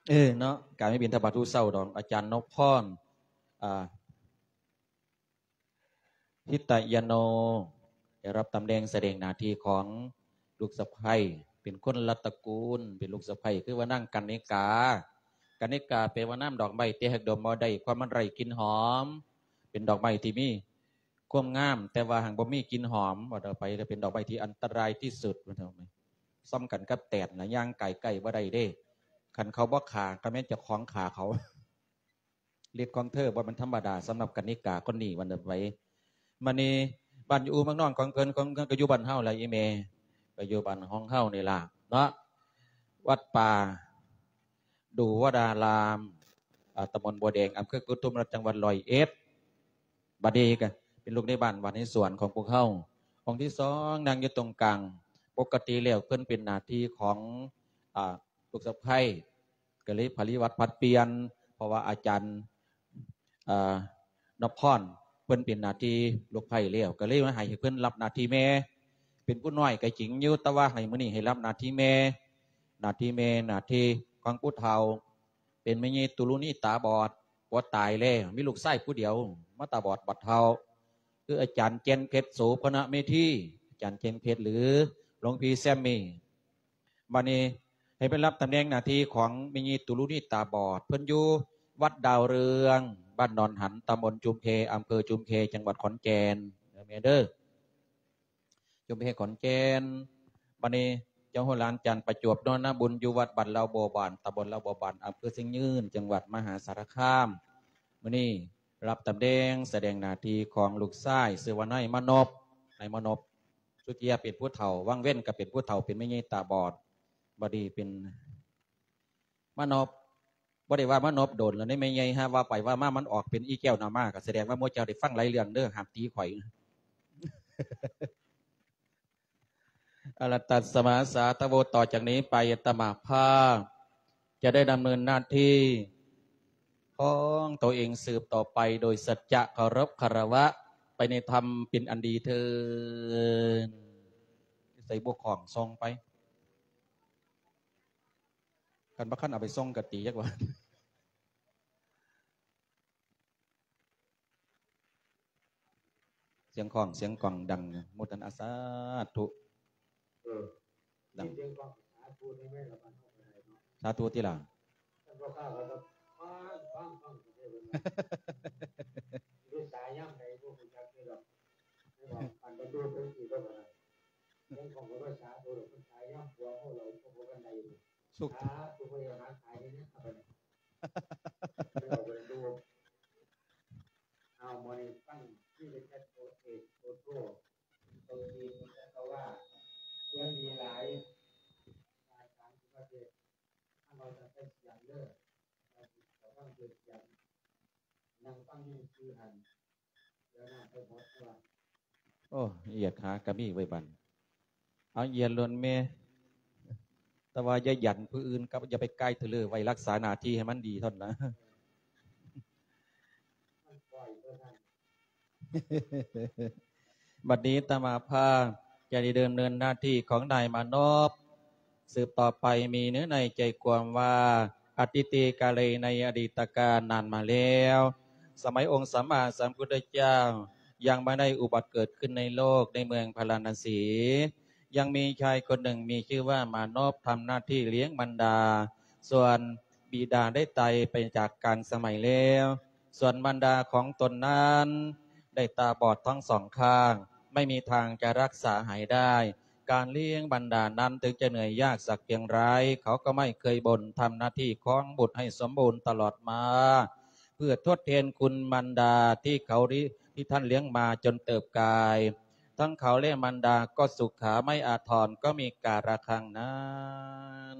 เนาะการไม่บินทบาททุเศร้าดอกอาจารย์นพพรทิตยโนได้รับตำแหน่งแสดงหน้าที่ของลูกสะใภ้เป็นคนรัตกูลเป็นลูกสะใภ้คือว่านั่งกันนิกากันนิกาเป็นว่าน้ำดอกไม้เตะหักดมมอได้ความมันไรกินหอมเป็นดอกไม้ที่มีความงามแต่ว่าหางบ่มีกินหอมว่าต่อไปจะเป็นดอกไม้ที่อันตรายที่สุดว่าทำไมซ้ำกันกับแตดนะย่างไก่ไก่ว่าได้เด้ขันเขาบ่ขาก็แม้จะคล้องขาเขาเรียกของเธอว่ามันธรรมดาสำหรับกันนิกาคนนี้วันเดิมไว้มันนี่บ้านอยู่เมืองนอนของเกินของก็อยู่บ้านเฮาอะไรอีเมไปอยู่บ้านห้องเฮานี่ล่ะเนาะวัดป่าดูวดารามตำบลบัวแดงอำเภอกุทุมจังหวัดร้อยเอ็ดบัดนี้กันเป็นลูกในบ้านวันในสวนของพวกเฮาองค์ที่สองนางอยู่ตรงกลางปกติแล้วเพิ่นเป็นหน้าที่ของลูกสะใภ้ก็เลยผลิวัดพัดเปลี่ยนเพราะว่าอาจารย์นพพรเพิ่นเป็นหน้าที่ลูกไผ่เลี้ยวก็เลยมาให้เพิ่นรับหน้าที่แม่เป็นผู้น้อยก็จริงอยู่แต่ว่าให้มื้อนี้ให้รับหน้าที่แม่หน้าที่ของผู้เฒ่าเป็นแม่ยีตุลุนี่ตาบอดปวดตายแล้วมีลูกชายผู้เดียวมาตาบอดบัดเฒ่าคืออาจารย์เจนเพชรโสพณเมธีอาจารย์เจนเพชรหรือหลวงพี่แซมมี่บัดนี้ให้เป็นรับตำแหน่งหน้าที่ของแม่ยีตุลุนี่ตาบอดเพิ่นอยู่วัดดาวเรืองบ้านนอนหันตำบลจุมเพอำเภอจุมเพจังหวัดขอนแก่นเมเดอร์จุมเพขอนแก่นบัดนี้เจ้าหัวหลานจันประจวบนนบุญอยู่วัดบันเลาโบบานตำบลเลาโบบานอำเภอเชียงยืนจังหวัดมหาสารคามมื้อนี้รับตำแหน่งแสดงหน้าที่ของลูกชายชื่อว่านายมนพสุเทียเป็นผู้เฒ่าว่างเว้นก็เป็นผู้เฒ่าเป็นแม่ใหญ่ตาบอดบัดนี้เป็นมนพบ่ได้ว่ามานบโดนแล้วนี่ไม่ใหญ่ฮะว่าไปว่ามามันออกเป็นอีแก้วนามาก็แสดงว่าโมเจ้าได้ฟังหลายเรื่องเด้อห้ามตีข่อยอรตัสสมาสาตโวต่อจากนี้ไปตมาภาจะได้ดำเนินหน้าที่ของตัวเองสืบต่อไปโดยสัจจะเคารพคารวะไปในธรรมเป็นอันดีเถิดใส่บวกของทรงไปกันบักขันเอาไปทรงกะตียักว่าเสียงของเสียงกล่องดังมุตันอาสาธุดังสาธุที่หลังสุขเอาโมนิตั้งที่เป็นแค่โอเอโอโต้ตรงนี้เพราะว่าเรื่องมีหลายรายการที่ประเทศถ้าเราจะใช้เสียงเลิกเราต้องเกิดเสียงนั่งตั้งยืนคือหันเดี๋ยวน่าไปหมดตัวโอ้เหยียดขากระบี่ไว้บันเอาเหยียดล้วนเมแต่ว่าอย่าหยันผู้อื่นกับอย่าไปใกล้เธอเลยไว้รักษาหน้าที่ให้มันดีเท่านั้นนะบัดนี้ตมาภาจะได้เดิมเนินหน้าที่ของนายมานพสืบต่อไปมีเนื้อในใจความว่าอติเตกาเลในอดีตกาลนานมาแล้วสมัยองค์สัมมาสัมพุทธเจ้ายังไม่ได้อุบัติเกิดขึ้นในโลกในเมืองพาราณสียังมีชายคนหนึ่งมีชื่อว่ามานพทำหน้าที่เลี้ยงบรรดาส่วนบิดาได้ตายไปจากการสมัยแล้วส่วนบรรดาของตนนั้นได้ตาบอดทั้งสองข้างไม่มีทางจะรักษาหายได้การเลี้ยงบรรดานั้นถึงจะเหนื่อยยากสักเพียงไรเขาก็ไม่เคยบ่นทำหน้าที่ของบุตรให้สมบูรณ์ตลอดมาเพื่อทดแทนคุณบรรดาที่ท่านเลี้ยงมาจนเติบกายทั้งเขาและบรรดาก็สุขขาไม่อาทรก็มีการะคังนั้น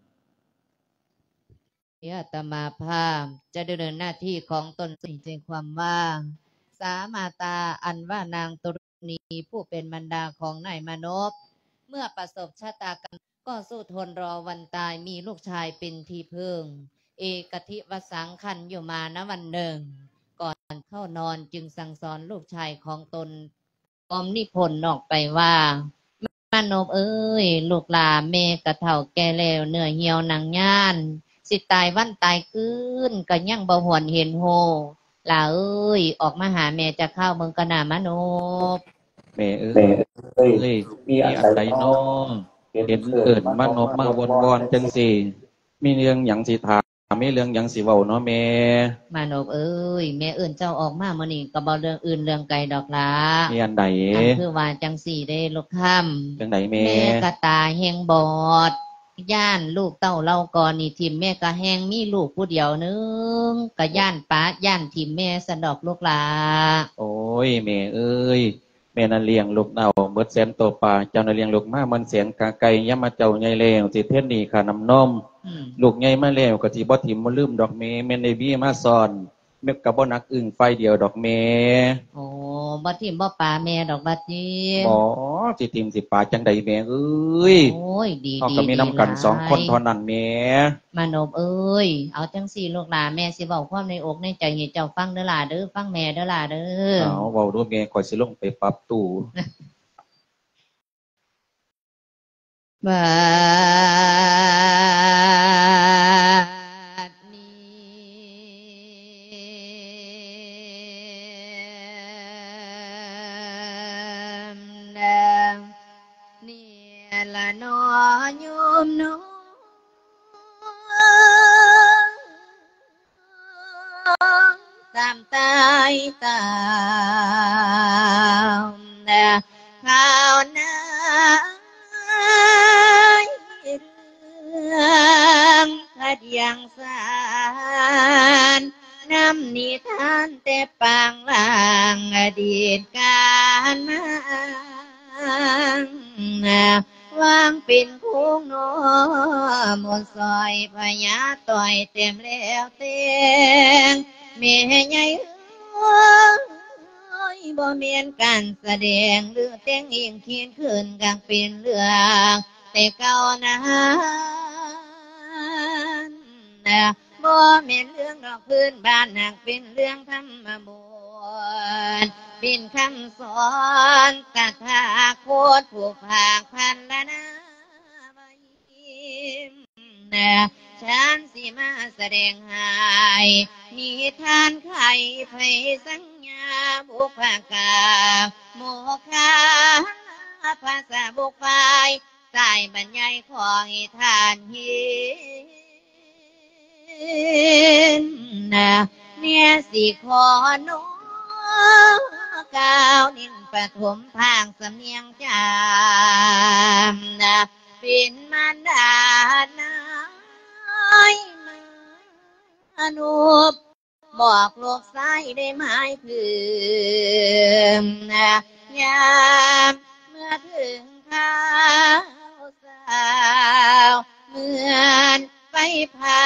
อาตมาภาพจะดำเนินหน้าที่ของตนสิ่งใจความว่าสามาตาอันว่านางตุณีผู้เป็นบรรดาของนายมนพเมื่อประสบชะตากรรมก็สู้ทนรอวันตายมีลูกชายเป็นที่พึ่งเอกทิวสังคันอยู่มาณวันหนึ่งก่อนเข้านอนจึงสั่งสอนลูกชายของตนพร้อมนิพนธ์ออกไปว่ามนพเอ้ยลูกหลาแม่กะเฒ่าแก่แล้วเนื้อเหี่ยวหนังย่านสิตายวันตายคืนก็ยังบ่หวนเห็นโหล่าเอ้ยออกมาหาแม่จะเข้าเมืองกะนามโนบแม่แม่เอ้ยเอ้ยมีมีอันใดอันใดน้อน้อเห็นเห็นเกิเอิ้นดมานบมานบมามาวนวอนๆจังซี่ๆจังสี่มีเรื่องหยังสิถามมีเรื่องหยังสิเว้าเนาะแม่มานบเอ้ยแม่เอิ้นเจ้าออกมามื้อนี้ก็บ่เรื่องอื่นเรื่องไกลดอกล่ะมีอันใดอันคือว่าจังสี่เด้ลูกค่จังไดำแม่แม่กะตาแหงบอดย่านลูกเต้าเราก่อนนี่ทิมแม่กะแหงมีลูกผู้เดียวนึงกะย่านป้าย่านทิมแม่สะดอกลูกหลาโอ้ยแม่เอ้ยแม่น่ะเลี้ยงลูกเอาเบิดแสนโตปลาเจ้าน่ะเลี้ยงลูกมามันแสนกาไก่ยามมาเจ้าใหญ่แล้วสิเทศนี่ค่าน้ำนมลูกใหญ่มาแล้วก็สิบ่ถิ่มบ่ลืมดอกแม่แม่นได้บี้มาสอนแม่ก็บ่นักอึ้งไฟเดียวดอกแม่โอ้บ่ทิมบ่ปลาแม่ดอกบัดนี้บ่สิถิ่มสิปาจังใดแม่เอ้ยโอ้ยดีเฮาดีก็มีดีนำกันหลา 2คนยเท่านั้นแม่มานบเอ้ยเอาจังสี่ลูกหลาแม่สิเว้าความในอกในใจให้เจ้าฟังเด้อล่ะเด้อฟังแม่เด้อล่ะเด้อเอาเว้าดูแม่ข่อยสิลงไปปรับตู้บาดนี้ละนอโยมน้องตามตายตามข้าวนาเรื่องคดียงสารน้ำนิทานแต่ปางลางอดีตการมาวางเป็นคุ้งนอหมดซอยพญาต่อยเต็มแล้วเต็งแม่ใหญ่เอ้ยบ่เมียนการแสดงหรือแต่งเองเขียนขึ้นกลางเป็นเรื่องแต่เก่านั้นบ่เมียนเรื่องดอกพื้นบ้านหากเป็นเรื่องธรรมบวนเป็นคำสอนตถาคตผู้ภาคพันละนาฉันสิมาแสดงให้นิทานไข่ไผสัญญาบุพกาโมคาภาษาบุกไฟสายบรรยายของให้ทานเห็นเนี่ยสิขอน้อก้าวนิ่งปฐมทางสำเนียงจามเป็นมารดาน้อยมนุษย์บอกโลกซ้ายได้ไหมคืนยามเมื่อถึงข้าวสาวเหมือนไฟเผา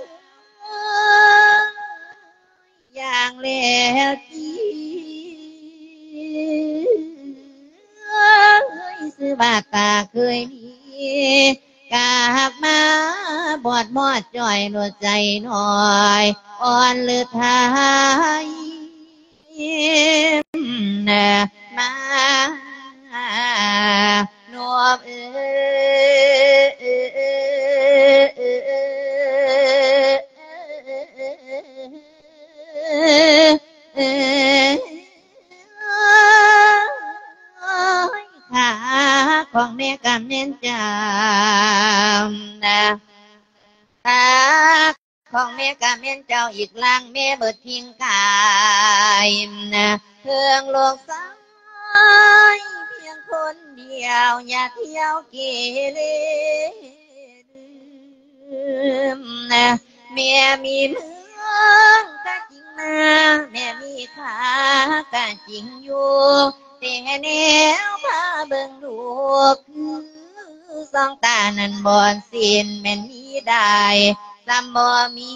อย่างแล้วที่ซื้อบาตาเคยมีกาบมาบอดมอดจ่อยหนวดใจหน่อยอ่อนหรือไทยมาหนวบขาของแม่กำเน้นจำขาของแม่กำเน้นเจ้าอีกล่างแม่เบิดทิ้งกายเครื่องโลกซ้ายเพียงคนเดียวอย่าเที่ยวเกเรแม่มีเมืองก็จริงนะแม่มีขาก็จริงอยู่แต่แนวพาเบิ่งลูกคือสองตานั้นบอนสิ้นแม่นนี้ได้สำบ่มี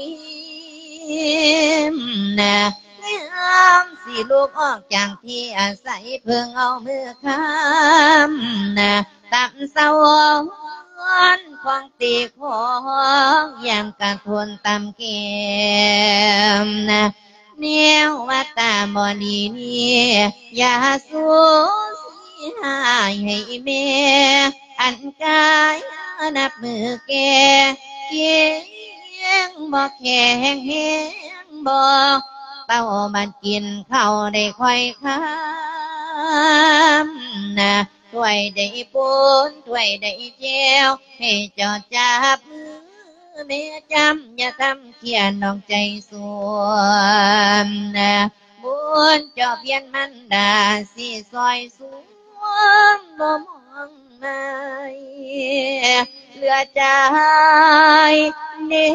งามสิลูกออกจากที่อาศัยเพิ่งเอามือค้ำตับเศร้าของตีของยามกระทนตำเกมเนียวว่าตาบอดีนี่อย่าสู้สิหายให้แม่อันกายนับมือแก่เกียงบ่แข็งแห้งบ่เต้ามันกินข้าวได้ค่อยค้ำนะถ้วยได้ปูนถ้วยได้แก้วให้เจ้าจับมือแม่จำอย่าทำเขียนน้องใจสวนนะบุญเจ้าเพียนมันดาสิซอยสวงบ่มองไม่เหลือใจเน้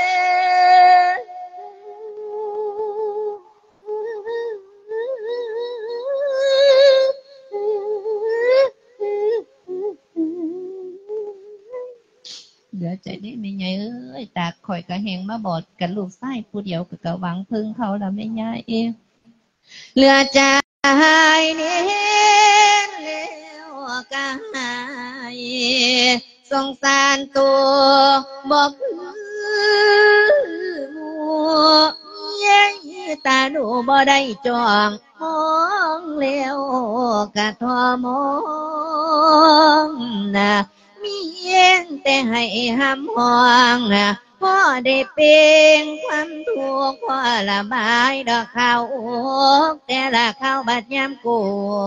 เหลือใจได้ไม่ใหญ่เอ้ยตาข่อยกระแหงมาบอดกันลูกไส้ผู้เดียวกับกะหวังพึ่งเขาแล้วไม่ใหญ่เองเหลือใจเนี่ยแล้วกายสงสารตัวบอกคือหมูยัยตาดูบ่ได้จองมองแล้วกะทอมองนะมีเพียงแต่ให้ห้ำห้องนะพ่อได้เป็นความทุกข์พ่อละบายดอกข้าวอกแต่ละข้าวบัดยามกู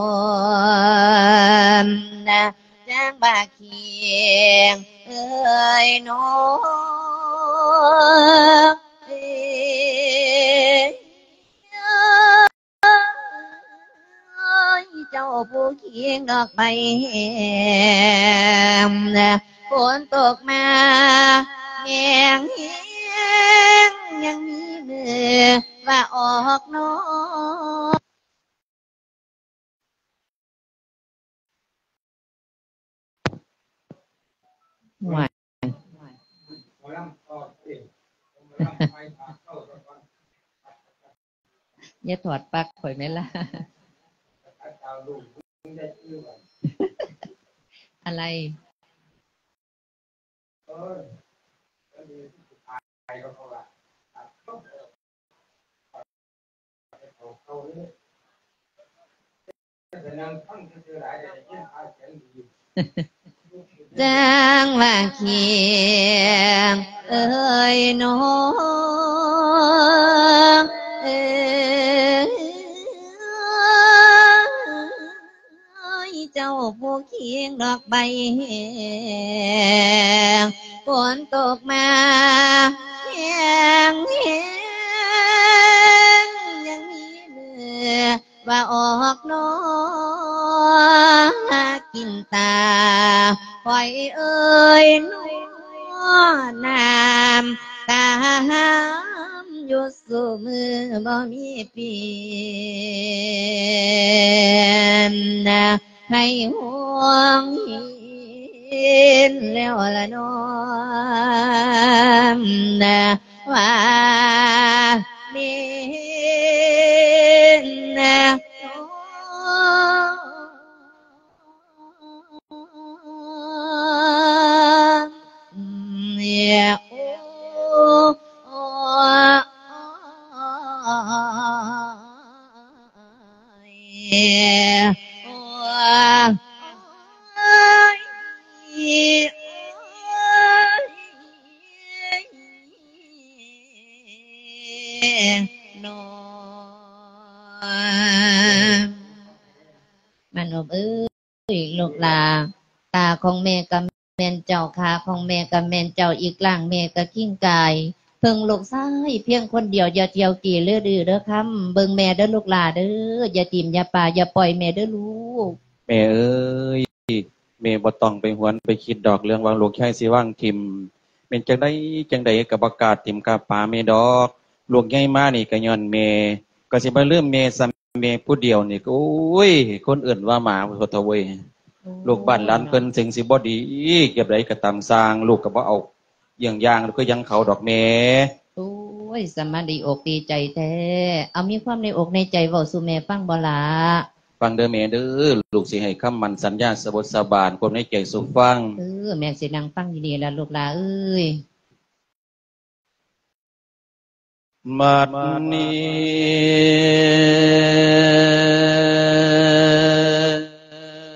นะจางบาเคียงเอ้ยน้องเอ้ยเจ้าผู้เคียงดอกใบแหมนะฝนตกมาแหงแหงยังมีมือว่าออกน้องหวานอย่าถอดปลั๊กข่อยไหมล่ะอะไรจางว่าเคียงเอ้ยน้องเอ้ยเจ้าผู้เคียงดอกใบแหงฝนตกมาแห้งแห้งยังมีมือว่าออกน้องหากินตาปล่อยเอ้ยน้อน้ำตามอยู่สู่มือบ่มีเปลี่ยนนะให้ห่วงหินแล้วละน้อมนะว่าเน้นนะเนี่ยโอ้นมันอบเอ้ยลูกหลาตาของแม่กับแม่นเจ้าขาของแม่กับแม่นเจ้าอีกล่างแม่กับกิ้งกายเพิ่งลูกซ้ายเพียงคนเดียวอย่าเที่ยวกี่เลือดื้อเด้อคำเบิ่งแม่เด้อลูกหลาเด้ออย่าทิ่มอย่าป่าอย่าปล่อยแม่เด้อลูกแม่เอ้ยแม่บ่ต้องไปหวนไปคิดดอกเรื่องวางลูกชายสิว่างทิมเป็นจังไดก็บ่กล้าทิมกล้าปาแม่ดอกลูกใหญ่มานี่ก็ย้อนแม่ก็สิมาลืมแม่ซ้ำแม่ผู้เดียวนี่ก็โอ้ยคนอื่นว่าหมาพุทธเว้ยลูกบ้านหลานเพิ่นสิ่งสิบ่ดีเก็บไดก็ตามสร้างลูกก็บ่เอาเยี่ยงอย่างก็ยังเขาดอกแม่โอ้ยสมาดีอกดีใจแท้เอามีความในอกในใจเว้าสู่แม่ฟังบ่ล่ะฟังเด้อแม่เด้อลูกสิให้คำมั่นสัญญาสบทสาบานความในใจสู่ฟังแม่สินั่งฟังดีๆล่ะลูกหลาเอ้ยมัด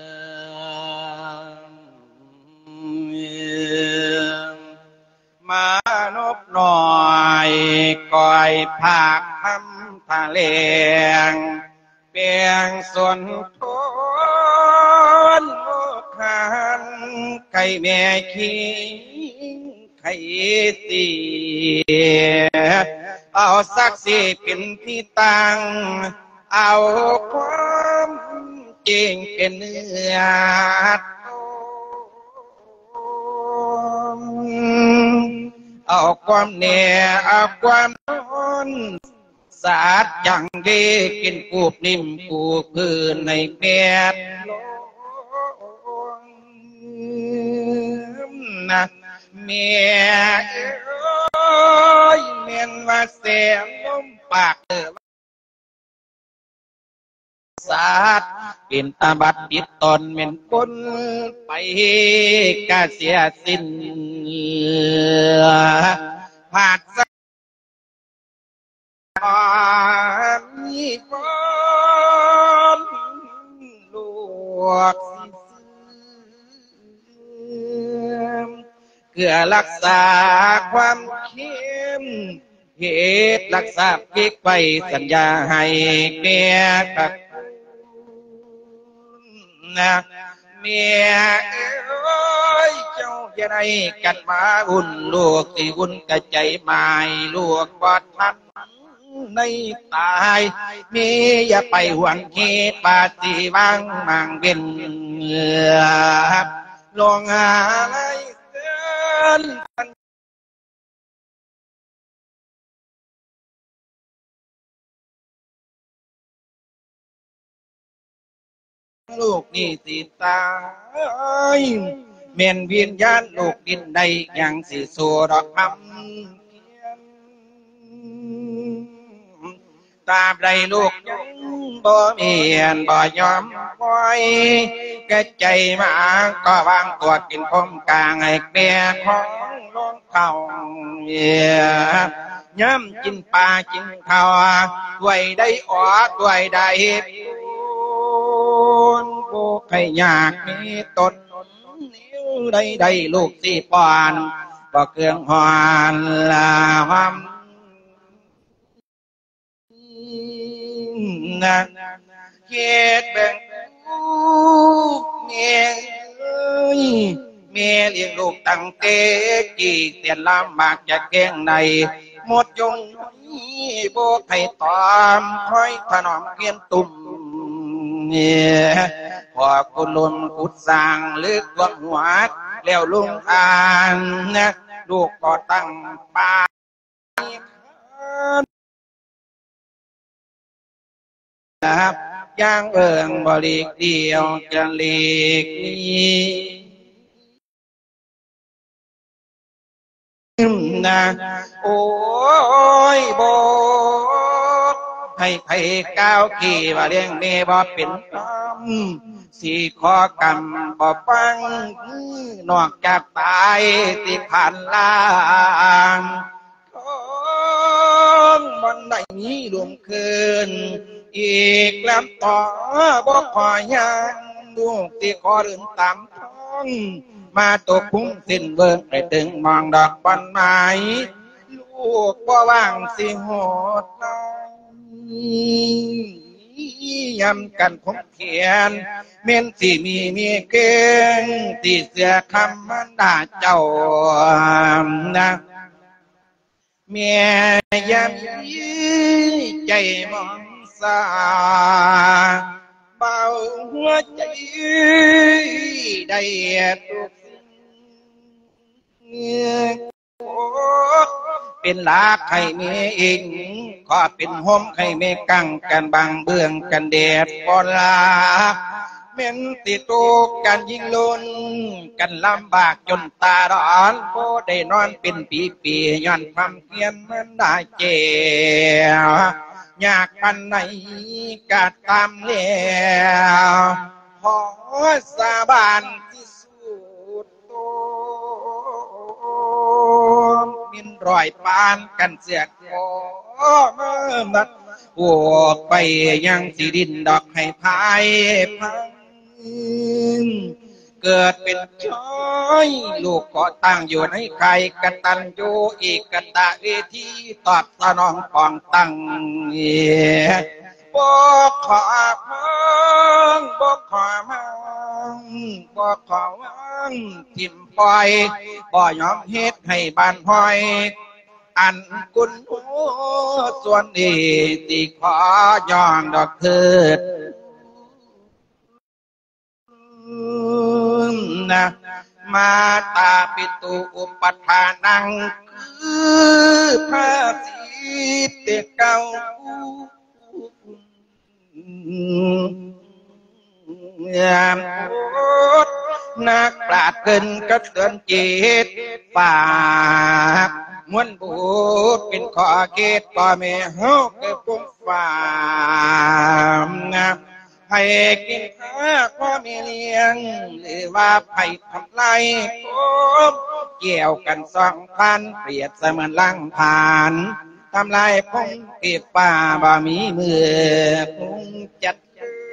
นี้มานบหน่อยก่อยภาคทำทะเลงเปียงส่วนทนโมขันไข่แม่ขี้ไข่เสียเอาสักสิเป็นที่ตั้งเอาความจริงเป็นเนื้อเอาความเหนี่ยเอาความร้อนสะอาดอย่างดีกินกูบนิ่มกูพื้นในเมียดนะเมียเอ้ยเมียนว่าเสียงลมปากสาดเป็นตาบัดติดตนเหม็นคนไปกะเสียสิ้นผาดสักมีคนลวกเพื่อรักษาความเข้มเหตุรักษาพลิกไปสัญญาให้เมียกับนะเมียเอ้ยเจ้าจะได้กันมาอุ่นลูกที่อุ่นกระใจหมายลูกบอดทันในตายมีอย่าไปหวังคิดปาฏิวังมังเป็นลงอะไรเกินลูกนี่สิตายเมียนวิญญาณลูกดินใดยังสิสู่ดอกคำตาใดลูกยังบ่เมียนบ่ยอมปล่อยกระใจมาก็วางตัวกินพมกลางให้เปียของลงเข่าย้ำกินปลากินข้าวด้วยได้ออดด้วยได้โบกให้ยากมีตนนิ้วได้ลูกสี่ปอนบ่เกลืองหอนละความนะเฮ็ดแบ่งเมียเมียเลี้ยงลูกตั้งเตกี่เตียนลำบากจะแกงในหมดยงโบกให้ตามคอยถนอมเกียนตุ่มพอกุลุนกุดสร้างลึกกว่าหัวแล้วลุงอ่านนะลูกก็ตั้งปาครับย่างเอิงบริกเดียวจะหลีกนะโอ้ยโบให้ไผก้าวขี่ว่าเลี้ยงเมบ่เป็นสีขอกรรมบ่ฟังนอกจากตายที่ผ่านลางบันไดนี้รวมคืนอีกลำต่อบ่พอยังลูกที่ขอเดินตามท้องมาตกคุ้งสิ้นเบิ่งให้ถึงมองดอกบานไม้ลูกบ่ว่างสิโหดน้อยำกันคงเขียนเม่นสิมีเก่งที่เสือคำมันด่าเจ้านะเมียยำใจมองสาเบาหัวใจได้ทุกสิ่งเป็นลาใครมีเองขอเป็นห่มใครไม่กังกันบางเบื้องกันแดดปอลาเม่นติดตุกกันยิงลุนกันลำบากจนตาร้อนโบได้นอนเป็นปีย้อนความเพียรมันได้เจ็บอยากปันไหนกัดตามแล้วขอสาบานที่สุดโตมินรอยปานกันเสียคอเมื่อนัดพวกไปยังสีดินดอกให้พายพังเเกิดเป็นชายลูกก็ตั้งอยู่ในไข่กตัญญูอีกกตะเวทีตอบสนองปองตั้งบ่ขอพังบ่ขอมังบ่ขอวังทิมปล่อยบ่ยอมเฮ็ดให้บ้านห้อยอันกุนหูส่วนนี้ที่ขอย่องดอกเถิดนะมาตาปิตุอุปัฏฐานังคือพระสิทธิ์เก่านักปราชญ์เกินก็เตือนจิตปากมวนบุตรเป็นขอเกตก่อแม่เฮาเกิดปุ่มฝ่ามนะให้กินข้าพ่อแม่เลี้ยงหรือว่าไผ่ทำไรผมเกี่ยวกันสองพันเปรียบเสมือนลังผ่านทำลายพงเก็บป่าบ่มีมือพงจัด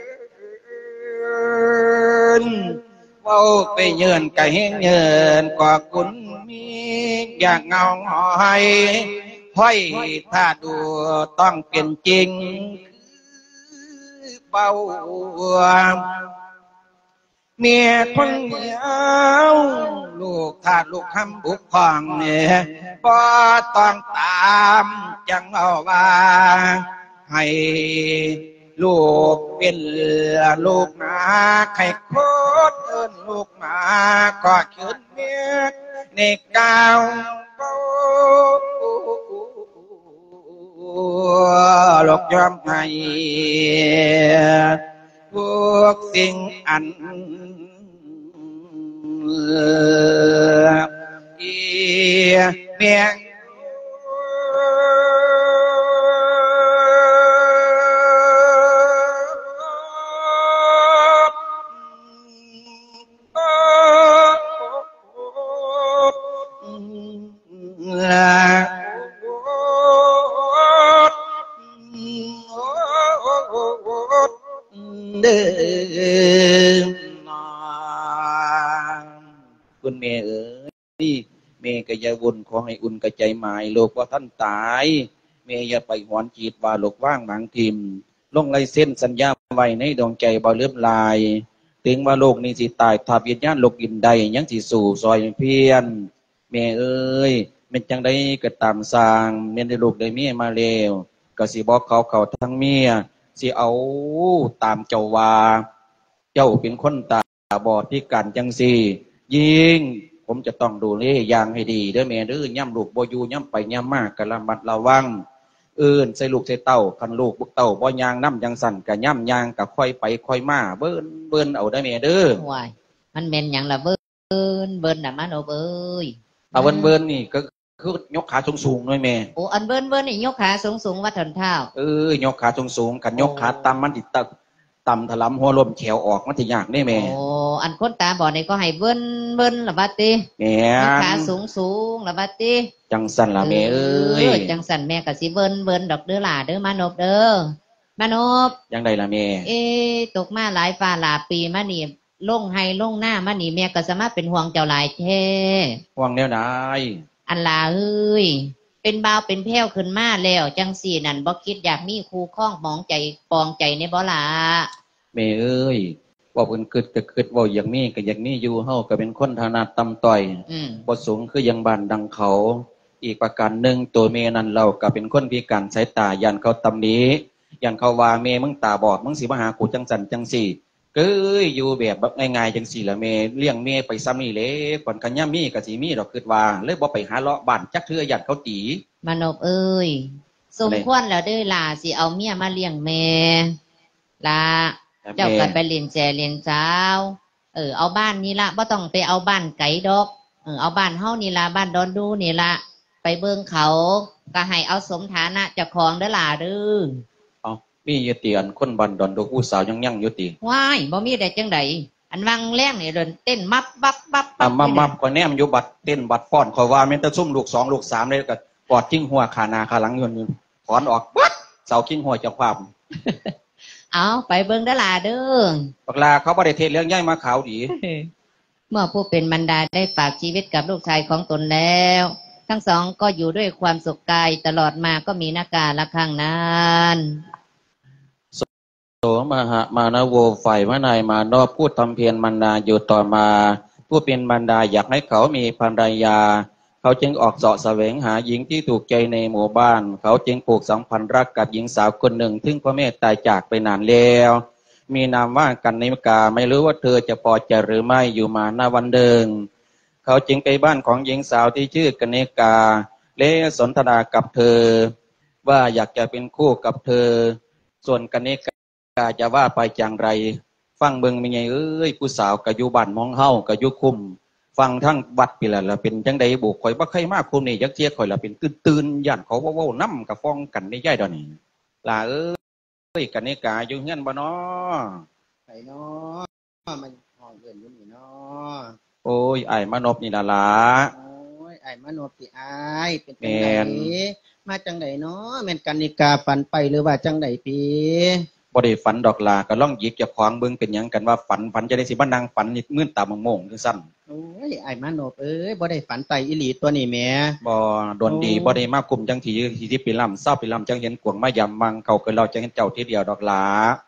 เว้าไปเยินกะเฮงเยินกว่าคุณมีอยากเงาหอยห้อยถ้าดูต้องเป็นจริงเบาเมียคนเดียวลูกถ้าลูกทำบุกพองเนี่ยบ่ต้องตามจังเอาว่าให้ลูกเป็นลูกมาใครโคตรเอิ้นลูกมาก็ขึ้นเมียในกาวหลอกยอมให้พวกสิ่งอันเมียคุณเมย์นี่เมย์ก็อย่าวุ่นขอให้อุ่นกระใจหมายโลกว่าท่านตายเมย์อย่าไปหวนจีดว่าโลกว่างบางทิมลงลายเส้นสัญญาไว้ในดวงใจบ่เลื่อมลายถึงว่าโลกนี้สิตายถ้าวิญญาณโลกอินใดยังสิสู่ซอยเพียนเมย์เอ้ยเป็นจังได้ก็ตามสร้างเมียนได้ลูกได้เมียมาเลวก็สิบอกเขาทั้งเมียสิเอาตามเจ้าว่าเจ้าเป็นคนตาบอดพิการจังสี่ยิ่งผมจะต้องดูแลอย่างให้ดีเด้อแม่เด้อย่ำลูกบ่อยู่ย่ำไปย่ำมากกะระมัดระวังใส่ลูกใส่เต้าคันลูกบุกเต้าบ่ยางน้ำยังสั่นกะย่ำยางกะค่อยไปค่อยมาเบิ้นเอาได้แม่เด้อว้ายมันเป็นอย่างละเบิ้นน่ะมันโอเอ้ยเอาเบิ้นนี่ก็คือยกขาสูงหน่อยแม่โอ้อันเบิ้นนี่ยกขาสูงวัดถนเท้ายกขาสูงกันยกขาต่ำมันติดต่ำถลำหัวลมแขวออกมันจะยากได้แม่โอ้อันคนตาบอดนี่ก็ให้เบิ้นละบัดติแม่ขาสูงละบัดติจังสันละแม่จังสันแม่ก็สิเบิ้นดอกเด้อล่ะเด้อมานบเด้อมานบยังไดล่ะแม่ตกมาหลายฟ้าหลายปีมานี่ลงให้ลงหน้ามานี่แม่ก็สามารถเป็นห่วงเจ้าหลายแท้ห่วงแนวไหนอันล่ะเอ้ยเป็นบ่าวเป็นแพ้วขึ้นมาแล้วจังสี่นั่นบ่คิดอยากมีคู่ข้องมองใจปองใจในบ่ล่ะแม่เอ้ยว่าเพิ่นคิดก็คิดว่าอย่างนี้ก็อย่างนี้อยู่เฮาก็เป็นคนฐานะต่ำต้อยบ่สูงคือยังบ้านดังเขาอีกประการนึงตัวแม่นั่นเราก็เป็นคนพิการสายตาย่านเขาตำหนิย่านเขาว่าแม่มึงตาบอดมึงสิมาหากูจังสั่นจังสี่เอ้ยอยู่แบบง่ายๆจังสี่ล่ะแม่เลี้ยงแม่ไปซ้ำนี่แหละก่อนกันย่ำมีก็สิมีดอกคิดว่าเลยบ่ไปหาเลาะบ้านจักเทื่อย่านเขาตีมานบเอ้ยสมควรแล้วเด้อล่ะสิเอาเมียมาเลี้ยงแม่ล่ะเจ้ากันไปเรียนแจเรียนเช้าเอาบ้านนี่ละบ่ต้องไปเอาบ้านไก่ดอกเอาบ้านเฮานี่ละบ้านดอนดูนี่ละไปเบิ่งเขาก็ให้เอาสมฐานะเจ้าของเด้อล่ะเด้อมีอยู่ติอันคนบ้านดอนดูผู้สาวยังอยู่ติว้ายบ่มีได้จังไดอันวังแรงนี่เดินเต้นมับบับมับก็แนมอยู่บัดเต้นบัดฟ้อนขอยว่าแม่นแต่ซุ่มลูก2ลูก3เลยก็ปอดจิ้งหัวขาหน้าขาหลังอยู่ถอนออกปั๊บเสากิ้งหัวเจ้าความเอาไปเบิ่งเด้อล่ะเด้อบักลาเขาบ่ได้เทศเรื่องย่ายมาขาวดีเมื่อผู้เป็นมารดาได้ฝากชีวิตกับลูกชายของตนแล้ว ทั้งสองก็อยู่ด้วยความสุขกายตลอดมาก็มีนาการละครั้งนั้นโสมหะมานโวฝ่ายมนายมานพพูดทำเพียรมารดาอยู่ต่อมาผู้เป็นมารดาอยากให้เขามีภรรยาเขาจึงออกเสาะแสวงหาหญิงที่ถูกใจในหมู่บ้านเขาจึงผูกสัมพันธ์รักกับหญิงสาวคนหนึ่งซึ่งพ่อแม่ตายจากไปนานแล้วมีนามว่ากันนิกาไม่รู้ว่าเธอจะพอใจหรือไม่อยู่มาหน้าวันเดิมเขาจึงไปบ้านของหญิงสาวที่ชื่อกนิกาและสนทนากับเธอว่าอยากจะเป็นคู่กับเธอส่วนกนิกาจะว่าไปอย่างไรฟังเบิ่งมีไงเอ้ยผู้สาวกะอยู่บ้านมองเฮากะอยู่คุมฟังทั้งวัดปีละเป็นจังใดบุกข่อยบ่ใครมากคุมนี่ยักเจียข่อยละเป็นตื่นย่านเขาเว้าน้ำกับฟ้องกันในย่ายดอกนี่ล่ะเอ้ยกนิกาอยู่เฮือนบ่น้อไผน้อมันห้องเอิ้นอยู่นี่น้อโอ้ยอ้ายมานพนี่ล่ะล่ะโอ้ยอ้ายมานพสิอ้ายเป็นจังไดมาจังไดน้อแม่นกนิกาฝันไปหรือว่าจังไดพี่บ่ได้ฝันดอกล่ะก็ล่องหยิบเจ้าของเบิ่งเป็นหยังกันว่าฝันจะได้สิมานั่งฝันนี่มื้นตาโมงๆจังซั่นโอ้ยอ้ายมานพเอ้ยบ่ได้ฝันไตอีหลีตัวนี้แหมบ่โดนดีบ่ได้มาคุมจังที่สิไปล่ำเศร้าไปล่ำจังเห็นกวงมายำมังเขาเกิดเราจังเห็นเจ้าทีเดียวดอกล่ะ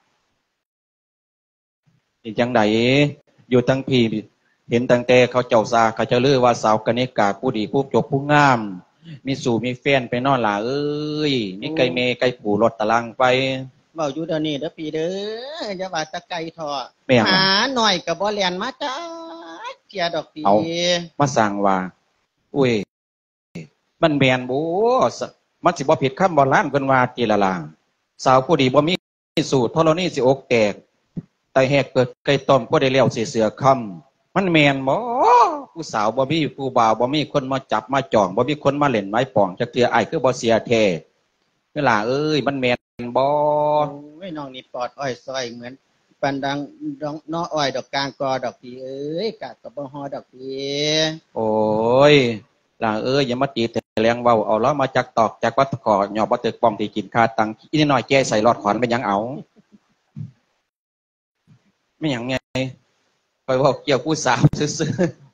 นี่จังไดอยู่ทั้งพี่เห็นตั้งแต่เขาเจ้าซาเขาจะลือว่าสาวกนิกาผู้ดีผู้จบผู้งามมีสู่มีแฟนไปนอนล่ะเอ้ยมีไก่เมไก่ปู่รถตะลังไปเว้าอยู่เดี๋ยวนี้เด้อพี่เด้ออย่าว่าตะไก่ทอหาหน่อยก็บ่แล่นมาจ้าเจียดอกพี่มาสั่งว่าอุ้ยมันแม่นบ่มันสิบ่ผิดคำโบราณเพิ่นว่าติละล่ะสาวผู้ดีบ่มีสู่ธรณีสิอกแตกไตแหกเกิดไก่ต้มก็ได้แล้วสิเสือค่ำมันแม่นบ่ผู้สาวบ่มีผู้บ่าวบ่มีคนมาจับมาจ่องบ่มีคนมาเล่นไม้ป่องจักเทื่ออ้ายคือบ่เสียแท้เวลาเอ้ยมันแม่นบ่โอ้ยน้องนี่ปอดอ้อยซอยเหมือนปันดังน้ออ้อยดอกกลางกอดอกพี่เอ้ยกะก็บ่ฮอดอกพี่โอ้ยล่ะเอ้ยอย่ามาตีแต่แรงเว้าเอาล้อมาจักตอกจักวัดขอหยอบบ่ตึกป้อมที่กินค่าตังอีนิดหน่อยแก้ใส่รอดขอนเป็นหยังเอาไม่หยังไงไปว่าเกี่ยวผู้สาวซื่อ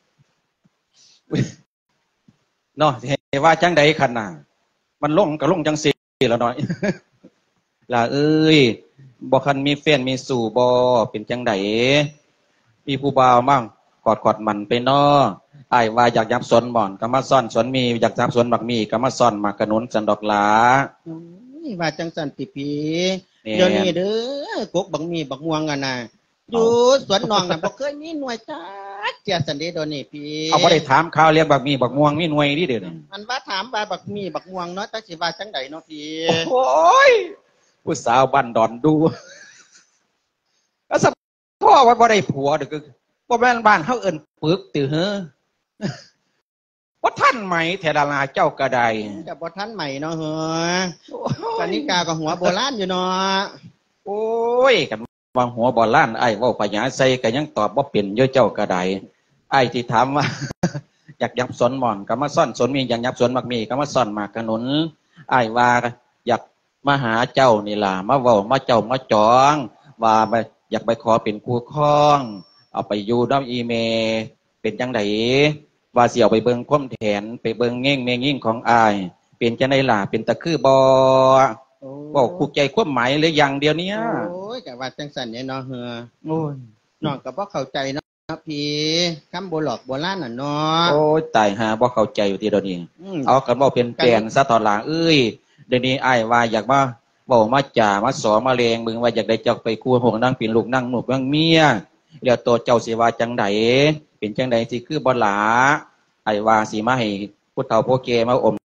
ๆเนาะสิว่าจังใดคั่นน่ะมันลงก็ลงจังซี่แล้วน้อยล่ะเอ้ยบ่คันมีแฟนมีสู่บ่เป็นจังไดมีผู้บ่าวมั่งกอดมันไปน้ออ้ายว่าอยากยับสนบ่อนก็มาซ่อนสวนมีอยากยับสวนบักมีก็มาซ่อนมากกระนุนสันดอกหลาว่าจังสันติพีเดี๋ยวนี้เด้อกกบักมีบักม่วงอ่ะนะอยู่สวนน้องน่ะบ่เคยมีหน่วยจ้าเจียสันเดโดนี่พี่เอาบ่ได้ถามข่าวเรียกบักมีบักม่วงมีหน่วยนี่เด้อมันว่าถามว่าบักมีบักม่วงเนาะจักสิว่าจังไดเนาะพี่โอ้ยผู้สาวบ้านดอนดูแล้วสะพ่อว่าบ่ได้ผัวเด้อคือบ่แม่นบ้านเฮาเอิ้นปึกติเฮ้อว่าท่านใหม่แถดาลาเจ้ากระไดแต่บ่ท่านใหม่เนาะเฮ้อกนิกาก็หัวโบราณอยู่เนาะโอ้ยกันวางหัวโบราณไอ้เว้าปัญญาใส่ก็ยังตอบบ่เป็นอยู่เจ้ากระไดไอ้ที่ถามว่าอยากยับสนหม่อนก็มาซ่อนสนมีอยากยับสนมักมีก็มาซ่อนมากขนุนไอ้ว่าอยากมาหาเจ้านี่ล่ะมาเว้ามาเจ้ามาจองว่าอยากไปขอเป็นคู่ครองเอาไปอยู่น้ำอีเมเป็นจังไดว่าสิเอาไปเบิ่งความแถนไปเบิ่งเง่งเมงยิ่งของอายเป็นจังไดล่ะเป็นตะคือบ่บอกถูกใจความหมายหรืออย่างเดียวเนี้ยโอ้ยก็ว่าจังซั่นเนี่ยเนาะเฮอโอ้ยน้องก็บ่เข้าใจเนาะพี่คำโบหลอกโบราณน่ะเนาะโอ้ยตายหาบ่เข้าใจอยู่ทีเดียวนี้เอากันว่าเป็นแปลนซะตอนหลังเอ้ยเดี๋ยวนี้อ้ายว่าอยากมาเว้ามาจ่ามาสอมาเลงมึงว่าอยากได้เจ้าไปคู่หงนั่งเป็นลูกนั่งหนุกนั่งเมียแล้วตัวเจ้าสิว่าจังไดเป็นจังไดสิคือบ่หลาไอ้ว่าสิมาให้ผู้เฒ่าผู้แก่มาอม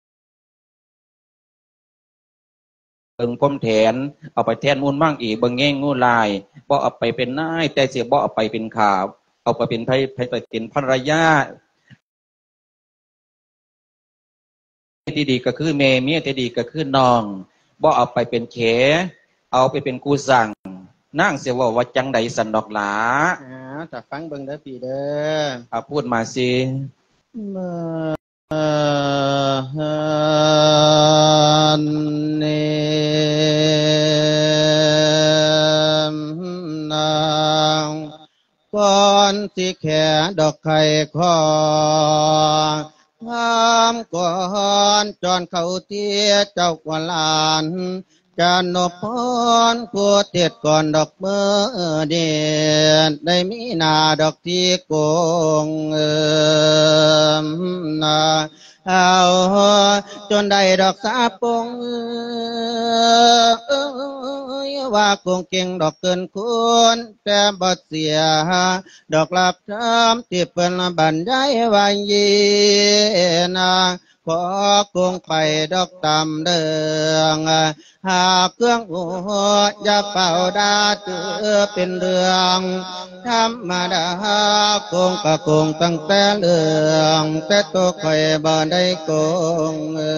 เบิ่งพรมแถนเอาไปแทนมูลมั่งอีกเบิ่งแง่งงูลายบ่เอาไปเป็นนายแต่สิบ่เอาไปเป็นข่าวเอาไปเป็นไปเป็นภรรยาที่ดีก็คือแม่เมียที่ดีก็คือน้องบ่เอาไปเป็นเขเอาไปเป็นกูสั่งนั่งเสียว่าจังใดสันดอกหลาแต่ฟังเบิ่งเด้อพี่เด้อพูดมาสิเนนางก่อนสิแค่ดอกไข่คอความก่อนจอนเขาเตี้ยเจ้ากว่าลานจานบพรผู้เทียดก่อนดอกเมื่อเดียดได้มีนาดอกที่โกงนาเอาจนได้ดอกสาปงว่าคงเก่งดอกเกินคุณแต่บ่เสียดอกลับทำที่เปิ้นบรรยายไว้ยีนาขอคงไปดอกตำเดืองหากเครื่องหัวอย่าเป่าดาเตือเป็นเรื่องธรรมดาคงก็คงตั้งแต่เรื่องแต่ตัวคอยบ่ได้คง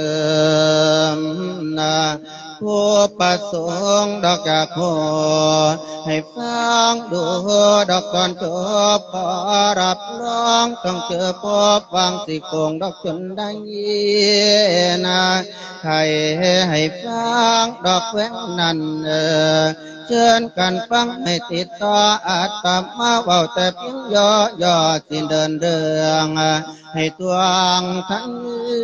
นาผู้ประสงค์ดอกจากหัวให้ฟังดูดอกก่อนจบขอรับรองต้องเจอพบฟังสิโกงดอกจนได้ยินใครให้ฟังดอกแหวงนั้นเชิญกันฟังให้ติดต่ออาตมาเว้าแต่เพียงย่อสิ้นเดินเรื่องให้ตวงทั้ง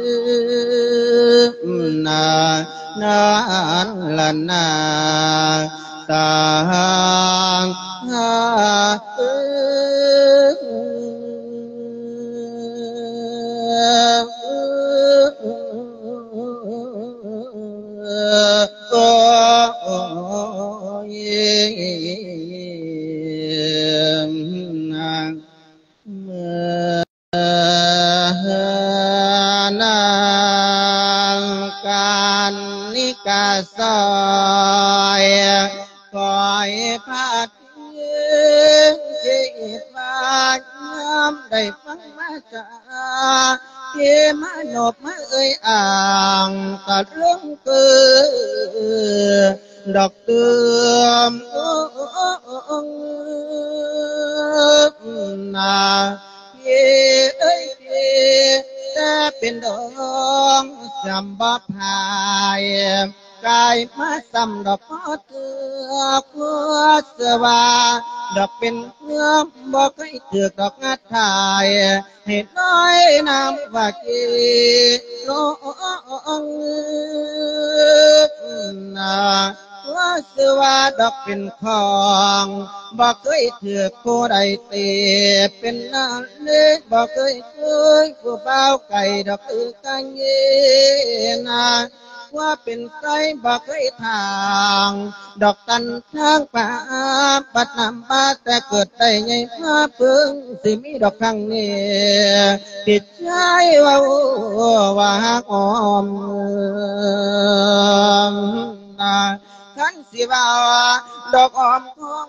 นานละนาสางนางการนิกาซอยคอยพัดจิตวายน้ำได้ฟังมาจากที่มานบมาอ่างกัดเรื่องเกิดดอกเตือมนาเอ้ยแต่เป็นดองจำบ่พายกายมาซ้ำดอกพอเตือเพื่อเสว่าดอกเป็นเนื้อบ่เคยเถือกดอกงัดทายให้น้อยน้ำว่ากีโลงนาว่าเสือว่าดอกเป็นของบ่เคยเถือกผู้ใดเตะเป็นนาเล็กบ่เคยผู้เบาไก่ดอกคือกันเย็นาว่าเป็นไก่บ่เคยทางดอกตันทางป่าปัดนำมาแต่เกิดได้ไงมาเพิ่งสิมีดอกครั้งนี้ติดใจว่าหอมนาขันสิว่าดอกอมของ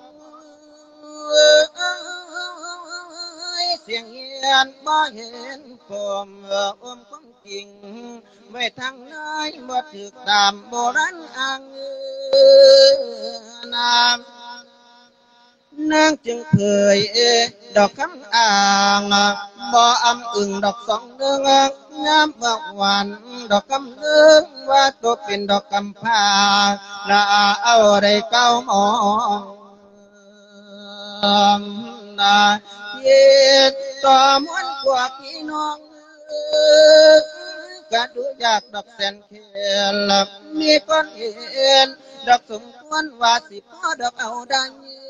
เสียงเฮียนบ่เห็นผมของจริงไว้ทางไหนบ่ถึกตามโบราณอ้างนามนางจึงเคยดอกคำอ่างบ่อำอึ่งดอกสองเดืองงามเมื่อวันดอกคำเดืองว่าตัวเป็นดอกกำพร้าละเอาได้เก้ามองนาเย็ดต่อมวนกว่าพี่น้องก็ดูยากดอกแสนเขียนมีก้อนเห็นดอกสมควรว่าสิพอดอกเอาได้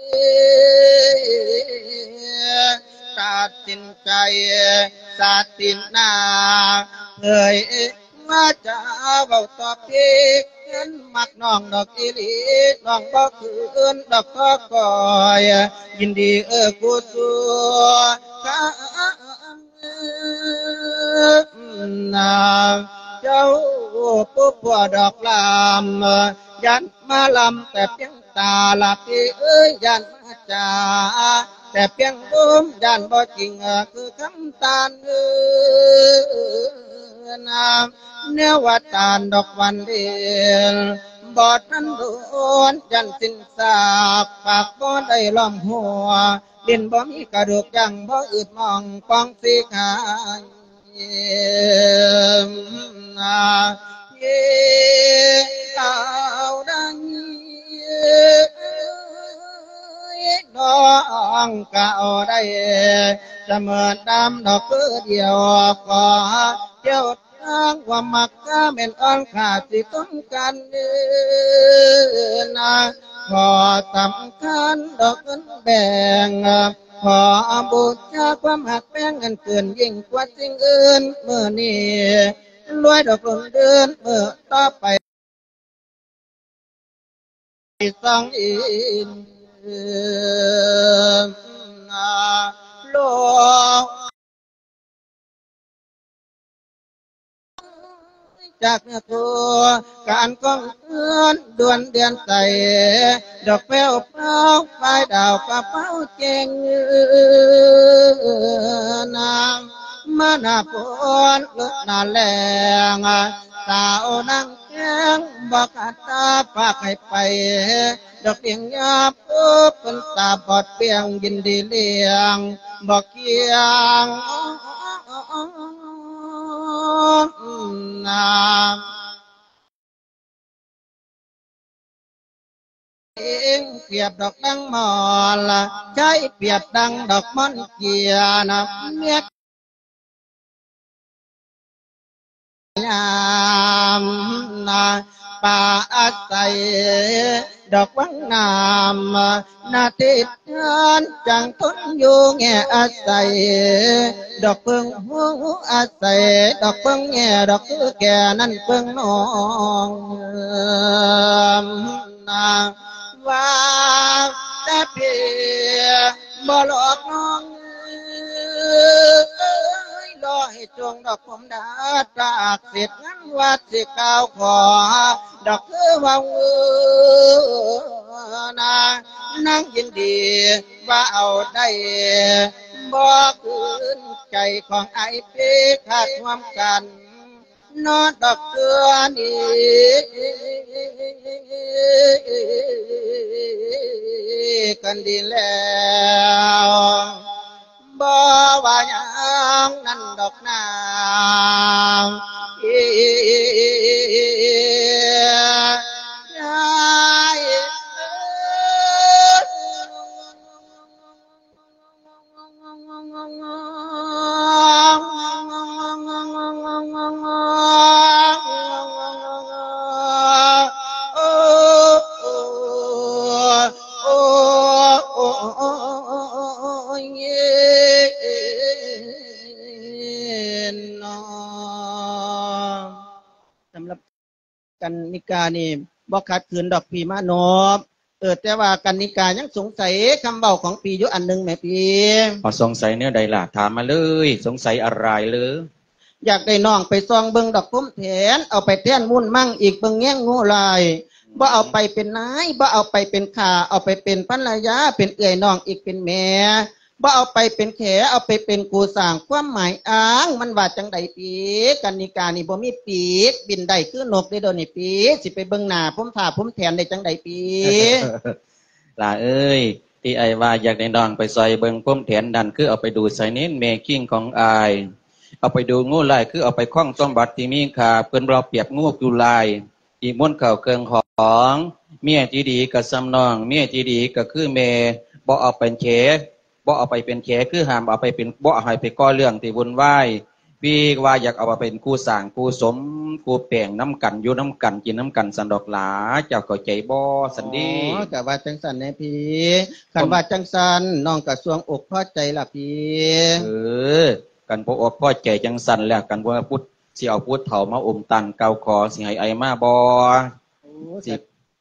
ตัดสินใจสาตินนาเอ่ยมาจะเบาตอบพี่เงินมักน้องดอกอีหลีน้องบ่คืนดอกก็ก่อยยินดีกูสัวข้านาเจ้าผู้ผัวดอกลำยันมาลำแต่เพียงตาลับที่ยันมาจาแต่เพียงลมยันบ่จริงคือคำตาลนาเนื้อวัดตาลดอกวันเดียบอดนั้นโดนยันสิ้นสาบปากบ่ได้ล้อมหัวดินบ่มีกระดูกยังบ่อึดมองปองสีขายเอาดังนอองกะเอาได้เสมอดำดอกคือเดียวขอเจ้าทางว่ามักก็เป็นอ่อนขาดสิต้องกันนะขอสำคัญดอกเงินแบ่งขอบูชาความหักแป้งเงินเกินยิ่งกว่าสิ่งอื่นเมื่อนี้รวยดอกล้นเดินเมื่อต่อไปสองอินโลกจากเนื้อตัวการก้องเตือนดวนเดือนใสดอกแป้วเป้าไฟดาวกระเป้าเจงนางมาหน้าฝนเลือดหน้าแรงสาวนั่งแข้งบอกอาตาพาให้ไปดอกเลี้ยงยาปุ๊บเป็นตาบอดเปียงยินดีเลี้ยงบอกเกียงนาเองเปรียบดอกดังมอละใช้เปรียบดังดอกม่อนเกียนะเมียยามนาป่าอาศัยดอกวังนามนาทิพย์จังทนอยู่แง่อาศัยดอกเพิ่งหูอาศัยดอกเพิ่งแง่ดอกคือแก่นั่นเพิ่งน้องนาว่าแต่เพียบ่หลอกน้องรอให้จงดอกผมดาตรากเสร็จงั้นวัดสิก้าวขอดอกคือวังนานั่งยินดีว่าเอาได้บอกคืนใจของไอ้ปีขาดความกันนอดดอกเกลือนี้กันดีแล้วบ่ว่าอย่างนั้นดอกนางสำหรับกันนิกานี่บ่ขัดขืนดอกพีมานพแต่ว่ากันนิกายังสงสัยคำเบาของปีอยู่อันหนึ่งแม่ปีพอสงสัยเนี่ยใดล่ะถามมาเลยสงสัยอะไรเลยอยากได้น้องไปซองเบิงดอกพุ่มแถนเอาไปแท่นมุ่นมั่งอีกเบิงแง่งงูลายบ่เอาไปเป็นนายบ่เอาไปเป็นข้าเอาไปเป็นภรรยาเป็นเอื่อยน้องอีกเป็นแม่บ่เอาไปเป็นแขเอาไปเป็นกูสร้างความหมายอ้างมันว่าจังใดปีกันนิกานี่บ่มีปีกบินได้คือนกได้โดนนี่ปีสิไปเบิ่งหน้าผมถ่าผมแทนได้จังใดปีล่ะเอ้ยที่ไอ้ว่าอยากได้น้องไปใส่เบิ่งผมแทนดันคือเอาไปดูใส่เน้นเมกิ้งของอายเอาไปดูงูลายคือเอาไปคล้องสมบัติที่มีค่าเพิ่นเราเปรียบงูอยู่ลายอีม้วนเข่าเครื่องของเมียที่ดีกับซ้ำน้องเมียที่ดีก็คือเมบ่เอาเป็นเขบ่เอาไปเป็นแขคือห้ามเอาไปเป็นบ่ให้ไปก่อเรื่องที่วุ่นวายพี่ว่าอยากเอาไปเป็นคู่สร้างคู่สมคู่แปลงน้ำกันอยู่น้ำกันกินน้ำกันสันดอกหลาเจ้าก็ใจบ่สันดีก็ว่าจังสันแน่พี่คันว่าจังสันน้องกระทรวงอกพอใจล่ะพี่กันพออกพอใจจังสันแล้วกันว่าพุทธสิเอาพุทธเฒ่ามาอมตันเกาคอสิให้ไอมาบ่สิ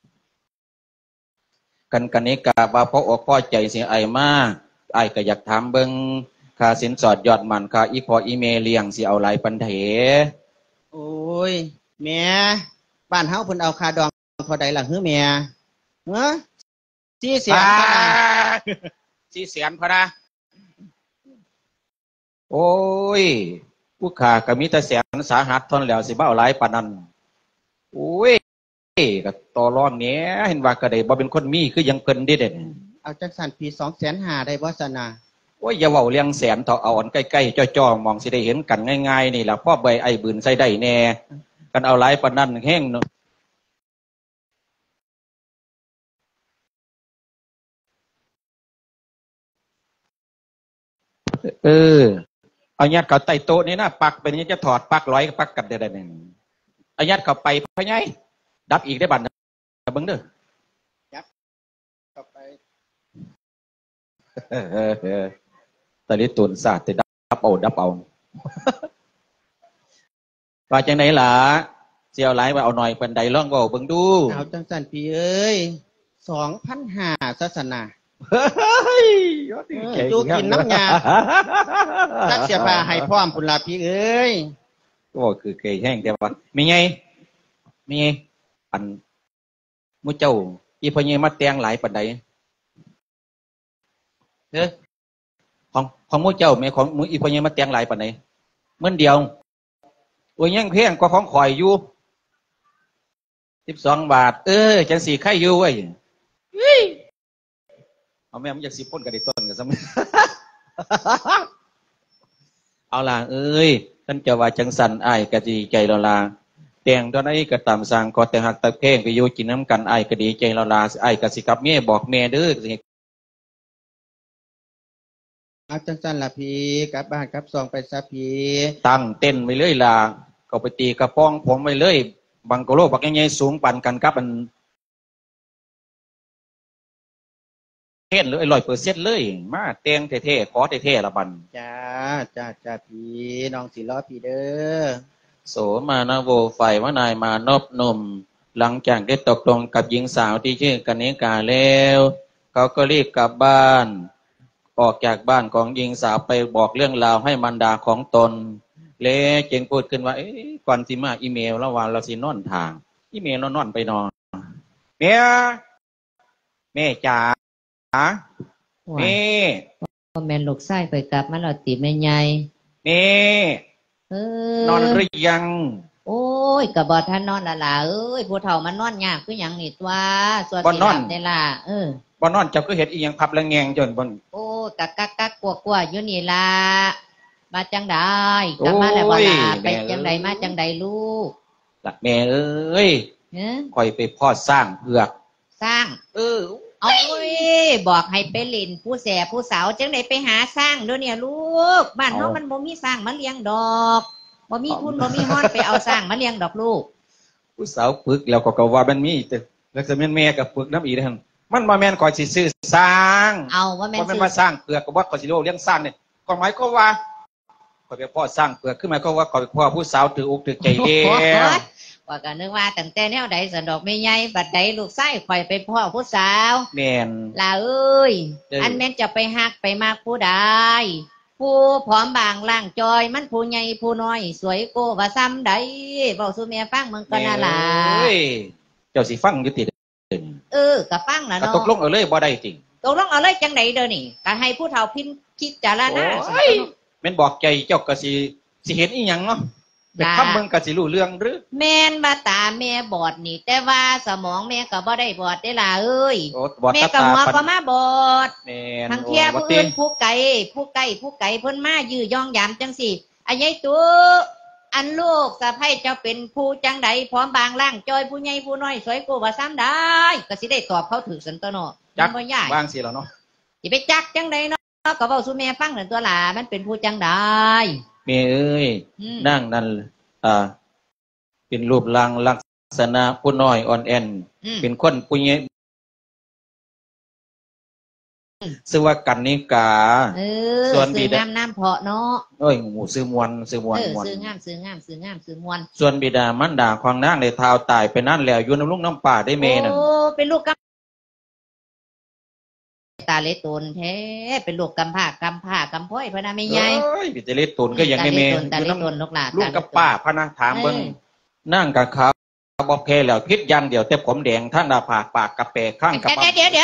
กันนี้กะว่าพออกพอใจสิไอมาไอ้ก็อยากถามเบิ่งค่าสินสอดยอดมันค่าอีพออีเมเลี้ยงสิเอาหลายปันเถโอ้ยแม่บ้านเฮาเพิ่นเอาค่าดองเท่าใดล่ะฮือแม่400,000 พอนะโอ้ยผู้ขาก็มีแต่แสนสาหัสทนแล้วสิบ่เอาหลายปานนั้นโอ้ยก็ต่อรองเนี้ยเห็นว่าก็ได้บ่เป็นคนมีคือยังเพิ่นเด้เอาจังสันปี250,000ได้บ่ซะนะโอ้ยอย่าเว้าเรื่องแสนเถาเอาอันใกล้ๆจ้อๆมองสิได้เห็นกันง่ายๆนี่ล่ะพ่อใบไอ้บืนใส่ได้แน่กันเอาหลายปานนั้นแห้งเนาะเออเอายัดเขาไต่โต๊ะนี่นะปักเป็นยังจะถอดปักร้อยปักกันได้หนึ่งเอายัดเขาไปพะไงดับอีกได้บัตรเบิ้งเด้อยับเข้าไปตอนนี้ตุนศาสตร์แต่ดับเอาว่าจังไหนล่ะเสี่ยวไหลว่าเอาหน่อยเป็นใดล่องว่าเบิ้งดูเอาจังสันพี่เอ้ย2,500ศาสนาดูกินน้ำยาถ้าเสียบาให้พร้อมพุ่นล่ะพี่เอ้ยก็คือเกยแห้งแต่ว่ามีไงอันมุเจ้าอีพญมาแตงหลายปานใดเด้อของมุเจ้าแม่ของอีพญมาแตงหลายปานใดเหมือนเดียวโอ้ยยังเพียงก็ของข่อยอยู่12 บาทจังสีไข่อยู่เว้ยเอาแม่มันอยากสิพ่นกระดิต้นกันซะมั้ยเอาล่ะท่านเจ้าว่าจังสันอ้ายก็ดีใจเราล่ะแต่งตอนนี้ก็ตามสร้างก็แต่หักตะเพงไปอยู่กินน้ำกันอ้ายก็ดีใจเราล่ะอ้ายก็สิกลับแม่บอกแม่เด้อเอาจังสันล่ะพี่กลับบ้านกลับซองไปซะพี่ตั้งเต้นไว้เลยล่ะก็ไปตีกระป้องผมไว้เลยบังโกโลบักใหญ่ๆสูงปั่นกันกับมันเท่นเลย100%เลยมาเตียงเท่ๆขอเท่ๆละบันจ้าพี่น้องสิล้อพี่เด้อโสมานะโวไฟว่านายมานพนมหลังจากได้ตกลงกับหญิงสาวที่ชื่อกนิกาแล้วเขาก็รีบกลับบ้านออกจากบ้านของหญิงสาวไปบอกเรื่องราวให้มารดาของตนแล้วจึงพูดขึ้นว่าก่อนสิมาอีเมลแล้วว่าเราสินอนทางอีเมลเรานอนไปนอนแม่จ๋าแม่ลูกไส้ไปกลับมาเราติแม่ใหญ่แม่นอนหรือยังโอ้ยกะบ่ทันนอนละล่ะผู้เฒ่ามันนอนยากคือหยังนี่ตัวส่วนสิหลับได้ล่ะบ่นอนเจ้าก็เฮ็ดอีหยังพับละแงงจนบ่โอ้กักกลัวอยู่นี่ล่ะมาจังได๋กลับมาแล้วบ่ล่ะไปจังได๋มาจังได๋ลูกล่ะแม่ค่อยไปพอดสร้างเผือกสร้างบอกให้ไปเล่นผู้แสบผู้สาวจังได๋ไปหาสร้างเด้อเนี่ยลูกบ้านเฮามันบ่มีสร้างมาเลี้ยงดอกบ่มีทุนบ่มีฮ้อนไปเอาสร้างมาเลี้ยงดอกลูกผู้สาวปึกแล้วก็ว่ามันมีแต่แล้วจะแม่ก็ปึกน้ำอีกนั่นมันบ่แม่นข่อยสิซื้อสร้างว่าแม่นมาสร้างเปลือกก็บ่ข่อยสิโลเลี้ยงสร้างนี่ก็หมายก็ว่าข่อยไปพ่อสร้างเปลือกขึ้นมาก็ว่าข่อยไปพ่อผู้สาวถืออกถือใจแล้วว่าก็นึกว่าตั้งแต่แนวใดสะดอกแม่ใหญ่บัดใดลูกชายข่อยไปพ่อผู้สาวแม่นล่ะอันแม่นจะไปฮักไปมากผู้ใดผู้ผอมบางล่างจอยมันผู้ใหญ่ผู้น้อยสวยโกว่าซ้ำใดเว้าสู่แม่ฟังมึงก็น่าล่ะเจ้าสิฟังอยู่ติก็ฟังล่ะเนาะตกลงเอาเลยบ่ได้จริงตกลงเอาเลยจังได๋เด้อนี่ก็ให้ผู้เฒ่าพิจารณาแม่นบอกใจเจ้าก็สิเห็นอีหยังเนาะเป็นคำมึงก็สิรู้เรื่องหรือแม่นว่าตาแม่บอดนี่แต่ว่าสมองแม่ก็บ่ได้บอดได้ล่ะแม่ก็หัวก็มาบอดทั้งเที่ยผู้อื่นผู้ไกลเพิ่นมายื้อย่องยามจังซี่อันใหญ่ตัวอันลูกสะใภ้เจ้าเป็นผู้จังใดพร้อมบางล่างจอยผู้ใหญ่ผู้น้อยสวยกูว่าซ้ำได้ก็สิได้ตอบเขาถูกสันตโนจักบ่ยากบางสิแล้วเนาะสิไปจักจังใดเนาะก็เว้าสู่แม่ฟังนั่นตัวล่ะมันเป็นผู้จังใดแม่นั่งนั่นเป็นรูปร่างลักษณะผู้น้อยอ่อนแอเป็นคนผู้ใหญ่ชื่อว่ากันนิกาส่วนบิดาน้ำเพาะเนาะหมู่ซื้อมวนซื้องามส่วนบิดามารดาของนางในเท้าตายไปนั่นแล้วอยู่น้ำลุงน้ำป่าได้เมนั่นเป็นลูกตาเล็ดตุนแท้เป็นลูกกำผ้ากำพ้อยพนะไม่ใหญ่บิดเล็ดตุนก็ยังไม่เมอยู่น้ำลูกกับป้าพนะถามเบิ้งนั่งกับเขาบอกแค่แล้วพิษยันเดี๋ยวเต็มผมแดงท่านดาผากปากกระเปะข้างกระป๋าเดี๋ยวเ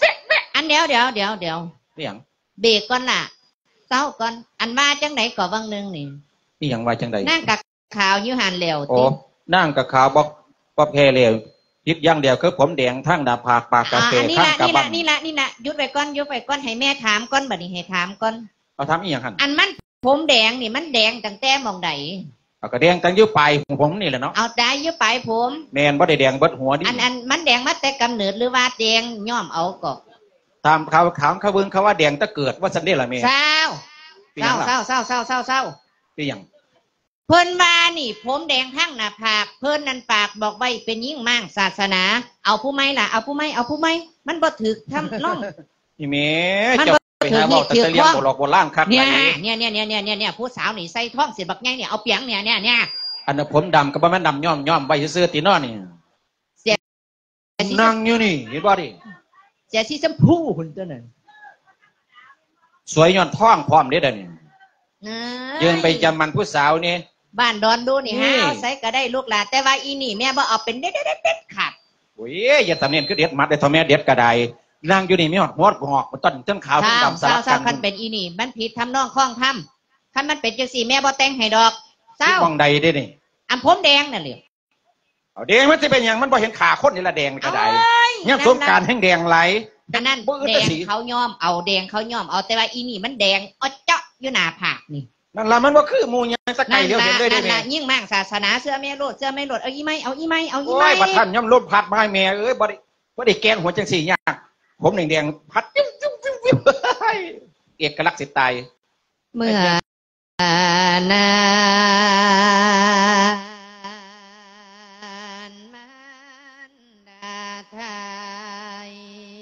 รื่องเบรกก่อนล่ะเศร้าก่อนอันว่าจังไหนก่อวังนึงนี่อย่างว่าจังไหนนั่งกับข่าวยูหันเหลวนั่งกับข่าวบอกแค่เหลวพิษยันเดียวคือผมแดงท่านดาผากปากกระเปะข้างกระป๋านี่ละยุดไปก่อนให้แม่ถามก่อนบัดนี้ให้ถามก่อนเอาถามอีหยังหั่นอันมันผมแดงนี่มันแดงตั้งแต่มองใดเอากระแดงตั้งยื้อปลายผมนี่แหละเนาะเอาได้ยื้อปลายผมแมนบ่ได้แดงเบิดหัวดิอันมันแดงมาแต่กำเนิดหรือว่าแดงย่อมเอาก็ตามเขาเบิ่งเขาว่าแดงตะเกิดว่าสันเดล่ะแม่เศร้าเป็นหยังล่ะเศร้าเป็นหยังเพิ่นว่านี่ผมแดงทั้งหน้าผากเพิ่นนั่นปากบอกไว้เป็นยิ่งมั่งศาสนา เอาผู้ไม่ล่ะเอาผู้ไม่มันบ่ถึกทำน้องนี่แม่มันเจ้าบ่ไปหาเว้าแต่เลี้ยงโบราณโบราณคักเนี่ยไหเนี่ยผู้สาวนี่ใส่ท่องเสียบักใหญ่เนี่ยเอาเปียงเนี่ยอันนั้นผมดำก็บ่แม่นดำย่อมไว้ซื่อๆติเนาะนี่เสียนั่งอยู่นี่เห็นบ่ดิเสียสีชมพูหุ่นตัวนั้นสวยย้อนท้องพร้อมเด้อเดี๋ยวนี้เอ้ยยืนไปจำมันผู้สาวนี่บ้านดอนดูนี่นี่ฮะเอาใส่ก็ได้ลูกหลานแต่ว่าอีนี่แม่บ่เอาเป็นเด็ดขาดโอ้ยอย่าตำเนียนคือเด็ดมัดได้เท่าแม่เด็ดก็ได้นั่งอยู่นี่มีหอดหัวหอกมันต้นเทั้งขาวเทั้งดำสลับเศร้ากัคันเป็นอีนี่มันผิดทำนองคล้องทำคันมันเป็นจังสี่แม่บ่แต่งให้ดอกเศร้าที่มองใดเด้นี่อันผมแดงนั่นเลยเอาแดงมันสิเป็นหยังมันบ่เห็นขาคนนี่ละแดงก็ได้เอ้ยยังสงกรารแห่งแดงไหลอันนั้นบ่อื่นแดแต่งสีเขาย่อมเอาแดงเขาย่อมเอาแต่ว่าอีนี่มันแดงอ้อเจาะอยู่หน้าผากนี่นั่นล่ะมันบ่คือหมู่หยังสักไก่นั่นเดียวละเห็นเลยได้นั่นแม่ละยิ่งมั่งศาสนาเสื้อแม่โลดเอาอีไม่โอ้ยบัดท่านย่อมลมพัดมาให้แม่เอ้ยบ่ได้แกงหัวจังสี่ยากผมแดงๆพัดจิ้มเอกลักษณ์สิตายเมื่อนานมันดาไทย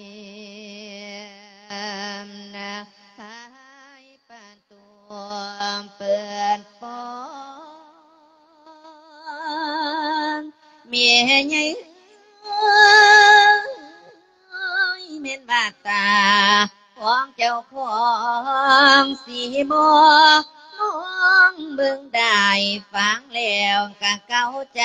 นะไทยประตูเปิดปอนเมียใหญ่เม็นบาดตาของเจ้าของสีบอมองเบิ่งได้ฟังแล้วกะเก้าใจ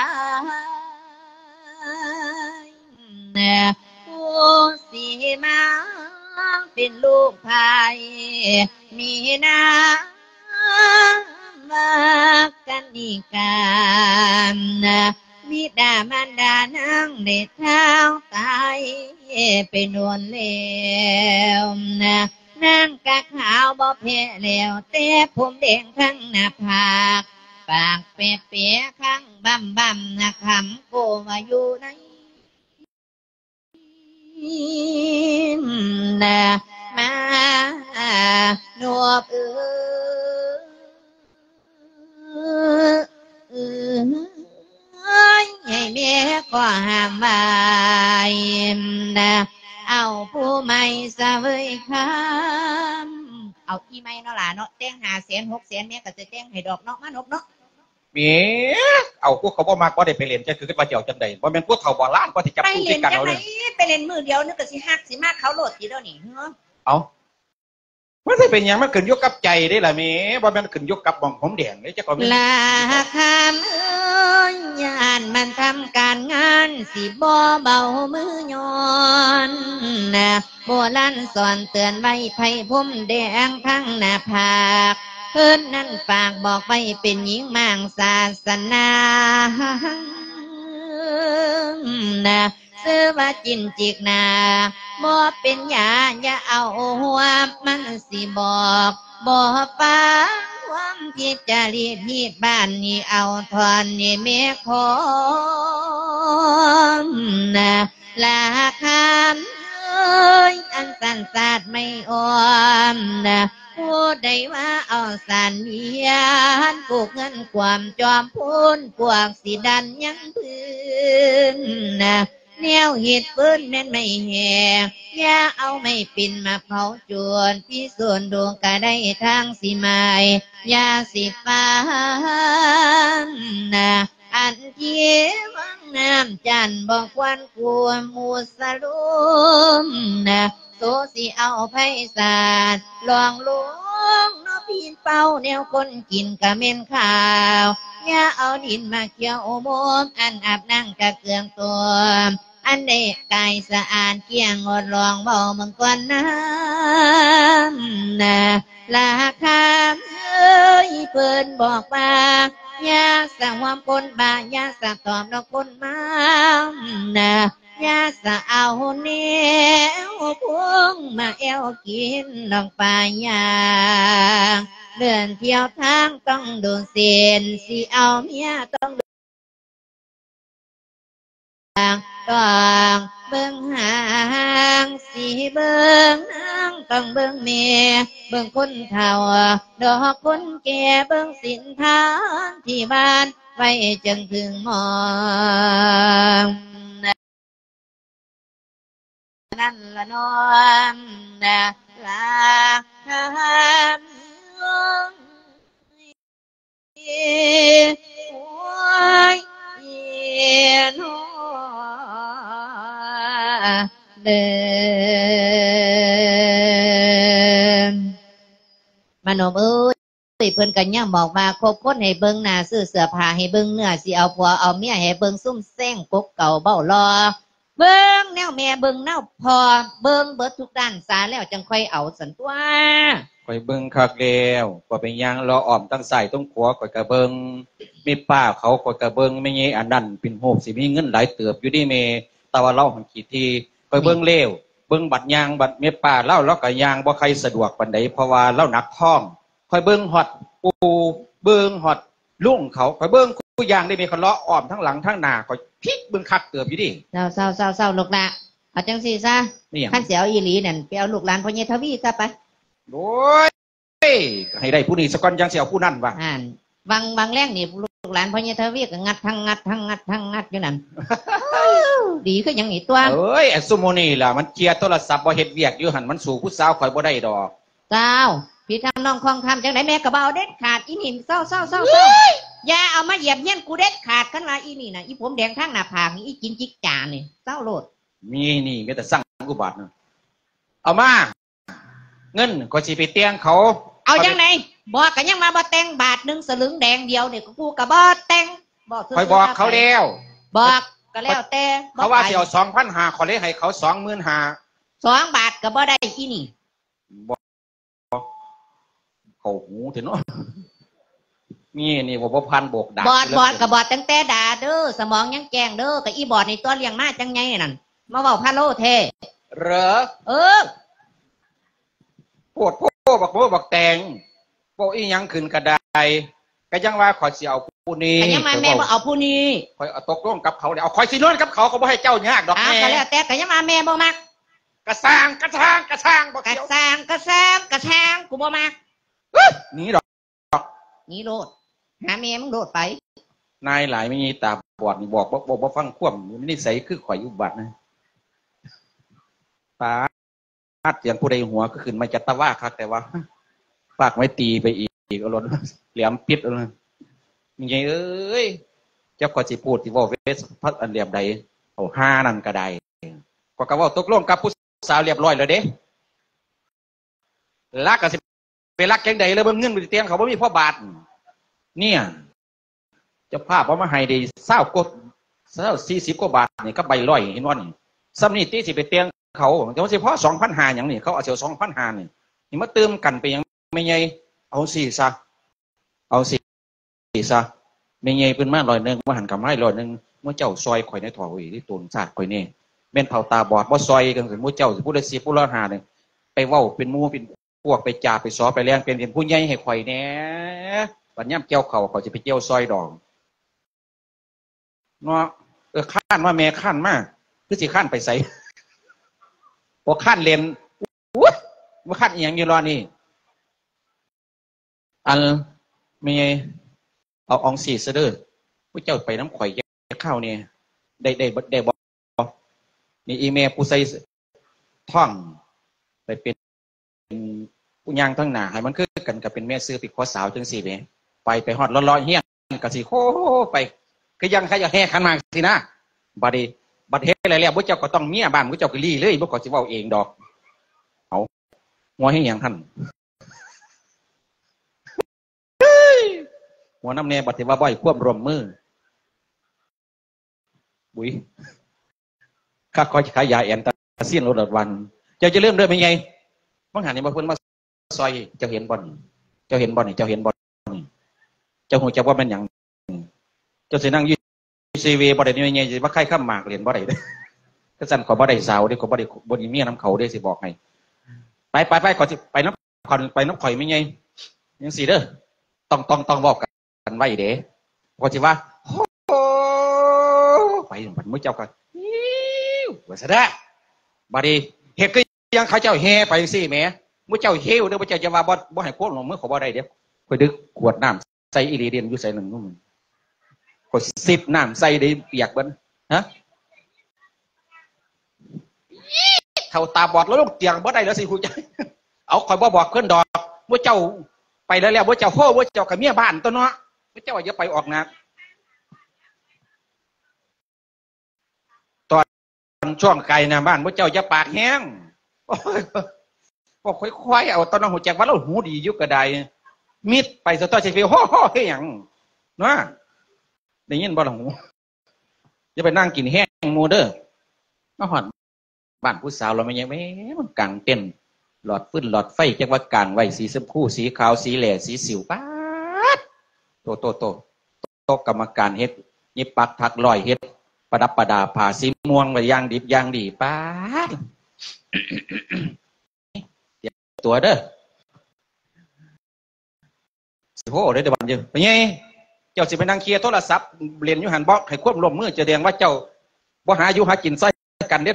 ผู้สีมาเป็นลูกไผ่มีน้ำมากันอีกกันมิดามันดานางเด็ดเท้าตายเป็นนวลแล้วนางกะขาวบ่เพะแล้วแต่ผมแดงทั้งหน้าผากปากเปียๆข้างบั่มนะคำโกมาอยู่ในมานวบให้แม่ก็ห้ามไว้เอาผู้ไม่เสวยคำเอาอีไม่เนาะล่ะเนาะแต่ง500,000 600,000แม่ก็จะแต่งให้ดอกเนาะมานกเนาะแหมีเอาพวกเขาบ่มากบ่ได้ไปเล่นจะคือว่าเจ้าจังได๋บ่แม่นพวกเฒ่าโบราณก็สิจับไปคู่เล่สินกันจังเอาไหนเลยไปเล่นมือเดียวนึกก็สิฮักสิมากเขาโหลดสิเดี๋ยวนี้เนาะเอามันสิเป็นหยังมันขึ้นอยู่กับใจเด้ล่ะแหม่บ่แม่นขึ้นอยู่กับบ่องผมแดงเด้เจ้าก็มีลาคำเอ้ยยานมันทำการงานสิบ่เบามือย้อนโบราณสอนเตือนไว้ไผผมแดงทั้งหน้าผากเพิ่นนั่นฝากบอกไว้เป็นหญิงมั่งศาสนาซื้อว่าจินจิกนาบ่เป็นยาอย่าเอาหัวมันสิบอกบ่ฟังความพิจารีตฮีดบ้านนี่เอาทอนนี่แม่ของลาคำเอ้ยอันสันสาดไม่อ่อนผู้ใดว่าเอาสันเวียนปลูกเงินความจอมพูนพวกสีดันยังพื้นแนวเหตุปืนแม่นไม่แหกอย่าเอาไม่ปิ่นมาเผาจวนพี่ส่วนดวงก็ได้ทางสีไม้ยาสีฟ้าอันเที่วังน้ำจันบอกวันกลัวมูสลุมโซสิเอาไพศาลลองลงนอพีนเป้าแนวคนกินกะเม็นข้าวอย่าเอาดินมาเกี่ยวโมมอันอาบนั่งกะเกลืองตัวอันได้กายสะอาดเกี่ยงงดลองเบามังกรน้ำลาคำเอ้ยเพิ่นบอกว่ายาสะหวมคนบายาสะตอมดอกคนมายาสะเอาเนียวพวงมาแอวกินลองปายาเดินเที่ยวทางต้องโดนเสียนสิเอาเมียต้องบเบิ่งหางสีเบิ่งนางต้องเบิ่งเมียเบิ่งคนเฒ่าดอกคนแก่เบิ่งสินทานที่บ้านไว้จนถึงมองนั่นละนอนลาทานโอ้ยนอเดินมโนมเอ้ยเพิ่นกันยังบอกมาครบคนให้เบิ่งหน้าซื้อเสื้อผ้าให้เบิ่งเนื้อสิเอาผัวเอาเมียให้เบิ่งซุ่มแซงกกเก่าเบ้ารอเบิ่งแนวแม่เบิ่งแนวพอเบิ่งเบิดทุกด้านสาแล้วจังค่อยเอาสันตัวข่อยเบิ่งคักแล้วก็เป็นยังรออ้อมตั้งใส่ต้องขัวข่อยกะเบิ่งมีป้าเขาข่อยกะเบิ่งไม่งี้อันนั้นเป็นโหบสิมีเงินหลายเติบอยู่ดิเมแต่ว่าเราหันกี่ทีข่อยเบิ่งเลวเบิ่งบัดยางบัดเมียป้าเล่าแล้วก็ยางบ่ใครสะดวกปานใดเพราะว่าเราหนักท้องข่อยเบิ่งฮอดปูเบิ่งฮอดลุงเขาข่อยเบิ่งผู้ยางได้มีคนเลาะอ้อมทั้งหลังทั้งหน้าข่อยพลิกเบิ่งคักเติบอยู่ดิเศร้าลูกละเอาจังซี่ซะคันสิเอาอีหลีนั่นไปเอาลูกหลานพ่อใหญ่ทวีซะไปโอ้ยให้ได้ผู้นี้สักก่อนยังสิเอาผู้นั้นว่ะบางแรงนี่ลูกหลานพ่อใหญ่ทวีก็งัดทั้งงัดอยู่นั่น ดีคือหยังอีตัวเอ้ยไอ้ซุโมนี่ล่ะมันเคลียร์โทรศัพท์บ่เฮ็ดเวียกอยู่หั่นมันสู่ผู้สาวข่อยบ่ได้ดอกเจ้าพี่ทำน้องคองทำจังได๋แม่ก็บ่เอาเด็ดขาดอีนี่เศร้าอย่าเอามาเหยียบเหี้ยนกูเด็ดขาดคันว่าอีนี่น่ะอีผมแดงข้างหน้าผากนี่อีจินจิกจานี่เศร้าโลดมีนี่มีแต่สั่งกูบาทนึงเอามาเงินก็สิไปเตียงเขาเอาจังได๋บอกก็ยังมาบ่แต่งบาทนึงสลึงแดงเดียวนี่กูก็บ่แต่งบ่ค่อยบอกเขาแล้วบอกก็แล้วแต่เขาว่าสิเอา 2,500 ขอเลยให้เขา 25,000 2 บาทก็บ่ได้อีนี่บ่เขาหูเถอะเนาะนี่บ่พันโบกด่าบอดก็บอดตั้งแต่ด่าเด้อสมองยังแจ้งเด้อก็อีบอดนี่ตัวเลี้ยงมาจังไงนั่นมาเว้าพะโลแท้เหรอโพดบักแตงบ่อีหยังขึ้นกระไดก็ยังว่าขอยสิเอาผู้นี้ก็ยังมาแม่บ่เอาผู้นี้ข่อยเอาตกลงกับเขาแล้วเอาข่อยสินอนกับเขาบ่ให้เจ้ายากดอกแม่ก็แล้วแต่ก็ยังมาแม่บ่มักกระซ้างบ่เกี่ยวกระซ้างกูบ่มักนี่ดอกนี่โลดหาแม่มึงโลดไปนายหลายไม่มีตาบอดนี่บอกบ่ฟังควบนิสัยคือข่อยอยู่บัดนะตาเสียงผู้ใดหัวก็ขึ้นมาจะตะว่าคักแต่ว่าปากไม่ตีไปอีกเอาล้นเหลี่ยมปิดเลยมีไงเอ้ยเจ้าก็สิพูดที่ว่าเวสพัดอันเหลี่ยมใดเอา5นั่นก็ได้ก็ว่าตกลงกับผู้สาวเรียบร้อยแล้วเด้รักก็สิไปรักแก๊งใดเลยเบิ่งเงินไปเตียงเขาบ่มีพ่อบาทเนี่ยเจ้าภาพเอามาให้ได้20 กว่า40 กว่าบาทนี่ก็ใบร้อยเห็นว่านี่ซ้ำนี่ตีสิไปเตียงเขาแต่ว่าสิพอ 2,500 อย่างนี้เขาเอาเสียว 2,500 นี่มาเติมกันไปยังไม่ใหญ่เอาสิซะไม่ใหญ่เพิ่นมา100มาหันกำไร100เมื่อเจ้าซอยข่อยในถ่ออีที่ตูนซาดข่อยนี่แม่นเฒ่าตาบอดบ่ซอยกันมื้อเจ้าสิผู้ละ10ผู้ละ5นี่ไปเว้าเป็นหมู่เป็นพวกไปจ่าไปสอไปแรงเป็นผู้ใหญ่ให้ข่อยแหน่บัดยามเกี่ยวเขาเขาสิไปเกี่ยวซอยดอกเนาะข้านว่าแม่ข้านมาคือสิข้านไปไสบ่ข้านเล่นอุ๊ยบ่ข้านอีหยังอยู่รอนี่อันมีเอาอองสีซะเด้อผู้เจ้าไปน้ำข่อยข้าวนี่ได้บ่นี่อีเมลผู้ใส่ท่องไปเป็นผู้ย่างทั้งหน้าให้มันคือกันกับเป็นแม่ซื้อปิดคอสาวจังซี่แหมไปฮอดร้อยเฮียนก็สิโคไปคือยังใครจะแห่ขันหมากสินะบัดเฮ็ดอะไรแล้วผู้เจ้าก็ต้องเมียบ้านผู้เจ้าก็รีเลยบ่ก็สิเว้าเองดอกเอาหัวให้หยังท่านหัวน้ำแน่บัดสิว่าบ่อยควบรวมมือบุ๋ยข้าคอยขายยาแอนตาซินลดวันเจ้าจะเริ่มเดินเป็นไงบางหันนี่มาเพิ่นมาซอยเจ้าเห็นบ่นี่เจ้าหูจักว่ามันหยังเจ้าสินั่งอยู่ซีวีบ่ได้นี่ไงสิว่าใครข้ามหมากเรียนบ่ได้ก็สั่นขอบ่ได้สาวเด้ขอบ่ได้เมียน้ำเขาเด้สิบอกให้ไปขอสิไปน้ำข่อยไม่ไงยังสิเด้อต้องบอกกันไว้เด้พอสิว่าโอ้ไปบัดมื้อเจ้าก็ว่าซะได้บัดนี้เฮ็ดก็ยังเขาเจ้าแห่ไปสิแหมมื้อเจ้าเฮวเด้อบ่เจ้าจะว่าบ่ให้ควบลงมือขอบ่ได้เด้อข่อยดึกขวดน้ำใส่อีหลีเด่นอยู่ใส่หนึ่งนู่นข่อยซิบน้ำใส่ได้เปียกเบิ่นฮะเท่าตาบอดแล้วลงเตียงบ่ได้แล้วสิฮู้จักเอาข่อยบ่บอกเพิ่นดอกมื้อเจ้าไปแล้วมื้อเจ้าโหมื้อเจ้าก็เมียบ้านตัวเนาะมื้อเจ้าอย่าไปออกนะช่วงไกลนะบ้านพระเจ้าจะปากแห้งบอกค่อยๆเอาตอนนั้นหัวแจกว่าเราหูดียุกกระไดมิดไปสตอเชฟฟิลฮ่อเฮียงนะได้ยินบ่หลังหูจะไปนั่งกินแห้งมูเดอร์มาหอดบ้านผู้สาวเราไม่ยังไม่มันกลางเต้นหลอดฟื้นหลอดไฟแจ้งว่ากลางไว้สีชมพูสีขาวสีแหล่สีสิวป้าโตกรรมการเฮ็ดยิบปักทักลอยเฮ็ดประดับประดาผ่าสีม่วงไปย่างดิบย่างดีป้าตัวเด้อสิโหได้เดี๋ยวบันยืนไปไงเจ้าสิไปนั่งเคลียร์โทรศัพท์เรียนอยู่หันบอกให้ควบรวมมือจะแดงว่าเจ้าบ่หาอยู่หากินใส่กันเด้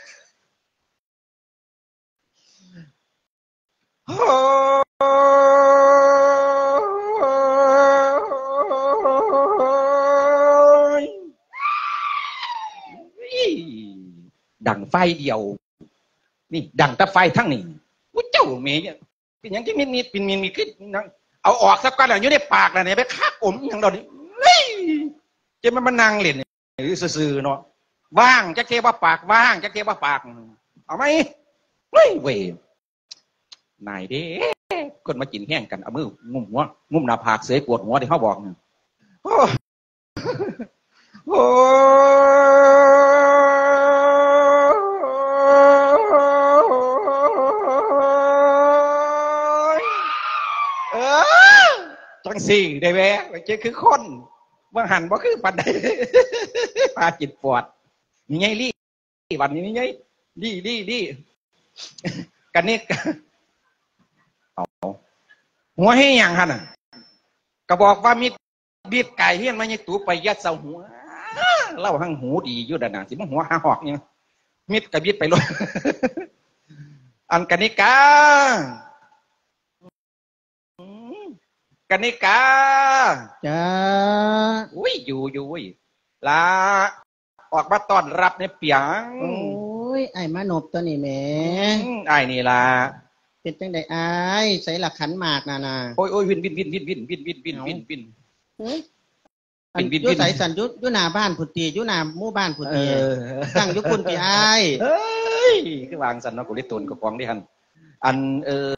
ดังไฟเดียวนี่ดังแต่ไฟทั้งนี้ว่าเจ้าเมย์เนี่ยเป็นอย่างที่มีเป็นมีขึ้นเอาออกสักก้อนแล้วอยู่ในปากแล้วเนี่ยไปคาบอมอย่างเราเนี่ยจะมันนั่งเล่นหรือซื่อๆเนาะว่างจะเทว่าปากว่างจะเทว่าปากเอาไหมเฮ้ยเว้ยนายเด้คนมากินแห้งกันเอามืองุ้มหัวงุ้มหน้าผากเสยปวดหัวที่เขาบอกเนี่ยโอ้จังสี่ได้แวะเจ๊คือคนบางหันบ่คือปันใดพาจิตปวดนี่ไงลี่วันนี้นี่ไงลี่กันนี่เอาหัวให้ยังฮะน่ะก็บอกว่ามีบีบไก่เฮี้ยนมาเนี่ยตูไปยัดเสาหัวเล่าหังหูดีอยู่ด้านหน้าสิมันหัวหาหอกเนี่ยมิดกับบีบไปเลยอันกันนี่กากันนิกาจ้าอุ้ยอยู่อุ้ยลาออกมาต้อนรับในเปียงโอ้ยไอ้มานบตัวนี้แหมไอ้นี่ล่ะเป็นจังได๋ไอ้ใส่หลักขันหมากน่ะโอ้ยวินอยู่ใส่สันอยู่หน้าบ้านพุทธิอยู่หน้าหมู่บ้านพุทธิตั้งอยู่คุณพี่ไอ้เอ้ยคือวางสันเนาะกูเลยตูนกับของดิหั่นอัน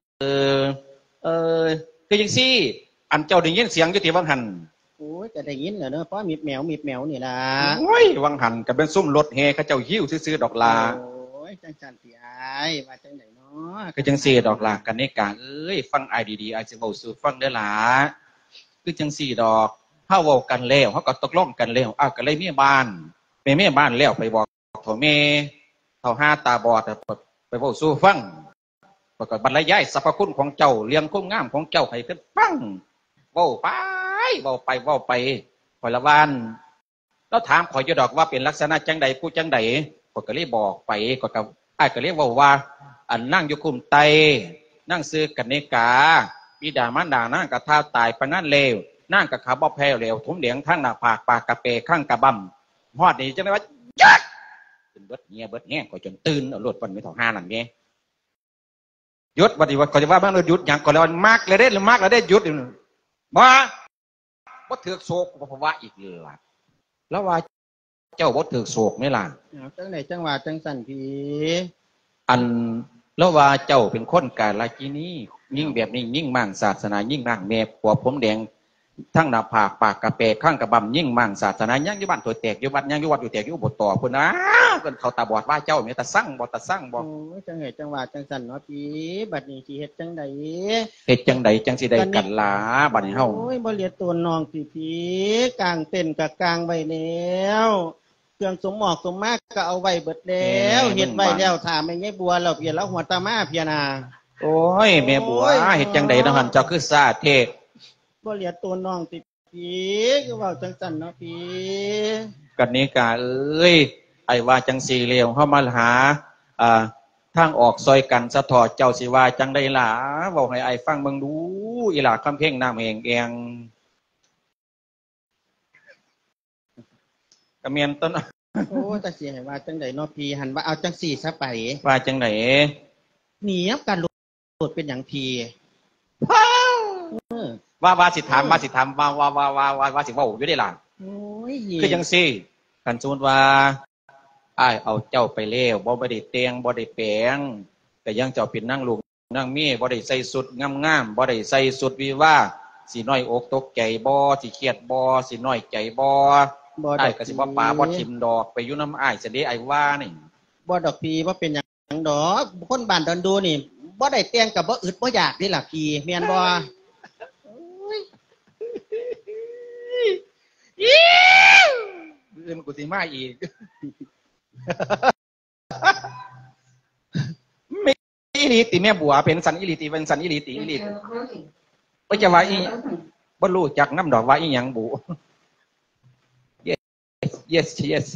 คือจังซี่อันเจ้าได้ยินเสียงอยู่ที่วังหันโอ้ยจะได้ยินเหรอเนาะเพราะมีแมวนี่ล่ะโอ้ยวังหันก็เป็นซุ่มรถแห่เขาเจ้าหิ้วซื้อดอกลาโอ้ยจังพี่ไอ้ว่าจังได๋เนาะก็จังซี่ดอกลากันในกลางเอ้ยฟังไอ้ดีๆอาจจะเว้าสู่ฟังเด้อล่ะคือจังซี่ดอกเฮาเว้ากันแล้วเฮาก็ตกลงกันแล้วก็เลยมีบ้านไปมีบ้านแล้วไปบอกเฒ่าแม่เฒ่าห้าตาบอดไปเว้าสู่ฟังก็บรรยายสรรพคุณของเจ้าเลี้ยงความงามของเจ้าให้เพิ่นฟังเว้าไปข่อยละวันแล้วถามข่อยอยู่ดอกว่าเป็นลักษณะจังใดผู้จังใดข่อยก็เลยบอกไปก็อ้ายก็เรียกว่าอันนั่งอยู่คุมไตนั่งซื้อกันเนกาบิดามารดานั่งกะท่าตายปานนั้นเลวนั่งกะขาบ่แพ้เลวถุงเหลียงทั้งหน้าผากปากกะเปข้างกะบ่ฮอดนี่จังได๋ว่ายัดเป็นเบิดเงี้ยข่อยจนตื่นเอารถปั่นไปเท่า5นั่นแหมหยุดบัดนี้ว่าข่อยจะว่ามันหยุดหยังก็แล้วมากเลยเด้หรือมากแล้วได้หยุดบ่ถือโศกบ่ภาวะอีกล่ะแล้วว่าเจ้าบ่ถือโศกนี่ล่ะจังไหนจังว่าจังสั่นพี่อันแล้วว่าเจ้าเป็นคนกาลกินียิ่งแบบนี้ยิ่งมั่งศาสนายิ่งนั่งแม่ผัวผมแดงทั้งหน้าผากปากกะเปข้างกะบ่ยิ่งมั่งศาสนายังอยู่บ้านตัวแตกอยู่วัดยังอยู่วัดอยู่แตกอยู่บ่ต่อพุ่นนะเพิ่นเขาตาบอดว่าเจ้าแม่ตาสั่งบ่โอ้ยจังไหนจังว่าจังสั่นเนาะพี่บัดนี้สิเฮ็ดจังได๋จังสิได้กันล่ะบัดนี้เฮาโอ้ยบ่เลียตัวน้องพี่กลางเต้นกะกลางไว้แล้วเครื่องสมหมอกสมมากก็เอาไว้เบิดแล้วเฮ็ดไว้แล้วถ้าแม่ยายบัวแล้วเพียแล้วหัวตามาเพียน่ะโอ้ยแม่บัวเฮ็ดจังได๋เนาะหั่นเจ้าคือซาเทบ่เลียตัวน้องพี่คือเว้าจังสั่นเนาะพี่กันนี้กะเอ้ยไอ้ว่าจังสีเลวเข้ามาหาทางออกซอยกันสะทอดเจ้าสิว่าจังได้หล่ะบอกให้ไอ้ฟังเบิ่งดูอีหล่าคำเพ่งน้ำเองเองกระเมียนต้นโอ้จังสิให้ว่าจังไดเนาะพี่หันว่าเอาจังสี่ซะไปว่าจังไหนหนีการโลดเป็นอย่างพี่ว่าสิถามว่าสิว่าอยู่ได้หล่ะโอ้ยคือจังซี่กันสมมุติว่าอ้ายเอาเจ้าไปเลี้ยวบ่ได้เตียงบ่ได้แปลงแต่ยังเจ้าเป็นนั่งลุงนั่งมีบ่ได้ใส่สุดงามๆบ่ได้ใส่สุดวิว่าสิน้อยอกตกใจบ่สิเครียดบ่สิน้อยใจบ่อ้ายก็สิบ่ปาบ่ทิมดอกไปอยู่น้ำอ้ายสิเด้อ้ายว่านี่บ่ดอกพี่บ่เป็นหยังดอกคนบ้านดอนดูนี่บ่ได้เตียงกับบ่อึดบ่อยากนี่ล่ะพี่แม่นบ่มันกูสิมาอีกไม่อีหลีติแม่บัวเป็นสันอีหลีติเป็นสันอีหลีติอีหลีบ่จะว่าอีบ่รู้จักน้ำดอกว่าอีหยังบุ yes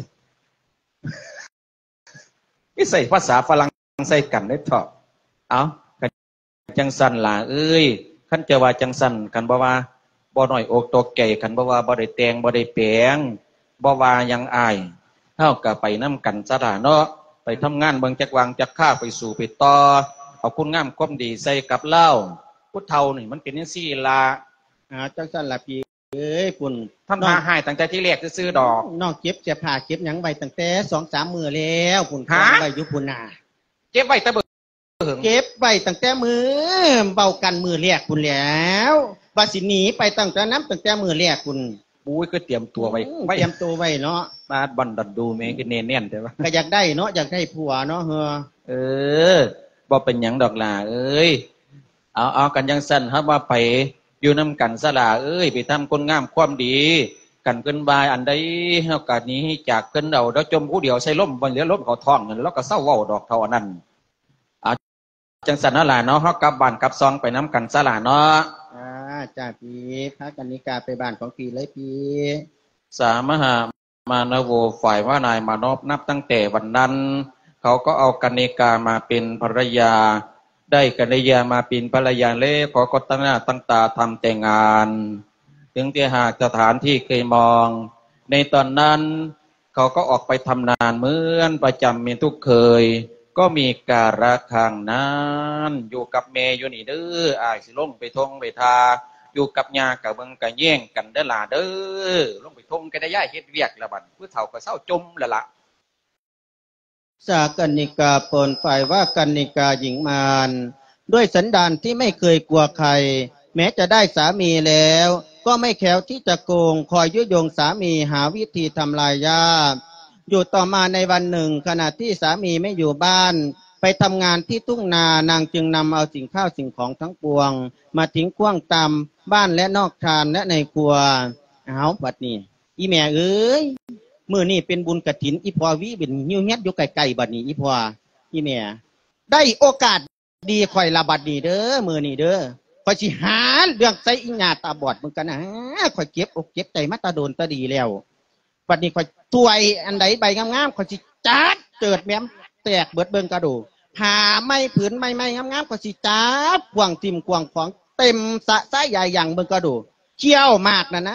นี่ใส่ภาษาฝรั่งใส่กันได้เถอะเอาจังสันล่ะเอ้ยคันจะว่าจังสันกันบ่ว่าบ่น้อยอกตกใจกันบ่ว่าบ่ได้แต่งบ่ได้แปลงบ่ว่ายังอายเฮาก็ไปนำกันซะล่ะเนาะไปทำงานเบิ่งจักวางจักค่าไปสู่ไปต่อเอาคุณงามความดีใส่กับเล่าผู้เฒ่านี่มันเป็นจังซี่ล่ะจังซั่นล่ะพี่เอ้ยคุณทำหาหายตั้งแต่ที่แรกซื้อดอกน้องเก็บเสื้อผ้าเก็บหยังไว้ตั้งแต่ 2-3 มื้อแล้วคุณค้างไว้อยู่พุ่นน่ะเก็บไว้แต่เก็บไว้ตั้งแต่มือเบากันมือแรกคุณแล้วบาสิหนีไปตั้งแต่น้ำตั้งแต่มือแรกคุณปุ้ยก็เตรียมตัวไว้เตรียมตัวไว้เนาะมาบันดัดดูแม่งก็เน่นๆแต่ว่าก็อยากได้เนาะอยากได้ผัวเนาะบ่เป็นหยังดอกล่ะเอ้ยเอากันยังสั้นครับว่าไปอยู่น้ำกันซะล่ะเอ้ยไปทำคนงามความดีกันเกินบายอันใดเฮาก็นี้จากเกินเอาแล้วจมผู้เดียวใส่ล้มบ่เหลือล้มเขาท้องนั่นแล้วก็เศร้าเว้าดอกเท่านั้นจังสันนั่นแหละเนาะเฮากลับบ้านกลับซองไปน้ำกันซะล่ะเนาะจ้าพี่พระกันนิกาไปบ้านของพี่เลยพี่สามหามานโวฝ่ายว่านายมานพนับตั้งแต่วันนั้นเขาก็เอากันนิกามาเป็นภรรยาได้กันนิยามาเป็นภรรยาเล่ขอก็ตั้งหน้าตั้งตาทำแต่งงานถึงที่หากสถานที่เคยมองในตอนนั้นเขาก็ออกไปทำนานเหมือนประจำมีทุกเคยก็มีการะข้างนั้นอยู่กับแม่อยู่นี่เด้ออ้ายสิลงไปทงไปทาอยู่กับยากับเบิ่งกับแย่งกันเด้อล่ะเด้อลงไปทงก็ได้ย่ายเฮ็ดเวียกละบัดผู้เฒ่าก็เศร้าจมละละสากันนิกาปนฝ่ายว่ากันนิกาหญิงมารด้วยสันดานที่ไม่เคยกลัวใครแม้จะได้สามีแล้วก็ไม่แข็งที่จะโกงคอยยุยงสามีหาวิธีทำลายญาติอยู่ต่อมาในวันหนึ่งขณะที่สามีไม่อยู่บ้านไปทำงานที่ทุ่งนานางจึงนำเอาสิ่งข้าวสิ่งของทั้งปวงมาทิ้งขว้างตามบ้านและนอกชานและในครัวเอาบัดนี้อีแม่เอ้ยมื้อนี้เป็นบุญกฐินอีพ่อวิเป็นหิ้วเฮ็ดอยู่ไกลๆบัดนี้อีพ่ออีแม่ได้โอกาสดีค่อยละบัดนี้เด้อมื้อนี้เด้อข่อยสิหาเรื่องใส่อีหญ้าตาบอดเหมือนกันนะข่อยเก็บอกเก็บใจมาตาโดนตาดีแล้วบัดนี้ข่อยถวยอันใดใบงามๆข่อยสิจัดเจิดแม่มแตกเบิดเบิ่งกระดูหาไม้ผืนไม้งามๆข่อยสิจับกวางทิ่มกวางของเต็มสะใส่ใหญ่อย่างเบิ่งกระดูเขี้ยวมากนะ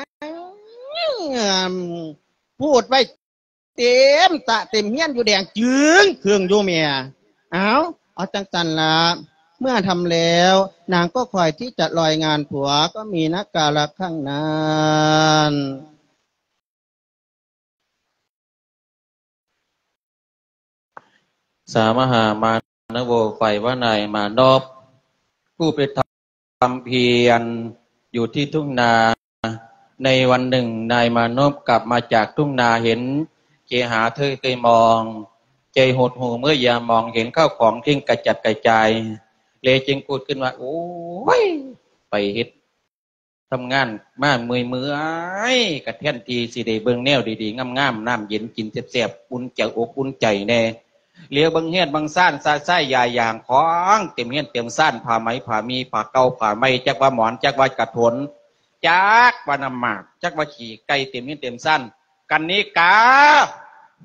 พูดไว้เต็มสะเต็มเฮียนอยู่แดงจึงเครื่องอยู่เมียเอาจังสันละเมื่อทำแล้วนางก็คอยที่จะลอยงานผัวก็มีนักกาลข้างนั้นสามหามานโวฝ่ายว่านายมานพผู้ไปทำเพียรอยู่ที่ทุ่งนาในวันหนึ่งนายมานพกลับมาจากทุ่งนาเห็นเจหาเธอเคยมองใจหดหูเมื่อยามมองเห็นข้าวของทิ้งกระจัดกระจายเลยจึงพูดขึ้นว่าโอ้ยไปเฮ็ดทำงานมาเมื่อยกระเทียนทีสิได้เบิ่งแนวดีๆงามๆน้ำเย็นกินแซ่บๆอุ่นใจอกอุ่นใจแน่เลี้ยวบางเฮียนบางซ่านซาไส้ยาอย่างของเต็มเฮียนเต็มซ่านผ้าไหมผ้ามีผ้าเก่าผ้าไหมจักว่าหมอนจักว่ากระถนจักว่านำหมากจักว่าขี่ไก่เต็มเฮียนเต็มซ่านกันนี้กา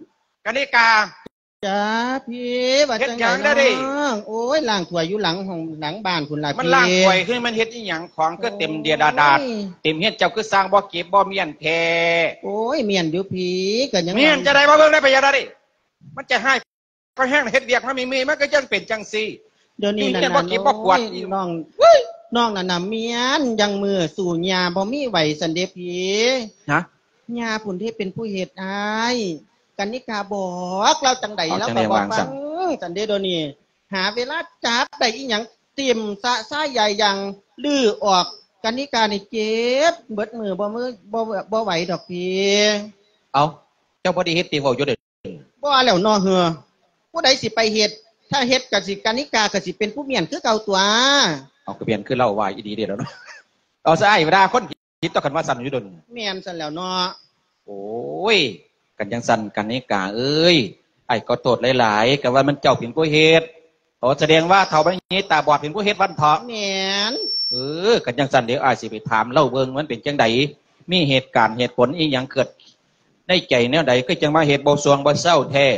กนิกาจ้าพี่ว่าจังเฮ็ดหยังได้ไดดิน้องโอ้ยล้างถ้วยอยู่หลังห้องหลังบ้านคุณล่ะพี่มันล่างป่วยคือมันเฮ็ดอีหยังของก็เต็มเดียดาดาดเต็มเฮ็ดเจ้าคือสร้างบ่เก็บบ่เมียนแท้โอ้ยเมียนอยู่พี่ก็ยังเมียนจะได้บ่เบิ่งได้ไปยาดาดิมันจะให้ก็แห้งเฮ็ดเวียกมันมีมันก็จังเป็นจังซี่เดี๋ยวนี้อยู่นั่เฮียนนบ่น่ะเก็บบ่กวาดโอ้ยอีกน้องน้องนั่นน่ะเมียนยังมือสู่ยาบ่มีไหวสันเดพี่ฮะยาผุนที่เป็นผู้เฮ็ดอ้ายกันนิกาบอกเราจังใดเอาแล้วจังก็ใดบอกวางฟัสั่งนสันเดเดี๋ยวนี้หาเวลาจับได้อีหยังเตรียมสะซ่าใหญ่ยังลื้อออกกันนิกานี่เจ็บเบิดมือบ่ไหวดอกพี่เอาเจ้าบ่ได้เฮ็ดติเว้าอยู่เด้อบ่แล้วนอเหือผู้ใดสิไปเฮ็ดถ้าเฮ็ดก็สิกันนิกาก็สิเป็นผู้เมียนคือเก่าตัวเอากระเบียนคือเล่าว่าอีดีเด้อเนาะเอาซะไอ้เวลาคนคิดต่อกันว่าสั่นอยู่ดนเมียนซั่นแล้วเนาะโอ้ยกันยังสั่นกันนี่กาเอ้ยไอ้ก็โทษหลายๆก็ว่ามันเจ้าเป็นผู้เฮ็ดโอ้แสดงว่าเฒ่าบัดนี้ตาบอดเป็นผู้เฮ็ดวันเถาะเมียนกันยังสั่นเดี๋ยวอ้ายสิไปถามเล่าเบิ่งมันเป็นจังไดมีเหตุการณ์เหตุผลอีหยังเกิดในใจแนวใดก็จังมาเฮ็ดบ่สวงบ่เศร้าแท้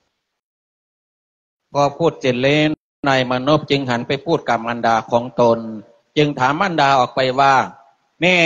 พอพูดเสร็จแล้วนายมนพจึงหันไปพูดกับมารดาของตน จึงถามมารดาออกไปว่าแม่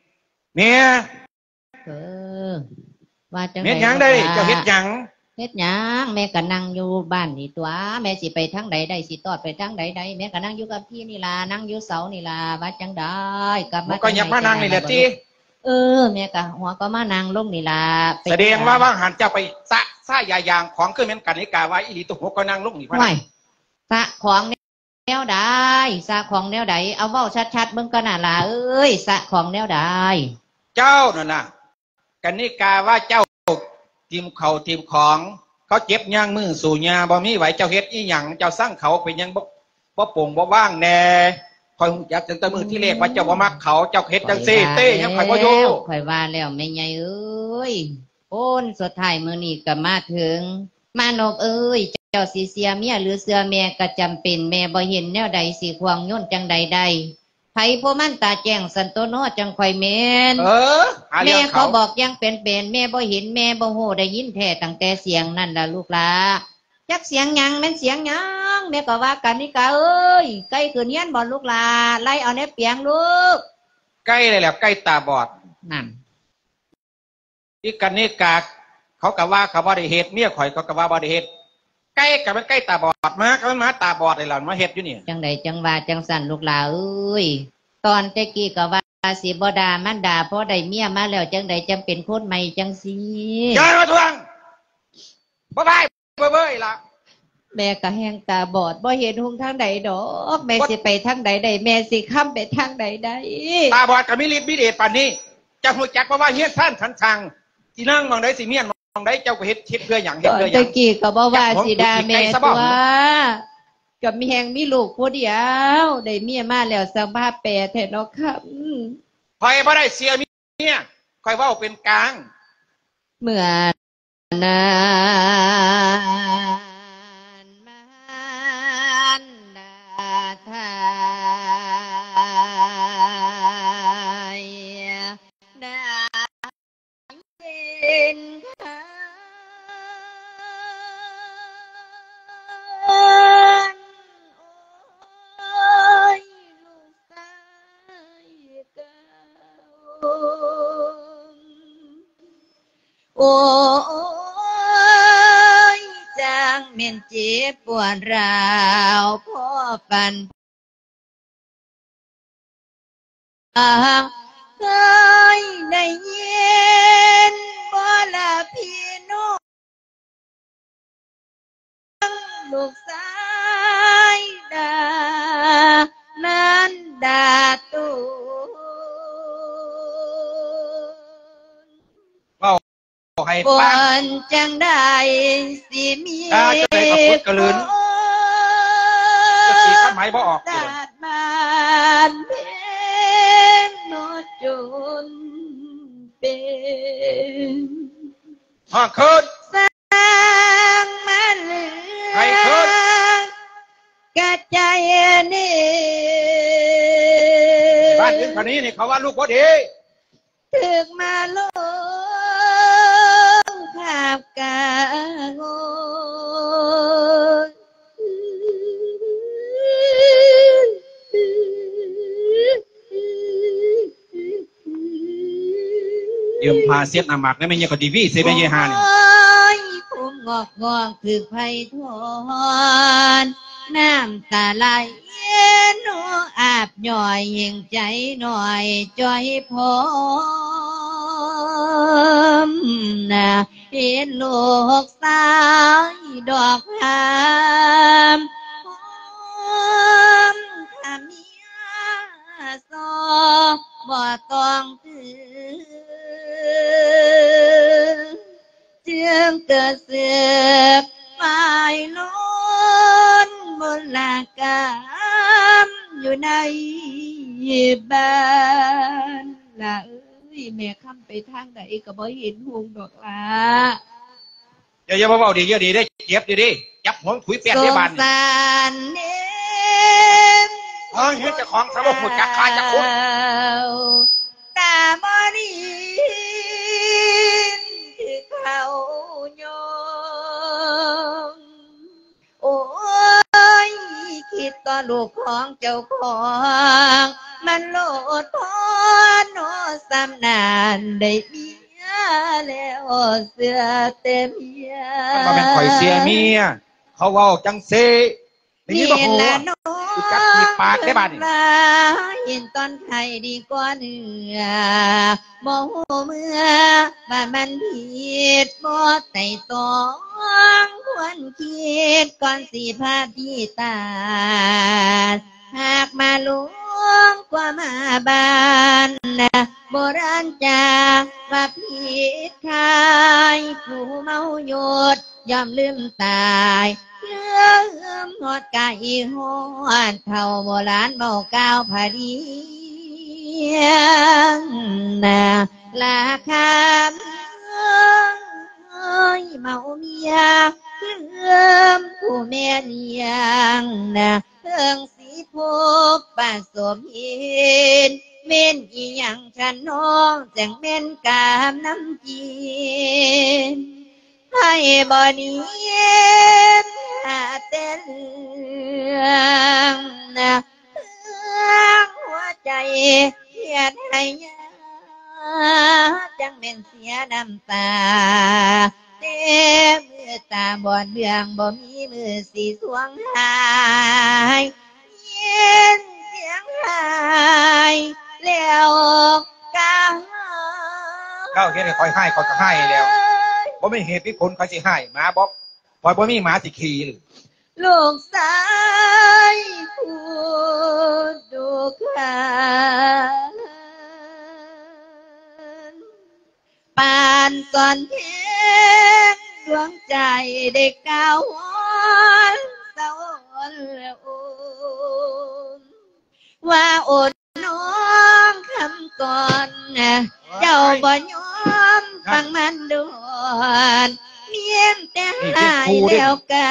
เออว่าจังเฮ็ดหยังได้เจ้าเฮ็ดหยังเฮ็ดหยังแม่ก็นั่งอยู่บ้านนี่ตัวแม่สิไปทางใดได้สิตอดไปทางใดได้แม่ก็นั่งอยู่กับพี่นี่ล่ะนั่งอยู่เสานี่ล่ะว่าจังได้กลับมัมานก็ยับมานั่งนี่แหละติแม่ก็หัวก็มานั่งลงนี่ล่ะไปแสดงว่าว่างหันเจ้าไปซ่ายายางของคือแม่นกนิกาว่าอีหลีตุหัวก็นั่งลงนี่พะห่วยสะของแนวใดสะของแนวใดเอาเว้าชัดๆเบิ่งก็น่าล่ะเอ้ยสะของแนวใดเจ้านั่นน่ะกนิกาว่าเจ้าทีมเขาทีมของเขาเจ็บย่างมือสู่ยาบ่มีไหวเจ้าเฮ็ดอีหยังเจ้าสร้างเขาเป็นหยังบ่โป่งบ่ว่างแน่คอยอยากตั้งแต่มือที่แรกว่าเจ้าบ่มักเขาเจ้าเฮ็ดจังซี่เต้ยังคอยบ่อยู่ข่อยว่าแล้วแม่ใหญ่เอ้ยโอนสุดท้ายมื้อนี้ก็มาถึงมานพเอ้ยเจ้าสิเสียเมียหรือเสือแม่ก็จำเป็นแม่บ่เห็นแนวใดสิควงย่นจังใดใดไผผู้มันตาแจ้งสันโตโนจังข่อยแม่นหาเรื่แม่องเขาเขาบอกยังเป็นแม่บ่เห็นแม่บ่ฮู้ได้ยินแท้ตั้งแต่เสียงนั่นล่ะลูกหลาจักเสียงหยังแม่นเสียงหยังแม่ก็ว่ากันนี่กะเอ้ยใกล้คืนเฮียนบ่ลูกหลาไล่เอาในเปียงลูกใกล้เลยแหละใกล้ตาบอดนั่นอีกนิกาเขาก็ว่าเขาบ่ได้เฮ็ดเมียข่อยเขาก็ว่าบ่ได้เฮ็ดใกล้กับมันใกล้ตาบอดมาก็มันมาตาบอดเลยล่ะมาเฮ็ดอยู่นี่จังใดจังว่าจังสั่นลูกหลาเอ้ยตอนแต่กี้ก็ว่าสิบ่ด่ามันด่าเพราะได้เมียมาแล้วจังใดจำเป็นคนใหม่จังสิอย่ามาทวงบ่บายบ่เบ้ยล่ะแม่ก็แห้งตาบอดบ่เห็นหุงทางใดดอกแม่สิไปทางใดได้แม่สิค้ำไปทางใดได้ตาบอดก็มีฤทธิ์มีเดชปานนี้จะฮู้จักว่าเฮียนท่านทันชังสินั่งมองได้สิเมียนมองได้เจ้าก็เฮ็ดเพื่อหยังเฮ็ตดอนเพื่อหยัตะงกี้ก็บอกว่าสิดาแม่อยากผมตัวกับมีแหงมีลูกผู้เดียวได้เมียมาแล้วสภาพแปรแท้เนาะครับข่อยบ่ได้เสียเมียข่อยเว้าเป็นกลางเมื่อนานมันดาทายได้ยินข่าวโอ้ยลูกชายเก่า โอ้ยจางเมียนเจ็บปวดร้าวพ่อปันเคยได้ยินบ่ละพี่น้องลูกชายดานั้นดาตูให้ก่อฟังนจังได้สิมีจะได้กับพุทธกระลืนจะสีข้าไม้บ่ออกดาดบานเพนโนจนเป็นห้องคืนสร้างมันเหลือใครคืนกระจายนี่บ้านอื่นคนนี้นี่เขาว่าลูกบ่ดีถึกมาลงขาบกายพาเสียดน้ำหมักนั่นไม่ใช่ก็ดีวีเสียไม่ใช่ฮานี่ผมงอกงอกคือไผ่ทอนน้ำตาไหลหนูอาบหน่อยยิ่งใจหน่อยจอยพร้อมนะเห็นลูกสาวดอกหามพร้อมถ้าเมียสอบ่ต้องถือจึงเกิดเสือกฝ่ายล้นบนลากามอยู่ในบ้านละเอ้ยแม่ค้ำไปทางใดก็บ่เห็นหงดอกละอย่ามาเบาดีเยอะดีได้เจ็บดีดิจับหัวถุยแป้นได้บานสงสารเน้นเฮ้ยเห็นเจ้าของสมบูรณ์จักขาจักคนตาบอดีที่เขาโยงโอ้ยคิดต่อลูกของเจ้าของมันโลดพอนโนสำนานได้เมียแล้วเสือเต็มเมียมันเป็นข่อยเสียเมียเขาเว้าจังเซ่ได้ยินบ่ฮู้กูจักขีดปากได้บาดนี่เห็นตอนไข่ดีกว่าเนื้อบ่หูเมื่อว่ามันผิดบ่ไต่ตองควรคิดก่อนสิพาที่ตาหากมาหลวงกว่ามาบ้านนะโบราณจาว่าผิดคายผู้เมาหยุดยอมลืมตายเรื่องหอดกายหอดเท่าโบราณเมาก้าวผาดีนะราคาเมาเมียเรื่องผู้แม่เลี้ยงนะเรื่องสีพบป่าสมหินเม่นอีหยังฉันน้องจังเม่นกามน้ำจีนให้บ่นี้หาเต้นนะหัวใจเครียดให้ยาจังเป็นเสียน้ำตาเต็มมือตาบอดเบื้องบ่มีมือสีสวงหายเย็นเสียงหายแล้วกาเก้าเฮ็ดให้ข่อยให้ข่อยก็ให้แล้วบ่มีเหตุมีผลข่อยสิให้หมาบ่ปล่อยบ่มีหมาสิขี่หรือลูกสายพูดดูขาปานสอนเทงดวงใจเด็กก้าววันสอนโอนว่าโอนน้องคำก่อนเจ้าบ่ยอมฟังมันด่วนเมียนแต่หายแล้วกะ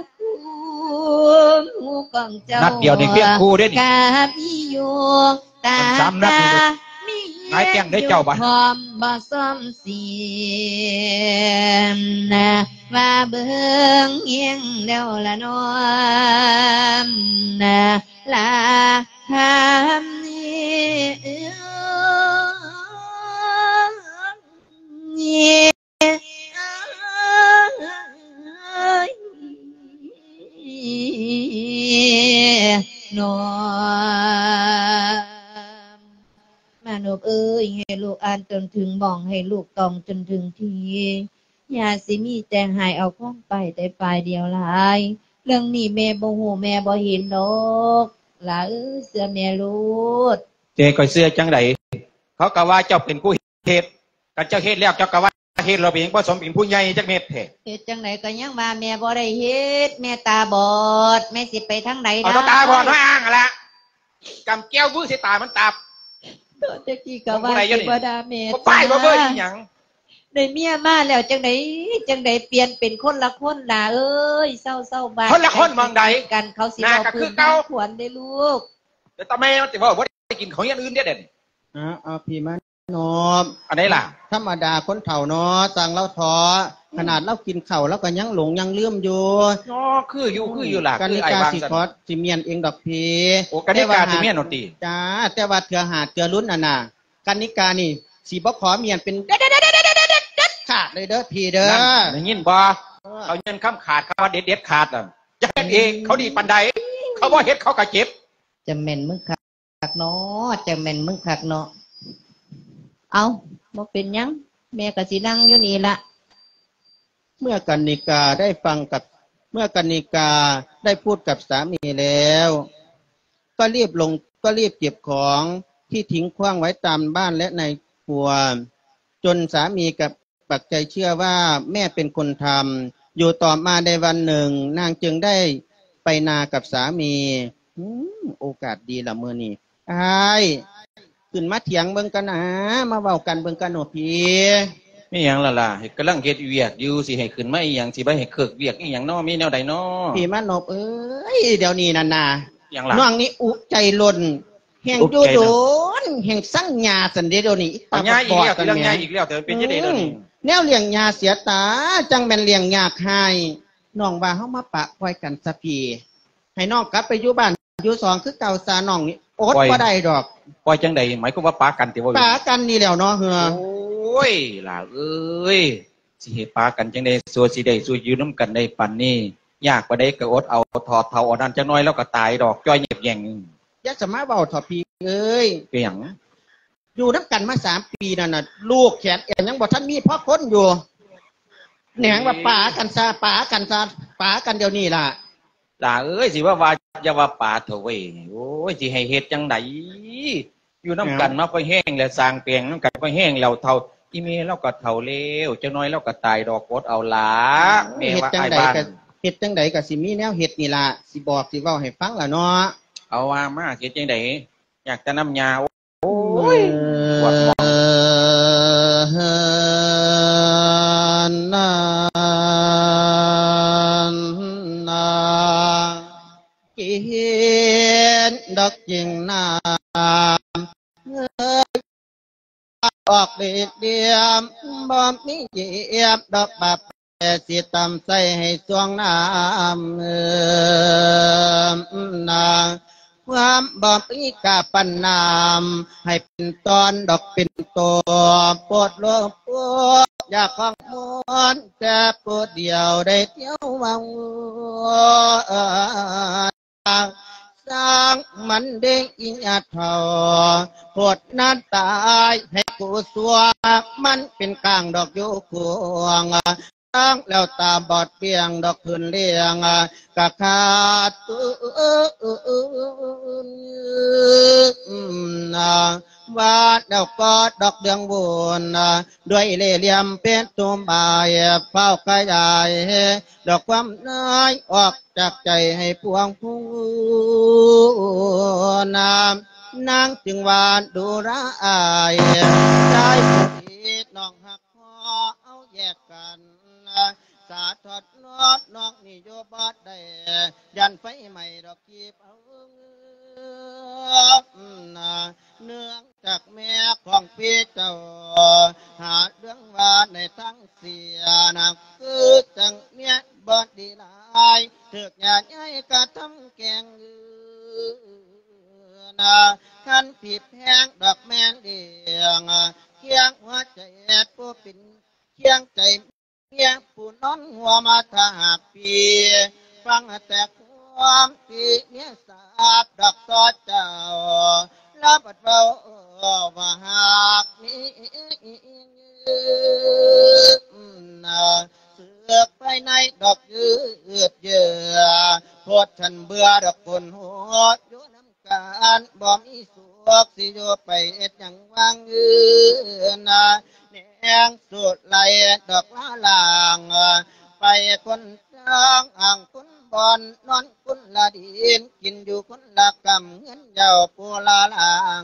หูกองเจ้านัดเดียวในเพียงคู่เด้นี่กะมีอยู่ตามันซ้ำนัดนี่เด้อมีนายแจ้งได้เจ้าบัดพร้อมบ่ซ้อมเสียมนะว่าเบิ่งเอียงแล้วละน้อมนะลาคำนี้นอมานบเอ้ยให้ลูกอ่านจนถึงมองให้ลูกตองจนถึงทีอย่าสิมีแต่หายเอาความไปแต่ฝ่ายเดียวหลายเรื่องนี้แม่บ่ฮู้แม่บ่เห็นดอกหลาเอ้ยเสื้อแม่รูดเจ๊ข่อยเสื้อจังไดเขาก็ว่าเจ้าเป็นผู้เฮ็ดกันเจ้าเฮ็ดแล้วเจ้าก็ว่าเฮ็ดเราเป็นบ่สมเป็นผู้ใหญ่จักเม็ดแท้เฮ็ดจังไดก็ยังว่าแม่บ่ได้เฮ็ดแม่ตาบอดแม่สิไปทางใดเอาตาบอดน้อยอ่างอะละกำแก้วมือสิตามันตับโดนตะกี้ก็ว่าสิบ่ด่าแม่บ่ไปบ่เบิ่งอีหยังได้เมียมาแล้วจังไดเปลี่ยนเป็นคนละคนล่ะเอ้ยเศร้าๆบ้าคนละคนมองใดกันเขาสิหน้าเอาก็ปืคือน เก่าขวนได้ลูกแต่ตาแม่มันสิว่าบ่ได้กินของอย่างอื่นเด้อเด่นเอาพี่มันนบอันไหนล่ะธรรมดาคนเฒ่าเนาะสั่งเราท้อขนาดเรากินข้าวแล้วก็ยังหลงยังลืมอยู่อ๋อคืออยู่ล่ะกัคืนิอไอ้กาวางสิซั่นคอสสิเมียนเองดอกพีโอ้กันิกาสิเมียนเอาติจ้าแต่ว่าเถื่อหาเถื่อรุ่นน่ะน่ะกันิกานี่สีบ่ขอเมียนเป็นเด็ดขาดเลยเด้อพี่เด้อนั่นได้ยินบ่เขาเงินคำขาดคำว่าเด็ดขาดอ่ะจะเฮ็ดเองเขาดีปันใดเขาบ่เฮ็ดเขาก็เจ็บจะแม่นมึงคักเนาะจะแม่นมึงคักเนาะเอาบ่เป็นหยังแม่ก็สินั่งอยู่นี่ละเมื่อกันนิกาได้ฟังกับเมื่อกันนิกาได้พูดกับสามีแล้วก็รีบเก็บของที่ทิ้งขว้างไว้ตามบ้านและในครัวจนสามีกับปักใจเชื่อว่าแม่เป็นคนทำอยู่ต่อมาในวันหนึ่งนางจึงได้ไปนากับสามีโอกาสดีละมื้อนี้อ้ายขึ้นมาเถียงเบิ่งกันนะมาเว้ากันเบิ่งกันโหนพี่มีหยังล่ะกำลังเฮ็ดเวียกอยู่สิให้ขึ้นมาอีหยังสิไปให้เคิกเวียกอีหยังน้อมีแนวใดน้อพี่มานพเอ้ยเดี๋ยวนี้น่ะนะอย่างล่ะน้องนี่อุกใจล้นแห่งอุกดูใจโดล้นแห่งสั่งยาสันเดยวนี้ปัญญาอีกแล้วกันเรื่องแหใหญ่ม่อีกแล้วแต่เป็นจังได๋เดี๋ยวนี้แนวเลี้ยงยาเสียตาจังแม่นเลี้ยงยากให้น้องว่าเฮามาปะปล่อยกันซะพี่ให้น้องกลับไปอยู่บ้านอยู่สองคือเก่าซาน้องนี่อดบ่ได้ดอกปล่อยจังได๋หมายความว่าปากันติบ่ปะกันนี่แล้วเนาะเฮือโอ้ยล่ะเอ้ยสิให้ปากันจังได๋สัวสิได้สู้อยู่นำกันได้ปานนี้ยากบ่ได้ก็อดเอาถอดเท่าเอานั้นจักหน่อยแล้วก็ตายดอกจ้อยแยงอย่าสมาเว้าเถอะพี่เอ้ยเป็นหยังอยู่นํกันมา3 ปีนั่นน่ะลูกแขนเอ็นยังบ่ทันมีพ่อคนอยู่แหนงว่าปากันซะปากันเดี๋ยวนี้ล่ะล่ะเอ้ยสิว่าอย่าว่าปาเถอะเว้ยโอ้ยสิให้เฮ็ดจังไดอยู่นำกันมาค่อยแห้งแล้วสร้างเปียงนำกันค่อยแห้งแล้วเท่าอีเมเราก็เท่าแล้วจักหน่อยเราก็ตายดอกอดเอาล่ะแม่เฮ็ดว่าจังอ้ายใดบ้านก็เฮ็ดจังใดก็สิมีแนวเฮ็ดนี่ล่ะสิบอกสิเว้าให้ฟังล่ะเนาะเอาว่ามาเฮ็ดจังไดอยากจะน้ำยาโอ้ยปวดหมองนากินดอกจิงน้ำออกเดียมบ่มีเยียบดอกบับแต่สิตำใส่ให้สวงน้ำนางความบ่มีกาปันน้ำให้เป็นตอนดอกเป็นตัวปวดโลภปวดอยากของมวนแต่ปวดเดียวได้เที่ยววังสร้างมันเด้งอิงอาเท่าปวดนั้นตายให้กูสัวมันเป็นกลางดอกโยควงตั้งแล้วตาบอดเปียงดอกคืนเลี้ยงกะขาดว่าดอกกอดดอกเดืองบุญด้วยเล่เหลี่ยมเป็นตุ่มบายเฝ้ากายายดอกความน้อยออกจากใจให้พวงผู้นนางจึงหวานดูร้ายได้ผู้ที่น้องหักพอเอาแยกกันสาทอดนอดน้องนี่โยบอดได้ยันไฟใหม่ดอกกีบเอาเนื่องจากแม่ของพี่เจ้าหาเรื่องว่าในทั้งเสียนะคือจังเมียบอดดีหลายถึกหยาดใหญ่กระทำแกงขันผิดแห้งดอกแมงเดียงเคียงหัวใจผู้เป็นเคียงใจเมียผู้นอนหัวมาถ้าหากปีฟังแต่ความที่เมียสาบดอกซอเจ้ารับบัดเบาว่าหากนี้เสือกไปในดอกยืดเยือโพดฉันเบื่อดอกคนหัวอยู่น้ำการบ่มีสุขสิโยไปเอ็ดอย่างวางแนงสุดไหลดอกละลางไปคนจ้างอ่างคุณบอนนอนคุณละดินกินอยู่คุณละกำเงินเจ้าปูละลาง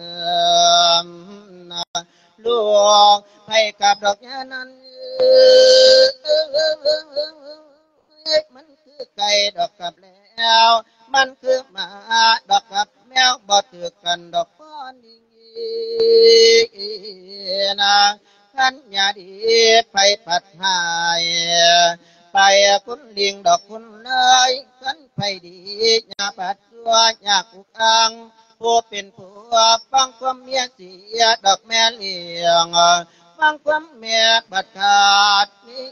ลูกไปกับดอกยานั้นมันคือไก่ดอกกับแล้วมันคือหมาดอกกับแมวบ่ถือกันดอกป้อนดีนะขันยาดีไปปัดหายไปคุณลิงดอกคุณเลยขันไปดียาปัดตัวอยากอุกอังคผู้เป็นผัวฟังความเมียเสียดอกแม่เลี้ยงฟังความเมียบัดขาดนี้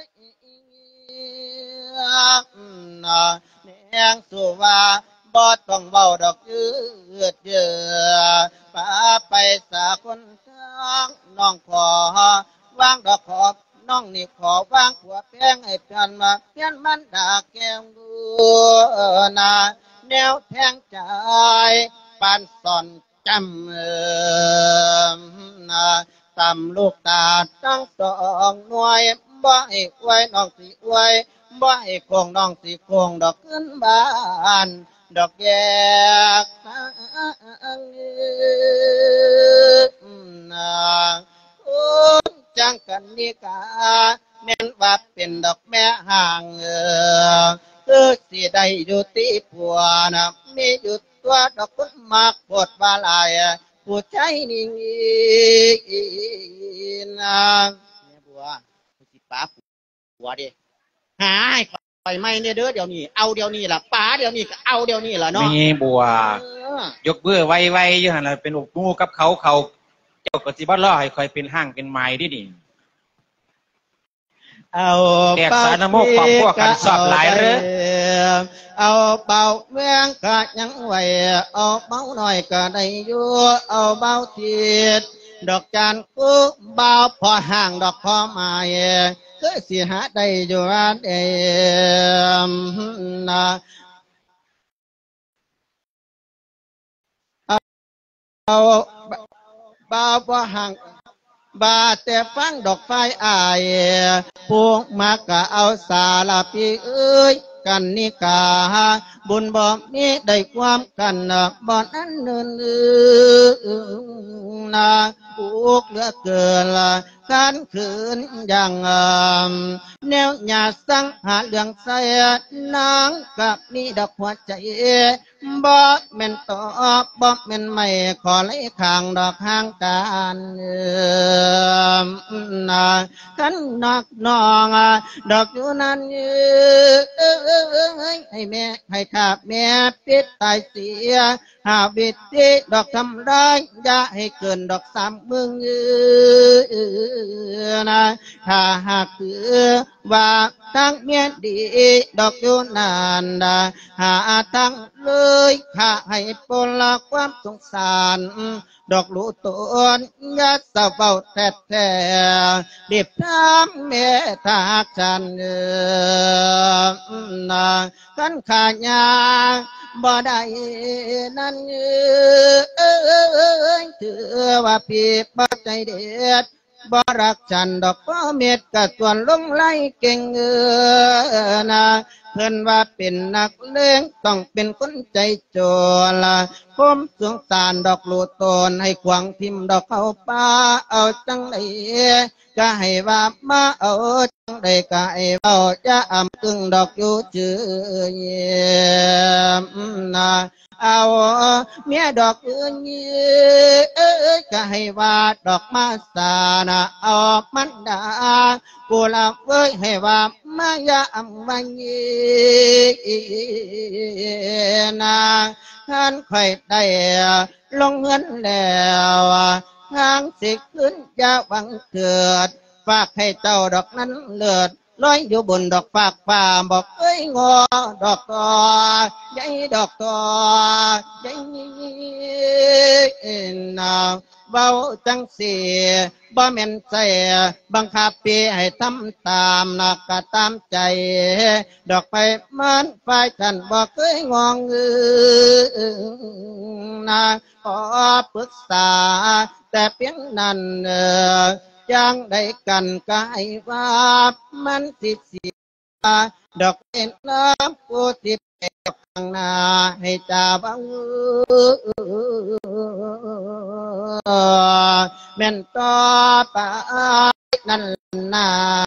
แนงสู่ว่าบ่ต้องเบาดอกยืดเยื้อป้าไปสาคนทางน้องขอวางดอกขอบน้องนี่ขอวางผัวแป้งให้เพื่อนมาเพื่อนมันด่าแก้มดูนาแนวแทงใจปานสอนจำตำลูกตาตั้งสองหน่วยบ่ให้อวยน้องสิอวยบ่ให้โกงน้องสิโกงดอกขึ้นบ้านดอกแยกทางโอ้จังกันนิกาแม่นว่าเป็นดอกแม่ห่างคือสิได้อยู่ตีผัวนะมีอยู่ตัวดอกคุณมากปวดบาลายผู้ใจนี่นะแม่บัวผู้สิป้าผัวดิหาให้ไปไม่เนี่ยเด้อเดี๋ยวนี้เอาเดี๋ยวนี้ล่ะป้าเดี๋ยวนี้ก็เอาเดี๋ยวนี้ล่ะเนาะมีบัวยกเบื่อไวๆอยู่หั่นล่ะเป็นงูกับเขาเจ้าก็สิบ่รอให้ค่อยเป็นห้างเป็นไม้ดินี่เอาแตกสารโมกความพวกกันสอบหลายเด้อเอาเบาเมืองก็ยังไหวเอาเบาหน่อยก็ได้อยู่เอาเบาทีดดอกจานกูเบาพอห่างดอกพอไม้คือสิหาได้อยู่อันนะเอาเบาพอห่างบาแต่ฟังดอกไฟอายพวกมากะเอาสาลาปีเอ้ยกันนิกาบุญบ่มีได้ความกันบ่นั้นเนินนาอุกเหลือเกินละการขืนอย่างแนวหยาสังหาเรื่องใส่นางกับมีดอกหัวใจบ่แม่นตอบบ่แม่นไม่ขอเลยข้างดอกห่างกันนาขันนักน้องดอกอยู่นั้นให้แม่ให้ข้าแม่ปิดตายเสียหาวิธีดอกทำร้ายอย่าให้เกินดอก3 มึงนะถ้าหากคือว่าทั้งเมียดีดอกอยู่นานหาทั้งเลยข้าให้ปนละความสงสารดอกลูตนยัดสะเบาแท้เด็บทำแม่ทากฉันกันขาญาบ่ได้นั่นถือว่าพี่บ่ใจเด็ดบ่รักฉันดอกพ่อเม็ดกะส่วนลงไล่เก่งนะเพิ่นว่าเป็นนักเลงต้องเป็นคนใจโจรผมสงสารดอกลูตนให้ขวางทิมดอกเขาป้าเอาจังไดก็ให้ว่ามาเอาจังไดก็ให้เอาจะอำกึ่งดอกอยู่จื้อนะเอาเมียดอกอื่นก็ให้ว่าดอกมาสานะออกมันดากูละเว้ยให้ว่ามายาอัมวันยีนะท่านค่อยได้ลงเงินแล้วทางสิขึ้นจะหวังเกิดฝากให้เจ้าดอกนั้นเลือดลอยอยู่บนดอกฝากป่าบอกเอ้ยงอดอกตอใหญ่ดอกตอใหญ่นาเบาจังสีบ่แม่นใจบังคับปีให้ทำตามนักก็ตามใจดอกไปมันไฟฉันบอกเคยงองนะขอปรึกษาแต่เพียงนั้นจังได้กันกายว่ามันสิเสียดอกเป็นน้ำผู้ที่เป็นข้างหน้าให้จ่าบังแม่นต่อไปนั่นนา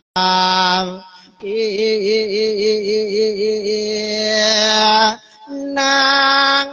นาง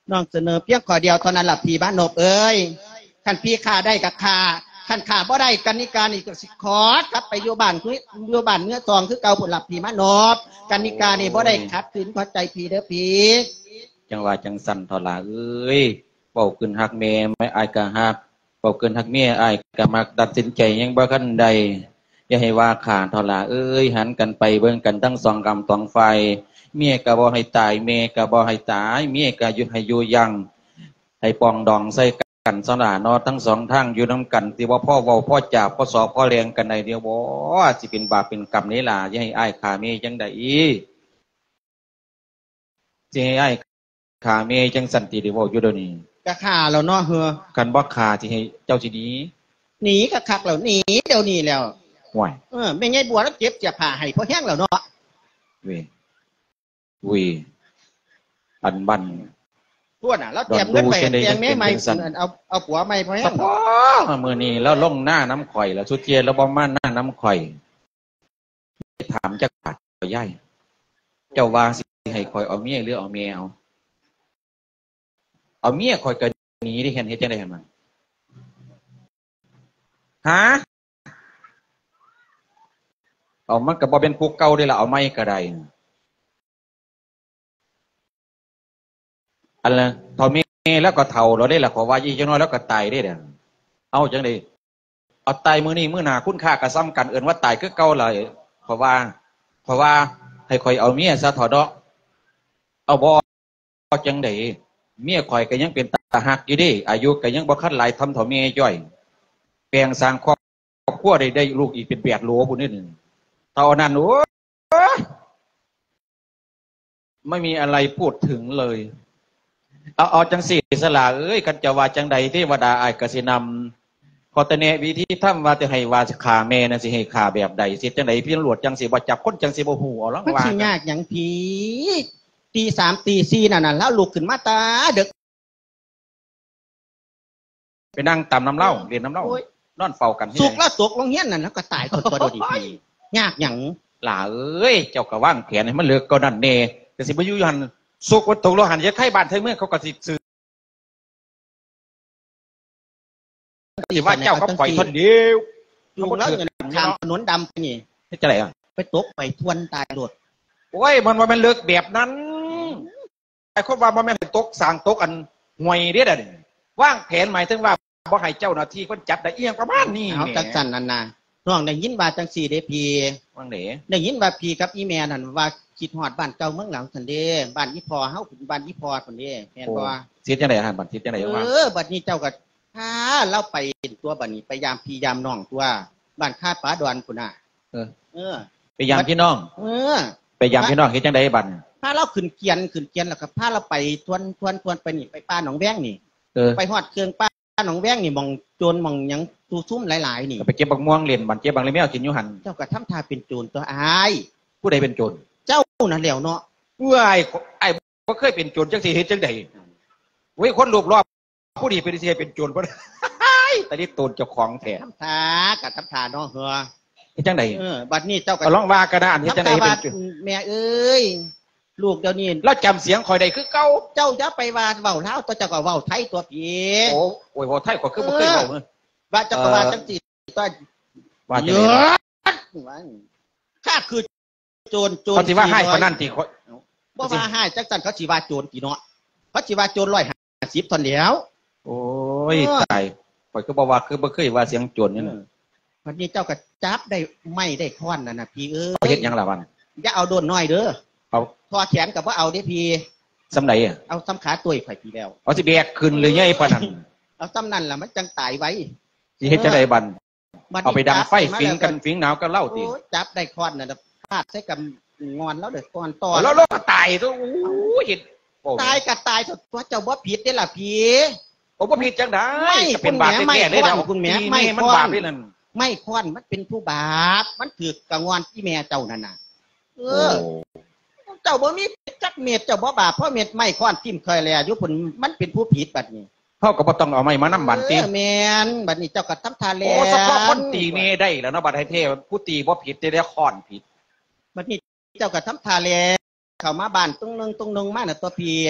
น้องเสนอเพียงข้อเดียวเท่านั้นล่ะพี่บ้านนบเอ้ยคันพี่ขาได้กับขาคันขาบ่ได้กันนิการนี่ก็สิขอกลับไปอยู่บ้านคืออยู่บ้านเนื้อทองคือเก่าผลลัพธ์พี่บ้านนบกันนิการนี่บ่ได้ขัดขืนพอใจพี่เด้อพี่จังว่าจังสั่นทอลาเอ้ยเป่าขึ้นหักแม่ไม่อายกะหักเป่าขึ้นหักเมียอายกะมักตัดสินใจยังบ่คันใดอย่าให้ว่าขาดทอลาเอ้ยหันกันไปเบิ่งกันทั้งสองกำสองไฟเมียกะบ่ให้ตายเมียกะบ่ให้ตายเมียกะอยู่ให้อยู่ยังให้ปองดองใส่กันสนาเนาะทั้งสองทางอยู่นำกันที่ว่าพ่อเว้าพ่อจาพ่อสอบพ่อแรงกันใดเดียวบ่สิเป็นบาปเป็นกรรมนี่ล่ะอย่าให้อ้ายขาเมียจังได๋สิให้อ้ายขาเมียจังสันติได้เว้าอยู่เดี๋ยวนี้กะขาแล้วเนาะเฮือกันบ่ขาสิให้เจ้าสิหนีกะคักแล้วหนีเดี๋ยวนี้แล้วห่วยแม่ใหญ่บัวแล้วเก็บเสียผ้าให้พอแห้งแล้วเนาะเว้อันบันทั่วน่ะแล้วเตรียมเงินไปเตรียมแม่ใหม่เอาผัวใหม่พอแห้งมื้อนี้แล้วลงหน้าน้ำข่อยแล้วสุดเทียนแล้วบ่มาหน้าน้ำข่อยถามจักบาทใหญ่เจ้าว่าสิให้ข่อยเอาเมียหรือเอาเมียเอาเมียข่อยก็หนีได้เห็นเฮ็ดจังได๋หั่นมันฮะเอามันก็บ่เป็นผู้เก่าได้ล่ะเอาใหม่ก็ได้อันละเฒ่าแม่แล้วก็เฒ่าเราได้ล่ะขอว่าอีจังน้อยแล้วก็ตายได้เด้อเอาจังได๋เอาตายมื้อนี้มื้อหน้าคุณค่าก็ซ้ำกันเอิ้นว่าตายคือเก่าเลยเพราะว่าให้ข่อยเอาเมียซะเถาะเนาะเอาบ่จังได๋เมียข่อยก็ยังเป็นตาฮักอยู่เด้อายุก็ยังบ่คันหลายทำเฒ่าแม่ย่อยแปลงสร้างครอบครัวได้ลูกอีกเป็น8โหลพุ่นนี่เท่านั้นโอ้ไม่มีอะไรพูดถึงเลยเอาจังสี่สละเอ้ยกันจะว่าจังใดเทวดาอ้ายก็สินำขอตะเนวิธีทำว่าจะให้ว่าฆ่าแม่น่ะสิให้ฆ่าแบบใดสิจังไดพี่ตำรวจจังสิบ่จับคนจังสิบ่ฮู้เอาล่ะว่ามันสิยากหยังพี่ตี 3 ตี 4นั่นน่ะแล้วลุกขึ้นมาตาดึกไปนั่งตำน้ำเหล้าเรียนน้ำเหล้านอนเฝ้ากันสุกแล้วตกลงเฮียนนั่นแล้วก็ตายคนตัวเดียวพี่ยากหยังล่ะเอ้ยเจ้าก็วางแผนให้มันเลิกก็นั่นแน่ก็สิบ่อยู่หั่นสุกว่าตกโลหันจะไทบ้านไทเมืองเขาก็สิซื้อสิว่าเจ้าก็ปล่อยคนเดียวลุงแล้วเงินข้ามถนนดำไปนี่จะไหนอ่ะไปตกไปทวนตายโดดโอ้ยมันว่ามันเลิกแบบนั้นไอ้คนว่ามันไม่ตกสร้างตกอันห่วยเด้อเด้อว่างแผนหมายถึงว่าบ่ให้เจ้าหน้าที่เพิ่นจับได้เอียงประมาณนี้เอาจังซั่นนั่นน่ะน้องได้ยินว่าจังซี่เด้พี่ว่างเด้ได้ยินว่าพี่กับอีแม่นั่นว่าคิดฮอดบ้านเก่าเมืองหลังซั่นเด้บ้านอีพ่อเฮาเป็นบ้านอีพ่อพุ่นเด้แม่นบ่สิจังได๋หั่นบัดสิจังได๋ว่าบัดนี้เจ้าก็เราไปตัวบัดนี้ไปยามพี่ยามน้องตัวบ้านค่าป๋าดอนพุ่นน่ะไปยามพี่น้องไปยามพี่น้องเฮ็ดจังได๋บัดพาเราขึ้นเกียนแล้วก็พาเราไปทวนไปนี่ไปป้าหนองแว้งนี่ไปฮอดเครื่องป้าหนองแว้งนี่มองโจรมองหยังซุ่มหลายๆนี่ไปเก็บบักม่วงเล่นบัดเก็บบักเลยแมวกินอยู่หั่นเจ้าก็ทำท่าเป็นโจรตัวอ้ายผู้ใดเป็นโจรเจ้านั่นแหล้วเนาะอ้ายบ่เคยเป็นโจรจังสิเฮ็ดจังได๋เว้ยคนรูปรอบผู้ดีเป็นสิเป็นโจรบ่แต่นี่โตนเจ้าของแท้ทำท่ากับทำท่าเนาะเฮือเฮ็ดจังได๋บัดนี้เจ้าก็ลองว่ากันนะอันเฮ็ดจังได๋เป็นแม่เอ้ยลูกเดี๋ยวนี้แล้วจำเสียงข่อยได้คือเก่าเจ้าอย่าไปว่าเว้าลาวตัวเจ้าก็เว้าไทยตัวพี่โอ้ยเว้าไทยก็คือบ่เคยเว้าว่าเจ้าก็ว่าจังซี่ตัวว่าจังได๋ข้าคือโจรเขาสิว่าให้ปานนั้นติบ่ว่าให้จังซั่นเขาสิว่าโจรติเนาะเขาสิว่าโจร150ท่อนแล้วโอ้ยตายข่อยก็บ่ว่าคือบ่เคยว่าเสียงโจรนี่น่ะวันนี้เจ้าก็จับได้ไม่ได้ค้อนนั่นน่ะพี่เอ้ยเฮ็ดหยังล่ะบัดอย่าเอาโดนน้อยเด้อเอาทอแขนก็บ่เอาเด้พี่ซำไหนอ่ะเอาซ้ำขาตุ้ยข่อยพี่แล้วเอาสิแบกขึ้นเลยใหญ่ปานนั้นเอาซ้ำนั่นล่ะมันจังตายไว้สิเฮ็ดจังได๋บัดเอาไปดังไฟฝิงกันฝิงหนาวก็เล่าติจับได้ค้อนน่ะพาดใส่กับงอนแล้วเด้อก่อนต่อแล้วก็ตายตัวโอ้ยเฮ็ดตายก็ตายตัวเจ้าบ่ผิดเด้ล่ะพี่โอ้บ่ผิดจังได๋เป็นบาปแท้ๆเด้แล้วคุณแม่ไม่มันบาปนี่นั่นไม่ค้อนมันเป็นผู้บาปมันถือกะงอนที่แม่เจ้านั่นน่ะเจ้าบ่มีจักเม็ดเจ้าบ่บาปเพราะเม็ดไม่ค้อนทิ่มเคยแล้วอยู่พุ่นมันเป็นผู้ผิดบัดนี้เฮาก็บ่ต้องเอาไม้มานำบัดติแม่นบัดนี้เจ้าก็ทำทาแล้วโอ้เฉพาะคนตีแม่ได้แล้วเนาะบัดให้เทผู้ตีบ่ผิดได้ค้อนผิดบัดนี้เจ้าก็ทำทาแล้วเข้ามาบ้านตรงนึงมาน่ะตัวพี่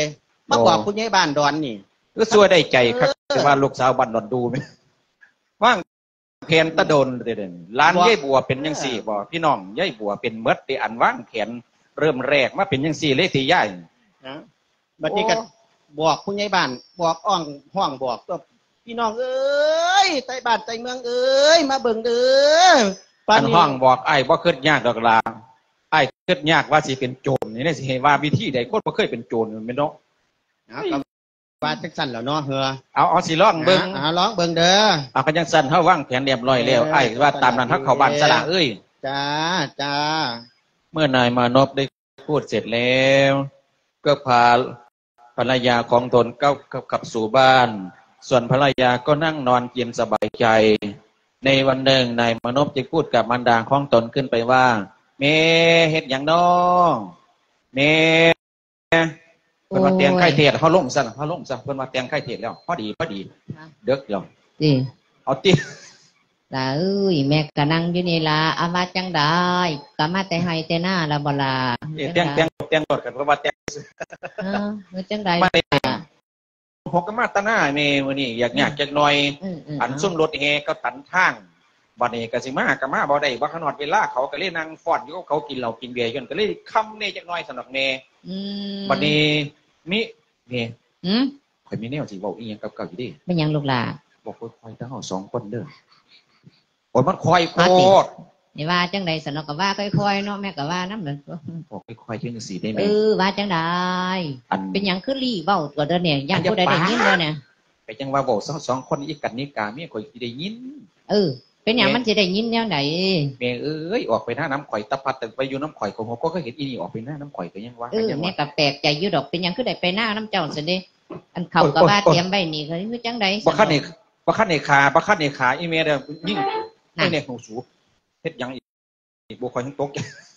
มาบอกผู้ใหญ่บ้านดอนนี่ก็ช่วยได้ใจครับแต่ว่าลูกสาวบ้านดอนดูไหมว่างแขนตะโดนเด่นร้านย่ายบัวเป็นยังสี่บ่พี่น้องย่ายบัวเป็นเมดที่อันว่างแขนเริ่มแรกมาเป็นยังสี่เลยที่ย่ายบัดนี้ก็บอกผู้ใหญ่บ้านบอกอ่องห้องบอกตัวพี่น้องเอ้ยใต้บ้านใต้เมืองเอ้ยมาเบิ่งเด้ออันห้องบอกไอ้บ่คิดยากดอกลาไอ้คิดยากว่าสิเป็นโจรนี่สิว่าวิธีใดคนบ่เคยเป็นโจรแม่นเนาะว่าจังสั่นแล้วเนาะเฮอเอาสิร้องเบิ่งร้องเบิ่งเด้อก็จังสั่นเฮาวางแผนเรียบร้อยแล้วไอ้ว่าตามนั้นเฮาเข้าบ้านซะละเอ้ยจ้าเมื่อนายมานพได้พูดเสร็จแล้วก็พาภรรยาของตนกลับสู่บ้านส่วนภรรยาก็นั่งนอนกินสบายใจในวันหนึ่งนายมานพจึงพูดกับมารดาของตนขึ้นไปว่าเมเฮ็ดหยังน้องเมเพิ่นว่าเตียงไข่เทศเฮาลงซะเฮาลงซะเพิ่นว่าเตียงไข่เทศแล้วพอดีเด็กแล้วเอาติล่ะเอ้ยแม่ก็นั่งอยู่นี่ล่ะอาว่าจังได๋ก็มาแต่ให้แต่หน้าละบ่ล่ะเตียงรถกันว่าเตียงจังได๋หกก็มาตะหน้าแม่มื้อนี้อยากจักหน่อยอันซุ่มรถแฮก็ตันทางบัดนี้ก็สิมาก็มาบ่ได้ว่าขนอดเวลาเขาก็เลยนั่งฟ้อนอยู่กับเขากินเหล้ากินเบียร์กันก็เลยค่ำแน่จักหน่อยสำหรับแม่บัดนี้มิแม่ข่อยมีแนวสิเว้าอีหยังกับเก่าอยู่ดิเป็นหยังลูกหล่ะบอกค่อยๆเฮา2คนเด้อโอ้ยมันค่อยโคตรนี่ว่าจังได๋สนก็ว่าค่อยๆเนาะแม่ก็ว่านํบอกค่อยๆจังซี่ได้แม่ว่าจังได๋เป็นหยังคือรีเว้าตัวเด้อเนี่ยย่านผู้ใดได้ยินบ่เนี่ยไปจังว่าเว้า2คนอีกกันนี่กาเมียข่อยสิได้ยินเป็นหยังมันสิได้ยินแนวไหนแม่เอ้ยออกไปหน้าน้ำข่อยตะพัดแต่ไปอยู่น้ำข่อยของเขาก็เห็นอีนี่ออกไปหน้าน้ำข่อยก็ยังว่าแม่ก็แปลกใจอยู่ดอกเป็นหยังคือได้ไปหน้าน้ำเจ้าซั่นเด้อันเขาก็ว่าเตรียมไว้นี่คือจังได๋บ่คันนี่ขาอีเมลยิ่งไอ้เนี่ยหูสูเฮ็ดหยังอีกบ่ค่อยตก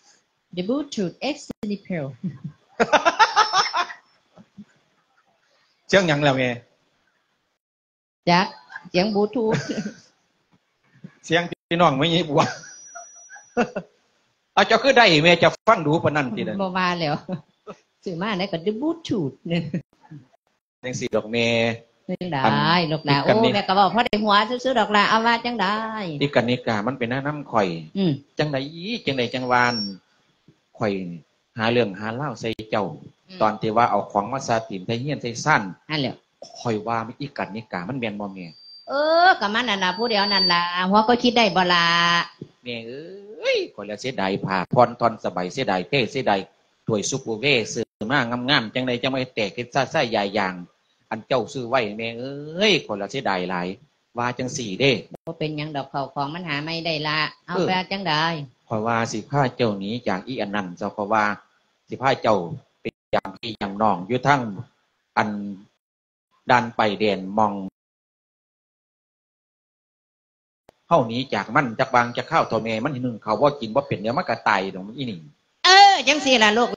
The Bluetooth X Snipper เสียงหยังแล้วแม่จักเสียงบลูทูธเสียงพี่น้องไม่ยิบบัวเอาเจ้าคือได้แม่จะฟังดูปานนั้นติเด้อบ่ว่าแล้วสิมาได้ก็ The Bluetooth เนี่ยจังซี่ดอกแม่จังได้ลูกหลานโอ้แม่ก็บอกพอได้หัวซื่อๆดอกหลานเอาว่าจังได้อีกันนิกามันเป็นหน้าน้ำข่อยจังไดจังวานข่อยหาเรื่องหาเล่าใส่เจ้าตอนที่ว่าเอาของมาซาติมใส่เฮียนใส่สั้นนั่นแหละข่อยว่าอีกันนิกามันแม่นบ่แม่ก็มันนั่นล่ะผู้เดียวนั่นล่ะหัวก็คิดได้บ่ล่ะแม่เอ้ยข่อยละเสียดายผ้าพรตอนสบายเสียดายเป้เสียดายถ้วยซุปเวซื้อมางามๆจังไดจังไม่แตกคิดซ่าๆใหญ่อย่างอันเจ้าซื้อไว้แม่เอ้ยคนละเสียดายหลายว่าจังสี่เด้บ่เป็นหยังดอกเขาของมันหาไม่ได้ละเอาไปจังได้ข่อยว่าสิพาเจ้าหนีจากอีอันนั้นเจ้าก็ว่าสิพาเจ้าไปอย่างพี่อย่างน้องอยู่ทั้งอันดันไปเด่นมองเฮาหนีจากมันจากบางจากข้าวตัวแม่มันนึงเขาบ่กินบ่เป็นเดี๋ยวมันก็ตายดอกมันอีนี่จังซี่ล่ะลูก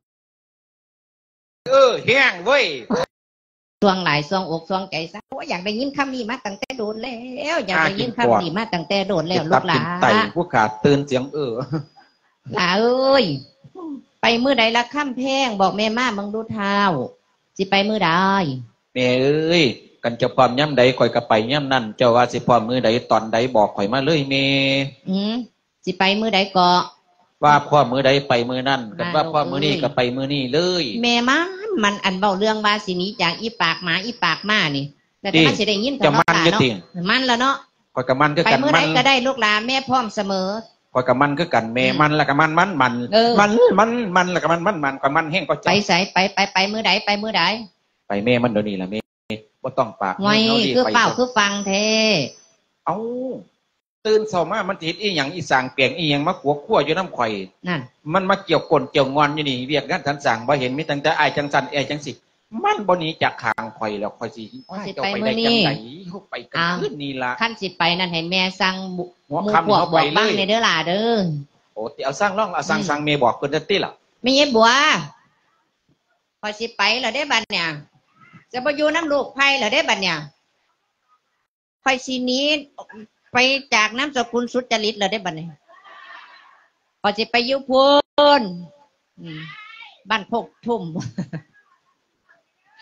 แห้งเว้ยสวงหลายสวงอกสวงใจซะว่าอยากได้ยินคำนี้มาตั้งแต่โดนแล้วอยากได้ยินคำนี้มาตั้งแต่โดนแล้วลูกหลานไต่ผู้ขาดตื่นเสียงหลาเอ้ยไปมื้อใดละค่ำแพงบอกแม่มาบังดูเท้าสิไปมื้อใดแม่เอ้ยกันจะพร้อมย่ำใดข่อยก็ไปย่ำนั่นเจ้าว่าสิพร้อมมื้อใดตอนใดบอกข่อยมาเลยแม่สิไปมื้อใดก็ว่าพ่อมื้อใดไปมื้อนั่นกันว่าพ่อมื้อนี้ก็ไปมื้อนี้เลยแม่มันอันเบาเรื่องว่าสินี้จากอีปากหมาอีปากมานี่แต่ถ้าสิได้ยินจะมันเนาะมันแล้วเนาะข่อยกับมันคือกันไปมื้อใดก็ได้ลูกหลานแม่พร้อมเสมอข่อยกับมันคือกันแม่มันแล้วก็มันแล้วก็มันกับมันแห้งก็ไปใส่ไปมื้อใดไปมื้อใดไปแม่มันเดี๋ยวนี้ล่ะแม่บ่ต้องปากไว้คือเปล่าคือฟังแท้เอาตื่นเช้ามามันสิเฮ็ดอีหยังอีสางเปียงอีหยังมาขัวอยู่น้ำข่อยนั่นมันมาเกี่ยวก้นเกี่ยวงอนอยู่นี่เรียกงานทันสั่งบ่เห็นมีตั้งแต่อ้ายจังซั่นอ้ายจังสิมันบ่หนีจากข้างข่อยแล้วข่อยสิเจ้าไปได้จังได๋เฮาไปกันคืนนี้ล่ะคันสิไปนั่นให้แม่สั่งหมู่พวกบอกบ้างในเด้อล่ะเด้อโอ้ติเอาสั่งร้องเอาสั่งแม่บอกเพิ่นติล่ะแม่เย็บบัวข่อยสิไปแล้วเด้บัดเนี่ยจะบ่อยู่น้ำลูกไผแล้วเด้บัดเนี่ยข่อยสิหนีไปจากน้ำสกุลสุจริตแล้วได้บัดนี้พอจะไปยุพูนบ้านโคกทุ่ม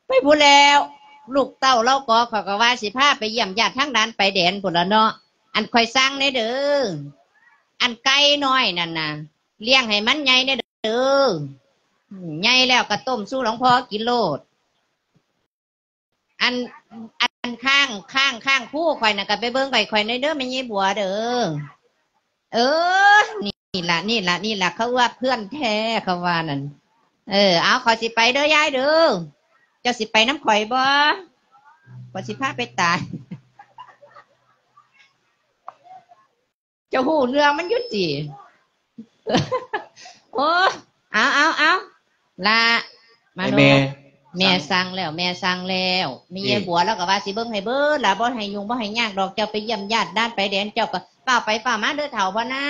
ไปพูดแล้วลูกเต้าเล่าก็ขอกว่าสิพาไปเยี่ยมญาติทั้งนั้นไปแดนพุ่นละเนาะอันคอยสร้างในเด้ออันไก่น้อยนั่นน่ะเลี้ยงให้มันใหญ่ในเด้อใหญ่แล้วก็ต้มสู้หลวงพ่อกินโลดอันข้างผู้ข่อยน่ะก็ไปเบิ่งไก่ข่อยในเด้อไม่ยี่บัวเด้อนี่ล่ะเขาว่าเพื่อนแท้เขาว่านั่นเอาขอสิไปเด้อยายเด้อเจ้าสิไปน้ำข่อยบ่ขอสิพาไปตายเจ้าหูเรื่องมันยุติโอ้เอาละมาโนแม่สั่งแล้วมีเย่บัวแล้วก็ว่าสิเบิ่งให้เบิ่งล่ะบ่ให้ยุงบ่ให้ยากดอกเจ้าไปเยี่ยมญาติด้านไปแดนเจ้าก็เฝ้าไปเฝ้ามาเด้อเฒ่าบ่นะ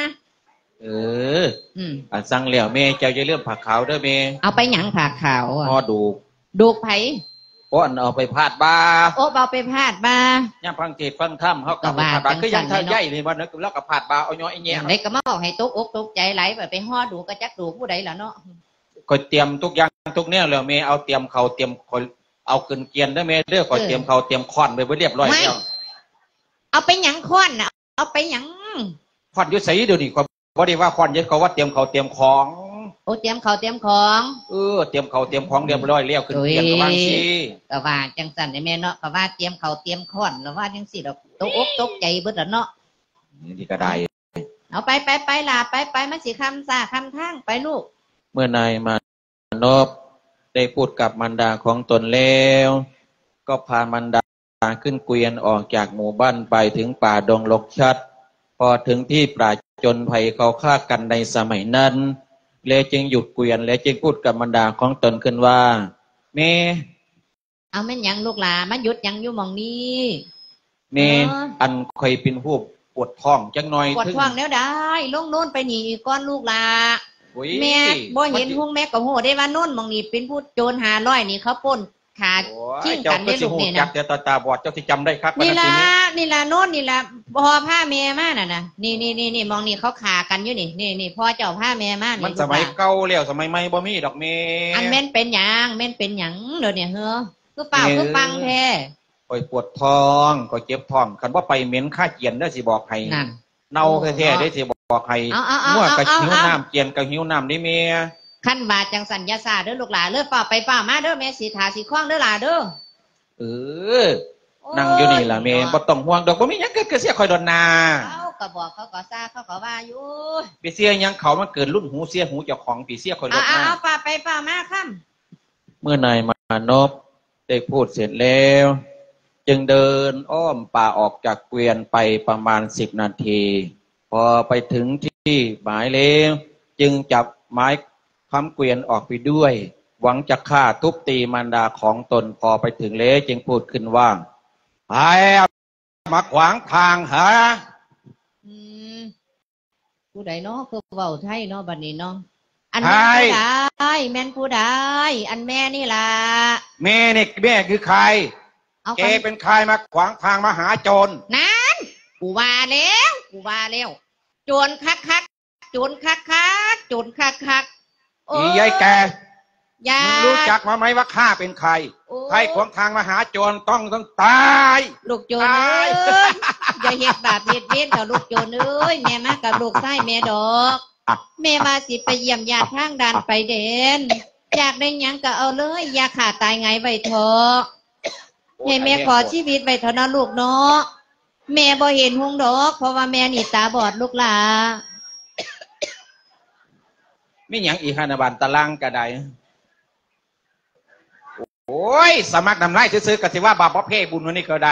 อันสั่งแล้วแม่เจ้าจะเรื่องผักขาวเด้อแม่เอาไปหยังผักขาวพ่อดูกไผโอ้อันเอาไปพาดบาโอ้เอาไปพาดบาย่างพังเกตฟังถ้ำเขากับพาดบาคือยังเท่าใหญ่เลยวันนั้นแล้วกับพาดบาเอาย้อยแง่ไหนก็มาบอกให้ตกอกตกใจไหลไปห่อดูก็จักดูผู้ใดล่ะเนาะก็เตรียมทุกอย่างทุกแนวแล้วแม่เอาเตรียมเขาเตรียมคนเอาขึ้นเกียนได้แม่เด้อก็เตรียมเขาเตรียมค้อนไปเรียบร้อยแล้วเอาไปหยังค้อนน่ะเอาไปหยังค้อนอยู่ไสเดี๋ยวนี้ก็บ่ได้ว่าค้อนเยอะเขาว่าเตรียมเขาเตรียมของโอ้เตรียมเขาเตรียมของเตรียมเขาเตรียมของเรียบร้อยแล้วขึ้นเกียนประมาณสิก็ว่าจังสั่นได้แม่เนาะก็ว่าเตรียมเขาเตรียมค้อนแล้วว่าจังสิดอกตกอกตกใจเบิดล่ะเนาะนี่ก็ได้เอาไปล่ะไปมันสิคำซ่าคำทางไปลูกเมื่อนายมานพได้พูดกับมารดาของตนแล้วก็พามารดาขึ้นเกวียนออกจากหมู่บ้านไปถึงป่าดงรกชัดพอถึงที่ปราจนภัยเขาฆ่ากันในสมัยนั้นเลยจึงหยุดเกวียนและจึงพูดกับมารดาของตนขึ้นว่าแม่เอาแม่นยังลูกหลามาหยุดยังอยู่มองนี้แม่อันเคยเป็นผู้ปวดท้องจังหน่อยปวดท้องแล้วได้ลงโน่นไปหนีก้อนลูกหลาแม่บ่เห็นหุ้งแม่กับหัวได้ว่าโน่นมองนี่เป็นผู้โจร500นี่เขาป้นขาชิ่งกันได้ลูกเนี่ยนะเจ้าตาบอดเจ้าที่จำได้ครับนี่ล่ะโน่นนี่ล่ะพอผ้าแม่มาน่ะนะนี่มองนี่เขาขากันอยู่นี่พ่อเจ้าผ้าแม่มามันสมัยเก่าแล้วสมัยใหม่บ่มีดอกแม่อันแม่นเป็นหยังเดี๋ยวเนี่ยคือเปล่าคือปังแท้คอยปวดท้องคอยเจ็บท้องคันว่าไปเหม็นค่าเกียนได้สิบอกให้เน่าแท้ๆได้สิบอกให้มั่วกะหิวน้ำเกียนกะหิวน้ำได้เมียขั้นบาดจังสัญญาซาเด้อลูกหลานเลิกฝ่าไปฝ่ามาเด้อแม่สีถาสีคล้องเด้อหลาเด้อนั่งอยู่นี่ล่ะแม่บ่ต้องห่วงดอกบ่มีหยังเกิดเสียคอยดอนนาเขาก็บอกเขาก็ซาเขาก็ว่าอยู่ปีเสียยังเขามันเกิดรุ่นหูเสียหูเจ้าของปีเสียคอยดอนนาเอาฝ่าไปฝ่ามาค่ำเมื่อนายมานพได้พูดเสร็จแล้วจึงเดินอ้อมป่าออกจากเกวียนไปประมาณ10 นาทีพอไปถึงที่หมายแล้วจึงจับไม้ค้ำเกวียนออกไปด้วยหวังจะฆ่าทุบตีมารดาของตนพอไปถึงแล้วจึงพูดขึ้นว่าไอ้มาขวางทางหาผู้ใดเนาะคือเว้าไทยเนาะบัดนี้เนาะอันแม่ผู้ใดแม่นผู้ใดอันแม่นี่ล่ะแม่นี่แม่คือใครแกเป็นใครมาขวางทางมาหาโจรนั่นกูว่าแล้วโจรคักโจรคักอียายแกรู้จักมาไหมว่าข้าเป็นใครใครขวางทางมาหาโจรต้องตายลูกโจรเอ้ยอย่าเฮ็ดบาปเฮ็ดเวรกับลูกโจรเอ้ยแม่มากับลูกชายแม่ดอกแม่มาสิไปเยี่ยมญาติทางด่านไปเด่นอยากได้หยังก็เอาเลยอย่าขาดตายไงไว้เถอะให้แม่ขอชีวิตไว้เถอะนะลูกเนาะแม่บ่เห็นหงดอกเพราะว่าแม่นี่ตาบอดลูกหลาไม่หยังอีหานาบานตะลังกระไดโอ้ยสมัครนำไล่ซื้อๆกสิว่าบาปพ่อเพ่บุญวันนี้กระได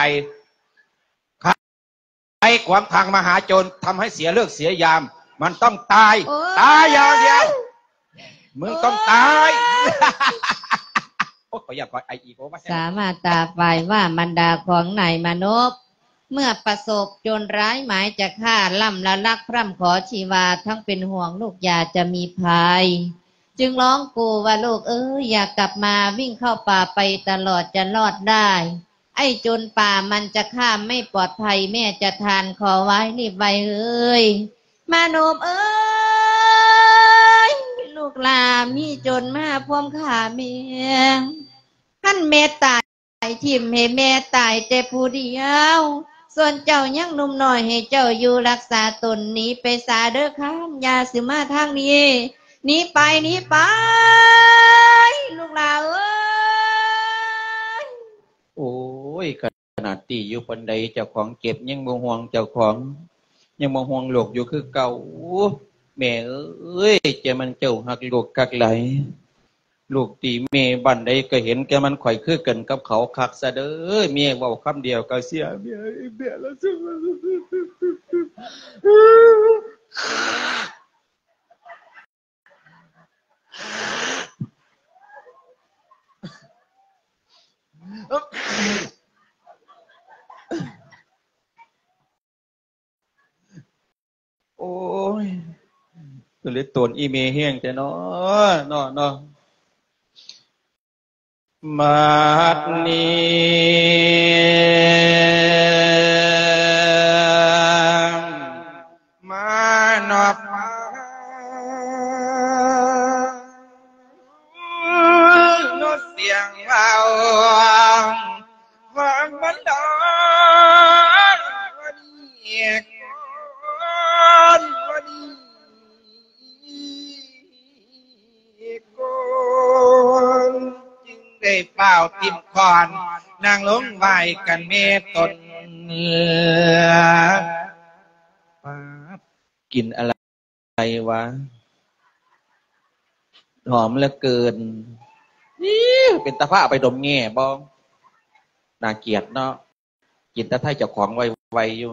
ใครขวางทางมหาโจรทำให้เสียเลือกเสียยามมันต้องตายอย่างเดียวมึงต้องตายสามารถตาฝ่ายว่ามันดาของนายมนพเมื่อประสบโจรร้ายหมายจะฆ่าล่ำละลักพร่ำขอชีวาทั้งเป็นห่วงลูกยาจะมีภัยจึงร้องกูว่าลูกอยากกลับมาวิ่งเข้าป่าไปตลอดจะรอดได้ไอ้โจรป่ามันจะฆ่าไม่ปลอดภัยแม่จะทานขอไว้รีบไว้มานพลูกหลามีโจรมาพร้อมขาเมียท่านแม่ตายทิมให้แม่ตายแต่ผู้เดียวส่วนเจ้ายังหนุ่มน้อยให้เจ้าอยู่รักษาตนหนีไปสาเด้อข้ามอย่าสิมาทางนี้หนีไปหนีไปลูกหลาเอ้ยโอ้ยขนาดตีอยู่คนใดเจ้าของเก็บยังบ่ห่วงเจ้าของยังบ่ห่วงลูกอยู่คือเก่าแม่เอ้ยเจ้ามันเจ้าหักลูกกักไหลลูกตีแม่บันใดก็เห็นแกมันข่อยคือกันกับเขาคักซะเด้อแม่เว้าคำเดียวก็เสียแม่ละซุโอ้ยก็เลยตนอีเมแห้งแต่เนาะเนาะเนาะมาดนี้มานอบนกเสียงเบาฟังบันดาลวันนี้ก่อนวันนี้ก่อนจึงได้เป่าติมคอนนางลงไหวกันเมตตนเนื้อกินอะไรวะหอมเหลือเกินนี่เป็นตาผ้าไปดมแง่บ้องน่าเกลียดเนาะกินตาไทยเจ้าของไวอยู่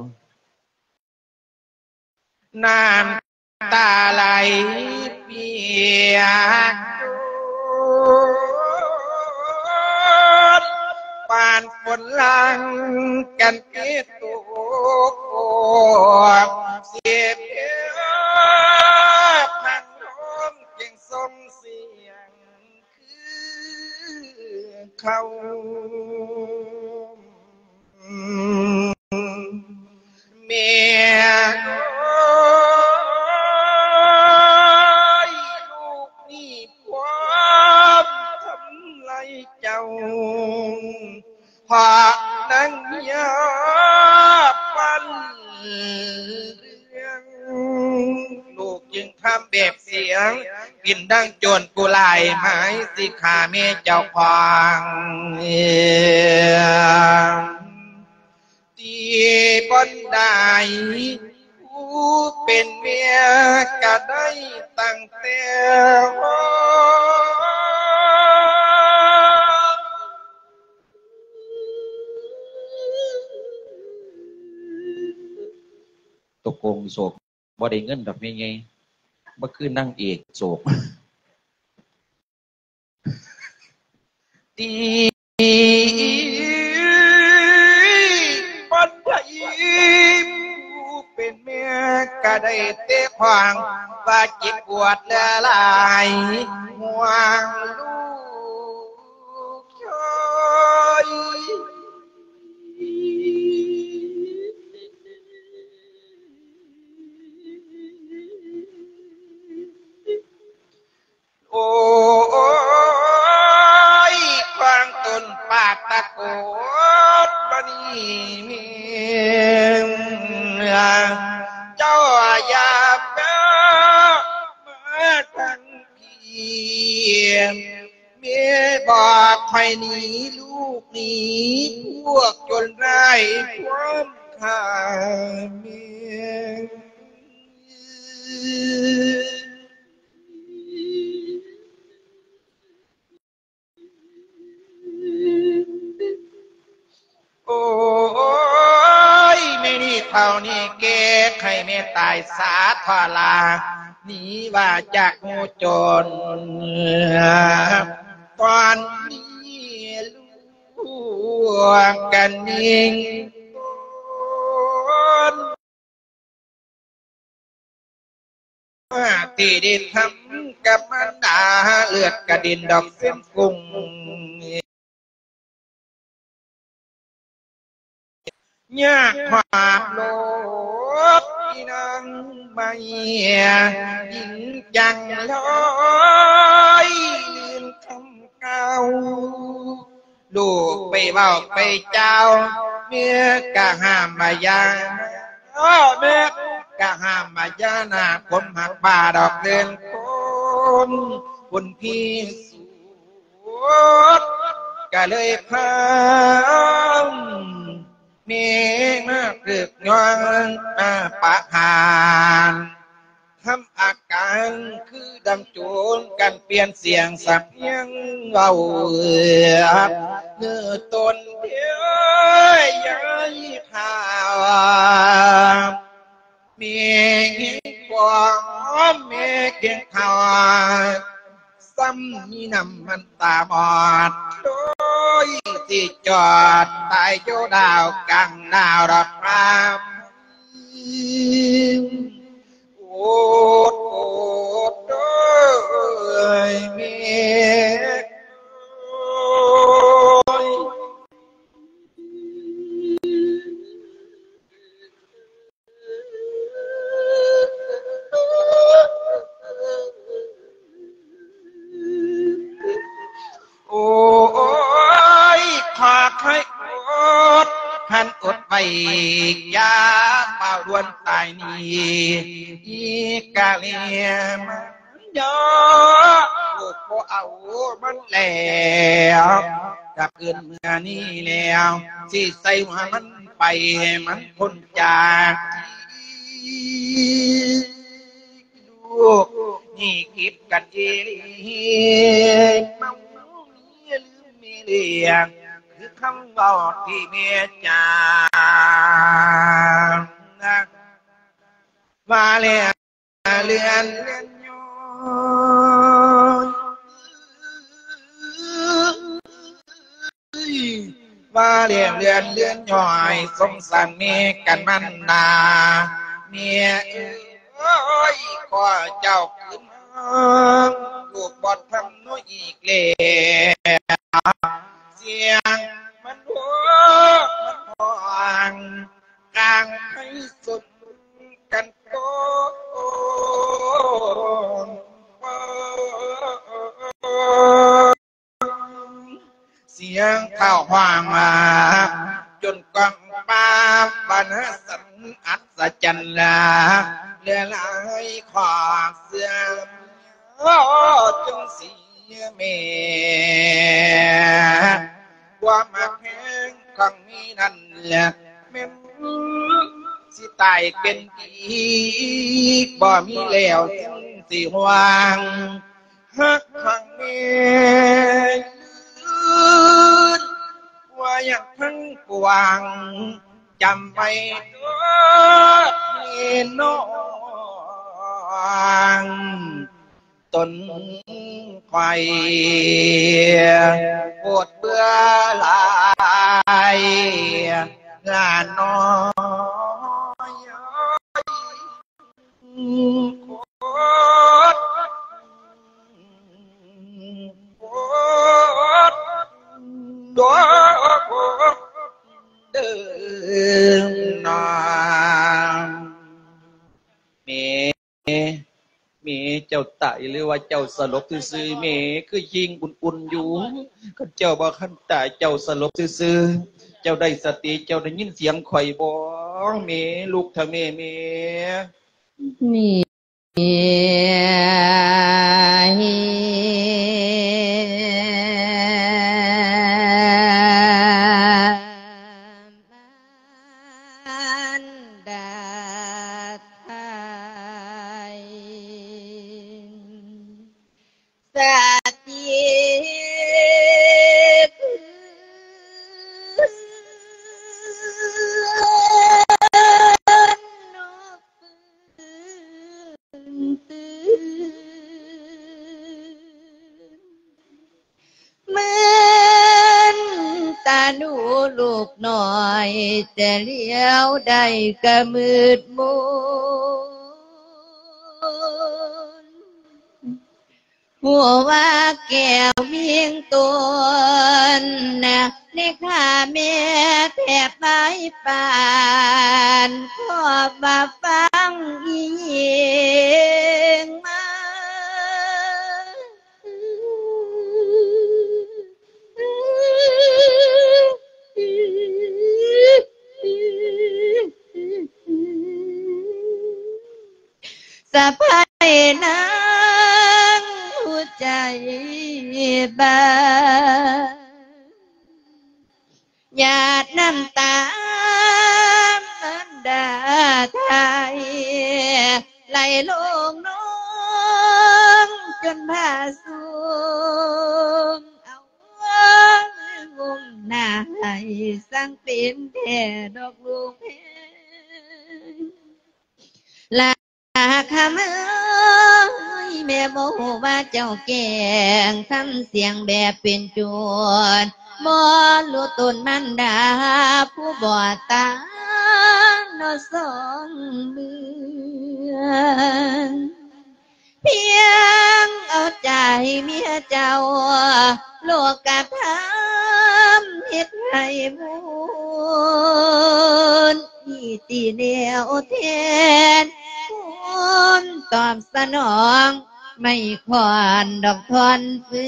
น้ำตาไหลเปียกปานฝนลังกันเกตุกเสียบพังลมเก่งทรงเสียงคือเขาเมียลูกนี่ความทำไรเจ้าพานังยาปันเรื่องลูกจึงทำแบบเสียงกินดังโจรกุไลไม้สิขาเมียเจ้าพางตีบนได้ผู้เป็นเมียก็ได้ตั้งแต่ตกลงโศกบ่ได้เงินดอกไงบ่คือนั่งเอกโศกตีปันไทยผู้เป็นเมียก็ได้เตะขวางว่าจิตปวดละลายห่วงลูกชายโอ้ยควางต้นปากตะโกดบันนี้เมียเจ้าอย่าเป้มาทั้งพี่เมียบอกใครหนีลูกหนีพวกจนได้ความข้าเมียโอ้ยไม่นี่เท่านี้เกใครไม่ตายสาทลาหนีว่าจากงูโจรตอนนี้ลูกกันยิงตีดินทำกับมันดาเลือดกระดินดอกเส้นกุ้งยากหาบโลกที่นั่งไม่ยิ่งจังลอยลืมคำเก่าลูกไปเว้าไปเจ้าเมียกะห้ามมายาเมียกะห้ามมายาหน้าคนหักป่าดอกเดินคนพี่สุดก็เลยพามเมียมาเกิดย้อนปะหานทำอาการคือดังโจรกันเปลี่ยนเสียงสับยังเบาเนื้อตนเดียวย้ายข่าวมีเงี้ยกว่ามีเก่งข่าวซ้ำมีน้ำมันตาบอดโดยที่จอดตายโยดาวกลางดาวดอกครับโอดโอดโดยเมียโอ้ยขอให้อดหันอดไปยาเป่าดวนตายนี้อีกาเลียมันยอลูกพ่อเอามันแล้วกับเกินเมื่อนี้แล้วสิใส่หัวมันไปมันพ้นจากลูกนี่คิดกันเองเมียลืมมีเลี้ยงคือคำบอกที่เมียจางนะมาเลี้ยงเลือนย้อยมาเลี้ยงเลือนย้อยสงสารเมียกันมันนาเมียโอ้ยขอเจ้าขึ้นลูกบอดทำน้อยอีกแล้วเสียงมันหัวมันหองกลางให้สุดกันโกนเสียงข้าวห่างมาจนกองป้าบันสันอัศจรรย์ละเลือไหลขอเสื่อมจงเสียเมความหักแห้งของมีนั่นแหละแม่นสิตายเป็นอีกบ่มีแล้วถึงสิหวังหักขังเมว่าอยากทั้งปวงจำไว้ตัวมีน้องตนควายปวดเบื่อหลายงานน้อยโคตรโดเดินนางเมเจ้าตายหรือว่าเจ้าสลบซื่อเมคือยิงอุ่นๆอยู่ก็เจ้าบ่คันตายเจ้าสลบซื่อเจ้าได้สติเจ้าได้ยินเสียงข่อยบ่เมลูกทะเมมีลูกหน่อยแต่เลี้ยวได้ก็มืดมุนหัวว่าแก้วเมียงตนนะในข้าแม่แทบไปปานขอบมาฟังอีเองมาสะพายนางหัวใจบานหยาดน้ำตามันดาไทยไหลลงน้องจนผ้าสูงเอางุมหน้าให้สังเป็นแท่ดอกลูกเพลาคำเอ้ยแม่โมโหว่าเจ้าแกงทำเสียงแบบเป็นจวนบ่รู้ตนมันดาผู้บอดตาโนสองมือเพียงเอาใจเมียเจ้าโลกกะทำเฮ็ดให้บุญที่ตีเดียวเทนคุณตอบสนองไม่ควรดอกทอนฟื้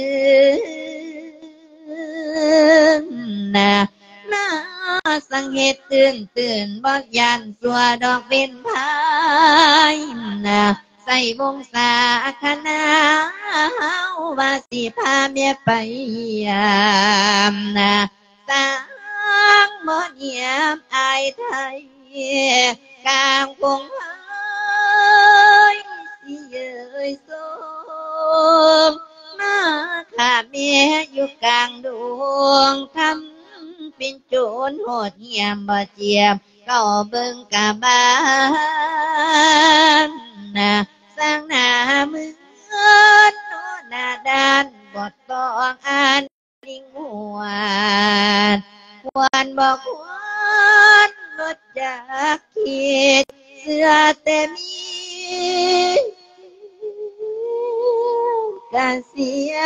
นน่สังเหตุตื่นบอกยันสัวดอกเป็นพายใส่วงสาคณะว่าสิพาเมียไปยามสร้างหมอเนียมอายไทยกลางพงไม้สิเยยสมมาข้าเมียอยู่กลางดวงทำเป็นโจรโหดเหี้ยมบ่เจียมก็เบิ่งกะบ้านสร้างหน้ามือโนหน้าด้านบทต้องอ่านลิงหวนควรบอกควรลดจากคิดเสื้อแต่มีการเสีย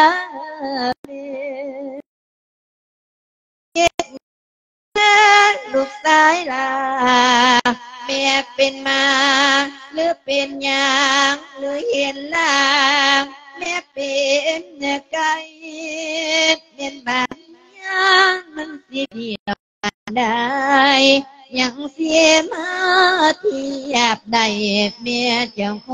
ลูกสายลาแม่เป็นมาหรือเป็นยางหรือเห็นลางแม่เป็นไก่เป็นบางอย่างมันสิเดียวได้ยังเสียมาที่หยาบได้เมียเจ้า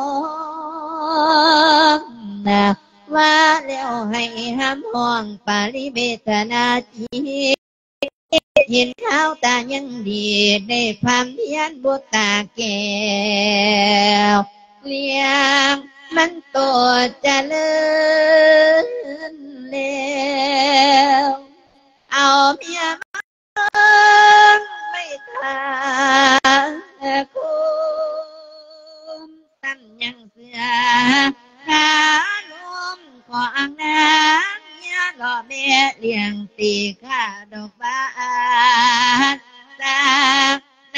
ของว่าแล้วให้ห้ามห้องปาริเวทนาจีเห็นข้าวตายังดีได้ความเพียรบุตาแก้วเลี้ยงมันโตเจริญแล้วเอาเมียมาไม่ทางคุ้มตั้งยังเสือขาลุ่มขออังน้ำยาหล่อแม่เลี้ยงตีข้าดอกบานตาห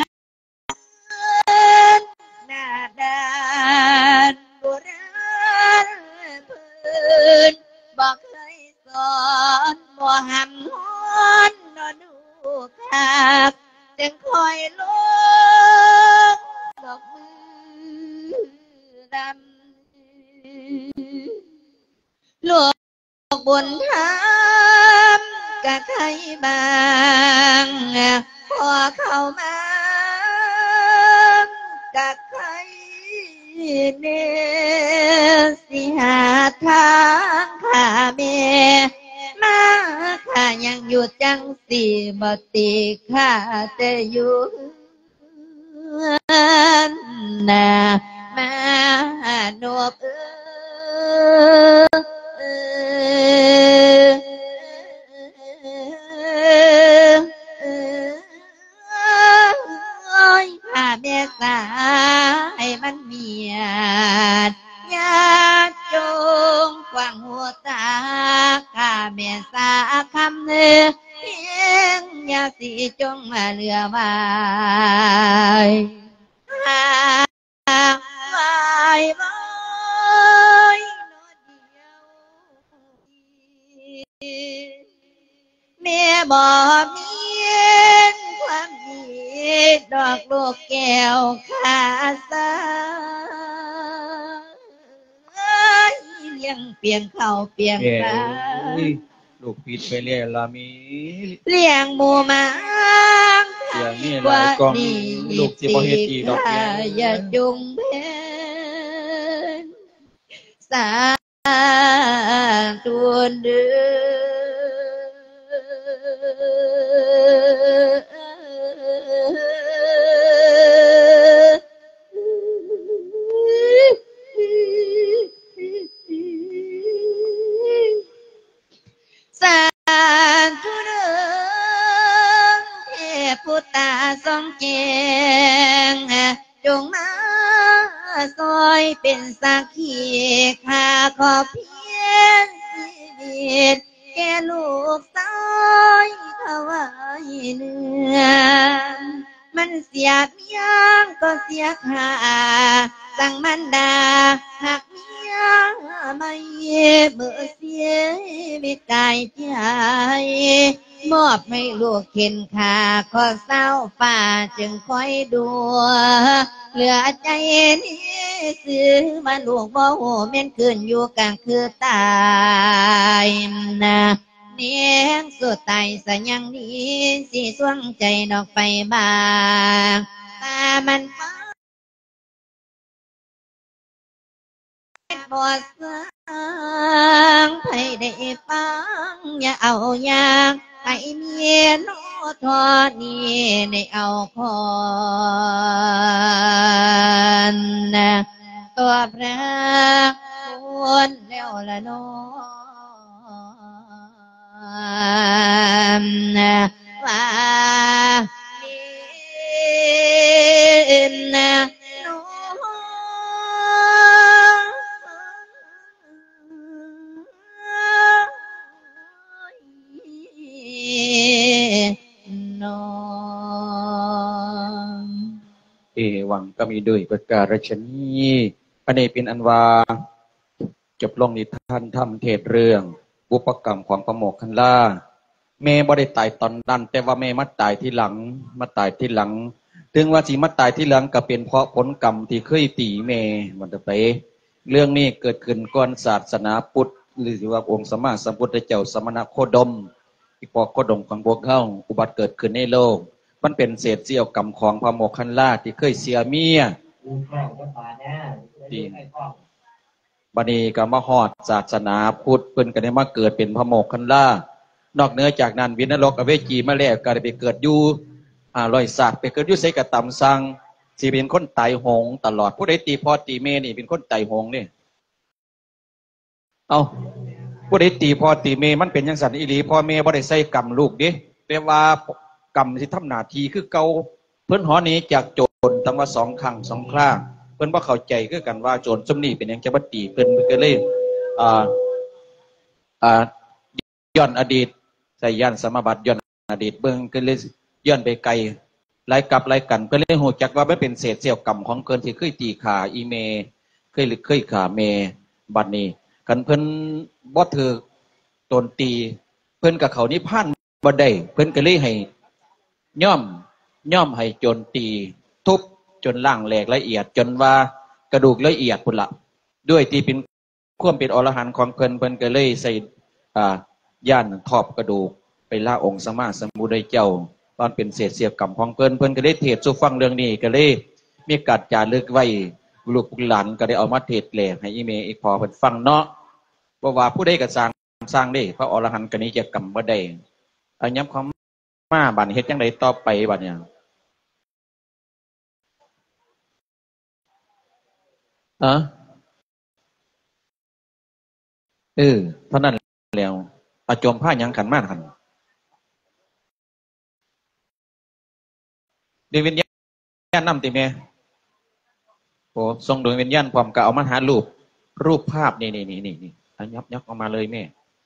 น้าด้านโบราณพื้นบอกเคยสอนบ่หำฮ้อนนอนดูคักจึงคอยลงดอกมือดำลูกบนทามกะใครบางพอเข้ามากะใครเนสิหาทางข้าแม่มาข้ายังอยู่จังสิบ่ติข้าแต่อยู่มาโนบพาแม่สาให้มันเมียดญาติจงฟังหัวตาข้าแม่สาคำเนื้อเพียงอย่าสิจงมาเหลือไว้ไว้แม่บ่มีความดีดอกลูกแก้วขาสาเลี้ยงเปลี่ยนข้าวเปลี่ยนปลาลูกผิดไปเรียละมีเลี้ยงหมูหมาเลี้ยงนี่หลายกองลูกสิบ่เฮ็ดอีกดอกอย่าจุงเพสาธุเด้อสาธุเด้อเทพพุทธาทรงแจงจงมาซอยเป็นสักขีข้าขอเพียงชีวิตแก่ลูกสาวถวายเนื้อมันเสียเพียงก็เสียค่าสั่งมันดาหักเมียไม่เมื่อเสียวิตกายใจมอบให้ลูกเข็นขาขอเศร้าป่าจึงคอยดูเหลือใจนี้ซื้อมาลูกบ่หูเม่นคืนอยู่กลางคือตายนะเนียงสุดตายสะยังนี้สิสวงใจดอกไปบางตามันบ่สร้างให้ได้ฟังอย่าเอาอย่างให้เมียโนทอนี่ได้เอาคอนตัวพระคุณแล้วละน้ว่ามินโนนอเอวังก็มีด้วยประการฉนี้อันนี้เป็นอันว่าจบลงนิทานธรรมเทศเรื่องบุพกรรมของพระโมคคัลลาแม่บ่ได้ตายตอนนั้นแต่ว่าแม่มาตายที่หลังถึงว่าสิมาตายที่หลังก็เป็นเพราะผลกรรมที่เคยตีแม่มันจะไปเรื่องนี้เกิดขึ้นก่อนศาสนาพุทธหรือว่าองค์สมมาสัมพุทธเจ้าสมณโคดมอีกพอโคดมของพวกเขาอุบัติเกิดขึ้นในโลกมันเป็นเศษเสี้ยวกรรมของพระโมคคัลลาที่เคยเสียเมียดีบัดนี้ก็มาฮอดศาสนาพุทธเพิ่นก็ได้มาเกิดเป็นพระโมคคัลลานอกเหนือจากนั้นวินนรกอเวจีมาแล้วก็ได้ไปเกิดอยู่ร้อยศาสตร์ไปเกิดอยู่ไสกะตำสังสิเป็นคนตายโหงตลอดผู้ใดตีพ่อตีแม่นี่เป็นคนตายโหงนี่เอาผู้ใดตีพ่อตีแม่มันเป็นจังซั่นอีหลีพ่อแม่บ่ได้ใส่กรรมลูกเด้แต่ว่ากรรมสิทำหน้าที่คือเก่าเพิ่นหอหนีจากโจรตั้งว่า2ครั้ง2คราเพิ่นบ่เข้าใจคือกันว่าโจรซุมนี้เป็นหยังจะมาตีเพิ่นก็เลยย้อนอดีตใส่ย่านสมบัติย้อนอดีตเบิ่งก็เลยย้อนไปไกลหลายกับหลายกันเพิ่นเลยฮู้จักว่ามันเป็นเศษเสี้ยวกรรมของเพิ่นที่เคยตีขาอีเมเคยขาเมบัดนี้คันเพิ่นบ่ถูกตนตีเพิ่นกับเขานิพพานบ่ได้เพิ่นก็เลยให้ย่อมให้โจรตีทุบจนล่างแหลกละเอียดจนว่ากระดูกละเอียดพุ่นละด้วยที่เป็นความเป็นอรหันต์ของเพิ่นก็เลยใส่ย่านทอบกระดูกไปล่าองค์สมมาสัมพุทธเจ้าตอนเป็นเศษเสี้ยวกรรมของเพิ่นก็ได้เทศสู่ฟังเรื่องนี้ก็เลยมีการจารึกไว้ลูกหลานก็ได้เอามาเทศแหลกให้อีเมอีกพอเพิ่นฟังเนาะบ่ว่าผู้ใดก็สร้างได้พระอรหันต์ก็นี้จะกรรมบ่ได้อันย้ำความมาบัดเฮ็ดจังได๋ต่อไปบัดเนี่ยเท่านั้นแล้วประจมผ้ายังขันมาขันดวงวิญญาณนำติแม่โอ้ทรงดวงวิญญาณความก็เอามาหารูปภาพนี่ยับออกมาเลยแม่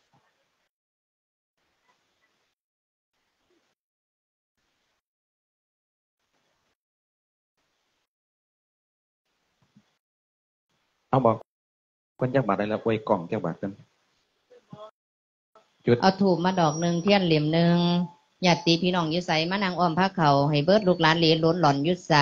เอาบอกคนจักบาทได้แล้วอวยกล่องจักบาทกันเอาถูกมาดอกหนึ่งเทียนเหลี่ยมหนึ่งญาติพี่น้องยุไสมานั่งอ้อมพระเขาให้เบิดลูกหลานเหลนล้นหล่อนยุไส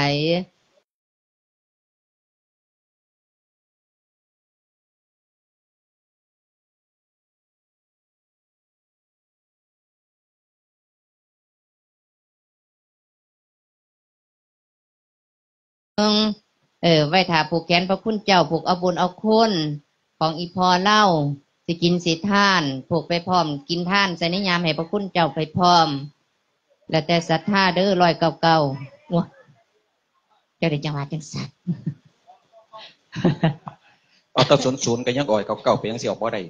ไว้ถาผูกแขนพระคุณเจ้าผูกเอาบุญเอาคุณของอีพอเล่าสิกินสิท่านผูกไปพร้อมกินท่านใส่นิยามให้พระคุณเจ้าไปพร้อมแล้วแต่ศรัทธาเด้อ199ว้าเจ้าได้จังหวะจังสัตว์เอาแตะ00ก็ยังอ่อยเก่าๆไปยังสิออกบ่ได้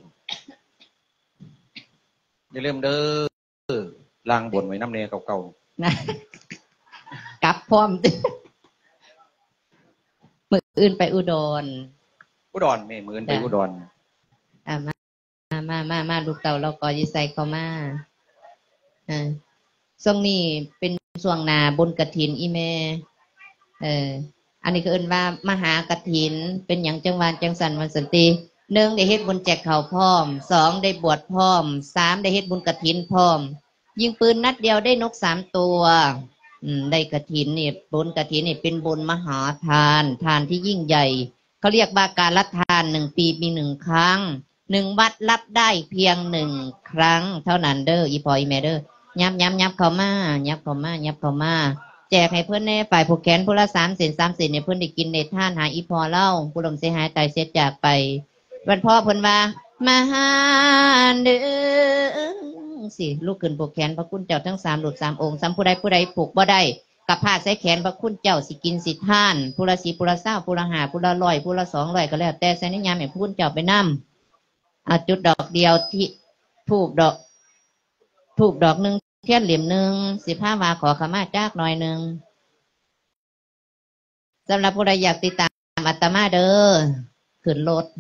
อย่าลืมเด้อล้างบนไว้น้ำแน่เก่านะกลับพร้อมมื้ออื่นไปอุดรแม่มื้ออื่นไปอุดรมาลูกเต่าเราก็ยิใส่เข้ามาช่วงนี้เป็นช่วงหน้าบุญกฐินอีแม่อันนี้ก็เอิ้นว่ามหากฐินเป็นหยังจังหวานจังสันวันสันติ1ได้เฮ็ดบุญแจกข้าวพร้อม2ได้บวชพร้อม3ได้เฮ็ดบุญกฐินพร้อมยิงปืนนัดเดียวได้นก3ตัวได้กฐินนี่บุญกฐินนี่เป็นบุญมหาทานที่ยิ่งใหญ่เขาเรียกว่าการละทาน1 ปีมี1 ครั้ง1 วัดรับได้เพียง1 ครั้งเท่านั้นเด้ออีพออีแม่เด้อยับเข้ามาแจกให้เพื่อนในฝ่ายผูกแขนผู้ละ3 เศษเนี่ยเพื่อนได้กินในท่านหาอีพอเล่าผู้ลมเสียหายตายเสียจากไปวันพ่อเพื่อนว่ามาหาเด้อสิลูกขึ้นผูกแขนพระคุณเจ้าทั้ง3 รูป 3 องค์ผู้ใดผูกบ่ได้กับผ้าใส่แขนพระคุณเจ้าสิกินสิท่านผู้ละ10ผู้ละ20ผู้ละ5ผู้ละ100ผู้ละ200ก็แล้วแต่ใส่นิยามให้พระคุณเจ้าไปนำจุดดอกเดียวที่ทูบดอกหนึ่งเทียนเหลี่ยมหนึ่ง15 วาขอขมาจากหน่อยหนึ่งสำหรับผู้ใดอยากติดตามอาตมาเด้อขึ้นรถ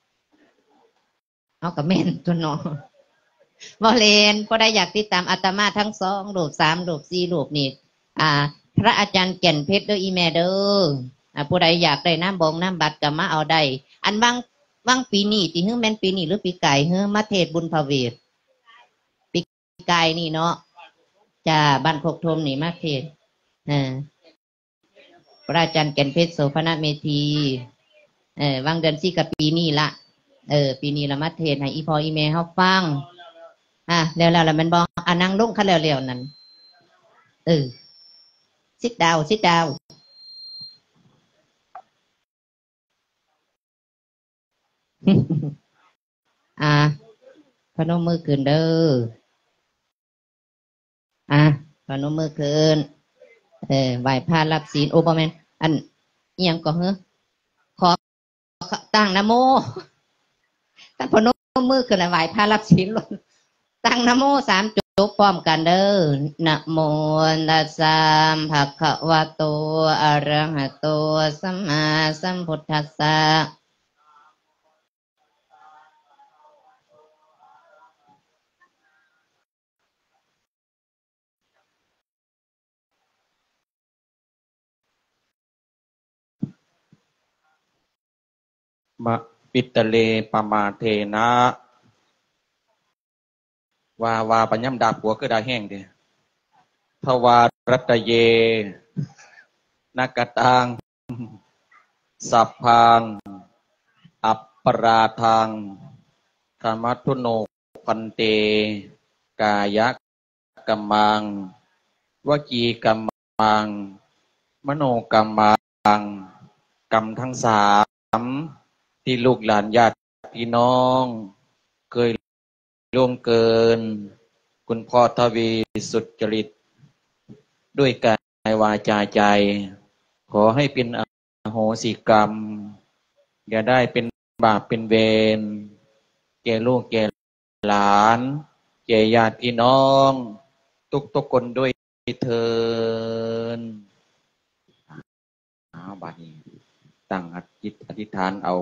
เอากับเม่นตัวน้องบอเลนผู้ใดอยากติดตามอาตมาทั้ง2 รูป 3 รูป 4 รูปนี่พระอาจารย์แก่นเพชรเด้ออีแม่เด้อผู้ใดอยากได้น้ำบัตรก็มาเอาได้อันบางปีนี้ที่แม่นปีนี้หรือปีไก่มาเทศบุญพระเวทปีไก่นี่เนาะจ้าบ้านโคกธมนี่มาเทศพระอาจารย์แก่นเพชรโสภณเมธีวางเดือน4กับปีนี้ละปีนี้ละมาเทศให้อีพออีแม่เฮาฟังแล้วมันบ่นั่งลงคันแล้วนั่นsit downพนมมือขึ้นเด้อพนมมือขึ้นไหว้พระรับศีลโอปแมนอันเอียงก็ขอตั้งนะโมตั้งพนมมือขึ้นไหว้พระรับศีลตั้งนะโม3 จบพร้อมกันเด้อนะโมตัสสะภะคะวะโตอะระหะโตสัมมาสัมพุทธัสสะมะปิตเลปมาเทนะวาปัญญมดาบหัวก็ได้แห้งเด้ทวารัตเยนักตังสัพพังอัปปราทังธรรมทุโนพันเตกายกัมมังวจีกัมมังมโนกัมมังกรรมทั้ง3ที่ลูกหลานญาติพี่น้องเคยล่วงเกินคุณพ่อทวีสุจริตด้วยกายวาจาใจขอให้เป็นอโหสิกรรมอย่าได้เป็นบาปเป็นเวรแก่ลูกแก่หลานแก่ญาติพี่น้องทุกคนด้วยเถิดบัดนี้ตั้งจิตอธิษฐานเอา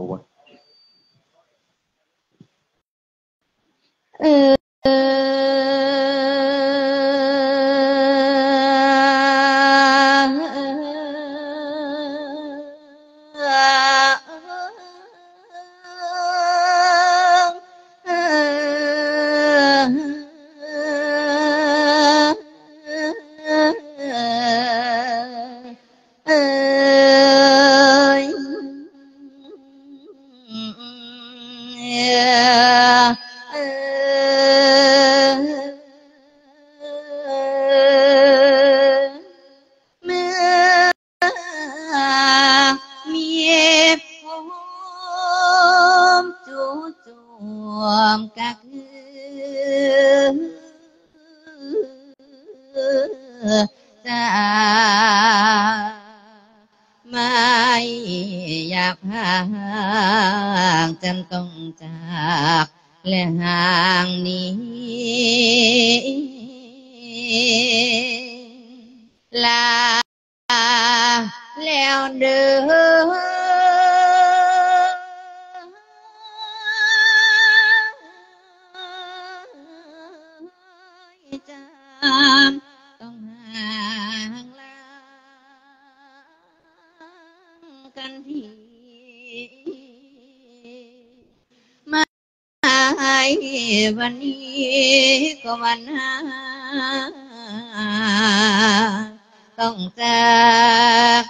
จจากไม่อยากห่างจำต้องจากและห่างนี้ลาแล้วเด้อจำต้องห่างลากันทีมาวันนี้ก็วันหาต้องจาก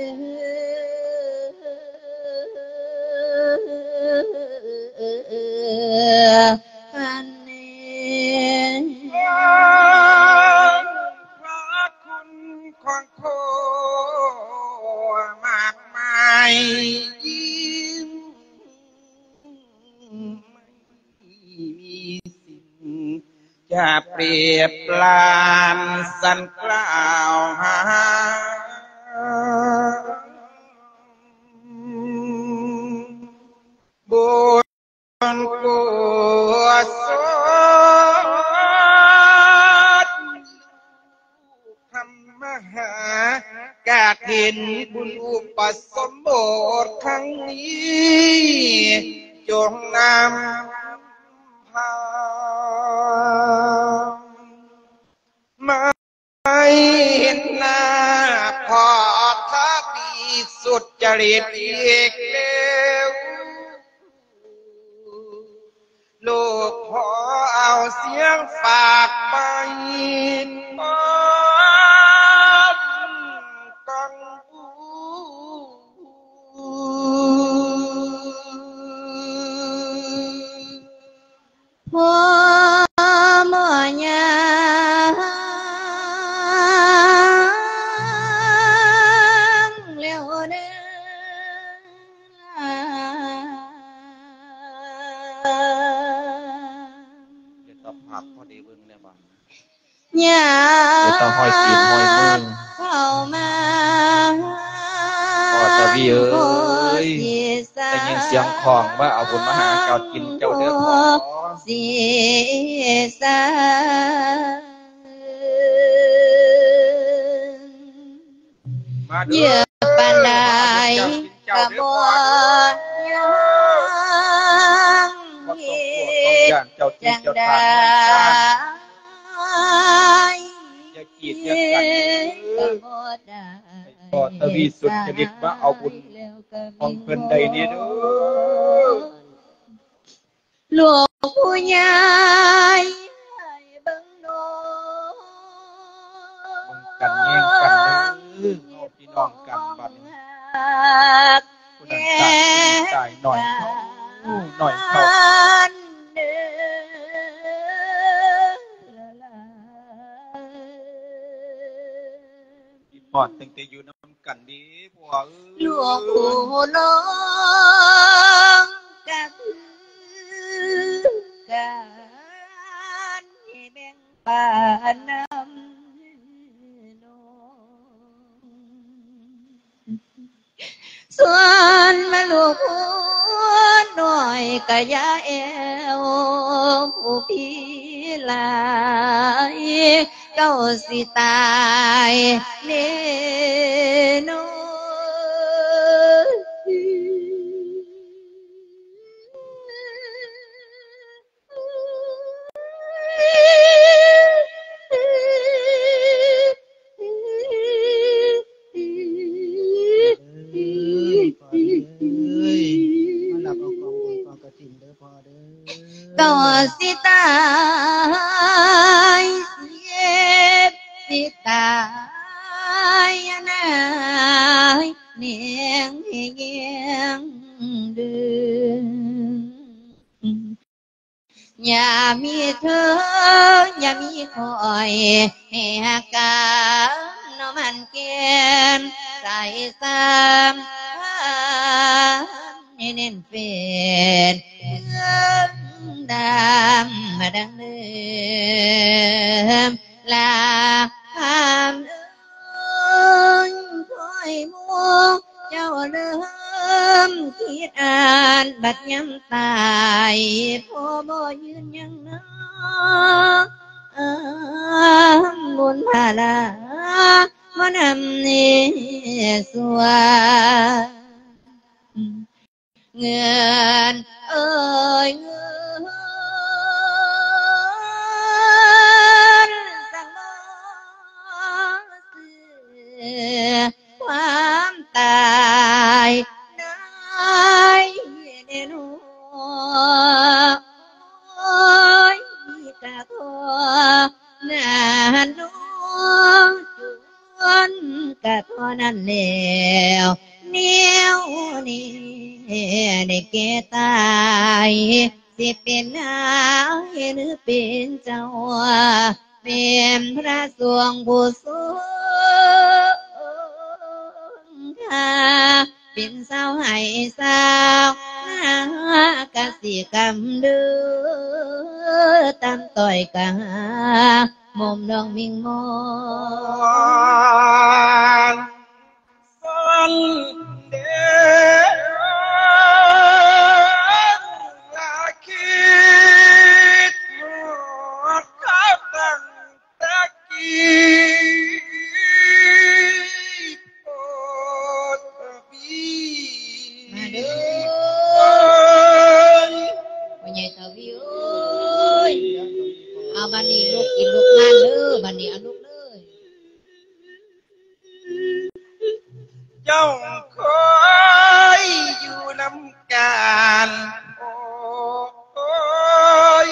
กันเองพระคุณของโคมากมายยิ่งไม่มีสิ่งจะเปรียบปรานสันกล่าวหาบุญกุศลธรรมหากาถินบุญอุปสมบทครั้งนี้จงนำพาไม่เห็นหน้าพอทักดีสุดจริตอีกแล้วลูกขอเอาเสียงฝากไปป้อนกังพ่อหมอยางแล้วเด้อเดี๋ยวต้องหักพอดีเบิ่งแล้วบ้างยาเดี๋ยวต้องห้อยตีนห้อยมือเข้ามาพอตะวีเอ้ยได้ยินเสียงของว่าเอาบุญมาหาเก่ากินเจ้าเด้อพอสีสาเยื่อปันไดกระบอกยังจังได้อย่ากีดอย่ากันพอตะวีสุดจริตว่าเอาบุญของเพิ่นใดนี่เด้อหลวงผู้ใหญ่ให้เบิ่งโนกันแย่งกันเด้อเอาพี่น้องกันบัดนี้ผู้นั้นตายหน่อยเขา พี่พอดตั้งแต่อยู่น้ำกันดีบัวหลวงปู่น้องก็คือการให้แบ่งปันน้ำน้องส่วนมาลูกหน่อยก็อย่าแอวผู้พี่ลายเก้าสิตายเนโนก็สิตายเย็บสิตายนายเนียงเงียงเดือนอย่ามีเธออย่ามีคอยให้หักกันน้ำมันเกณฑ์ใส่ซ้ำให้เน้นเป็นดำมาดังเดิมลาพาคิดอ่านบัดย้ำตายพ่อบ่ยืนยังนะบุญพาลามานำนี่สัวเงินเอ้ยเงินสั่งบ่ซื้อความตายได้แน่นอนโอ้ยกะทอหน้าน้องจวนกะทอนั่นแล้วเนียวนี่ได้แก่ตายสิเป็นนายหรือเป็นเจ้าเป็นพระสวงผู้สูงค่าเป็นสาวให้สาวหากสิกรรมเดือตามต่อยกะมุมดองมิงมอสันเดลาคิดหมดข้าตั้งตะกี้โอบีมาเด้อพ่อใหญ่ตาวิวเอาบันนี้ลูกกินลูกงานเด้อบันนี้เอาลูกเลยเจ้าคอยอยู่นำกันโอ้ย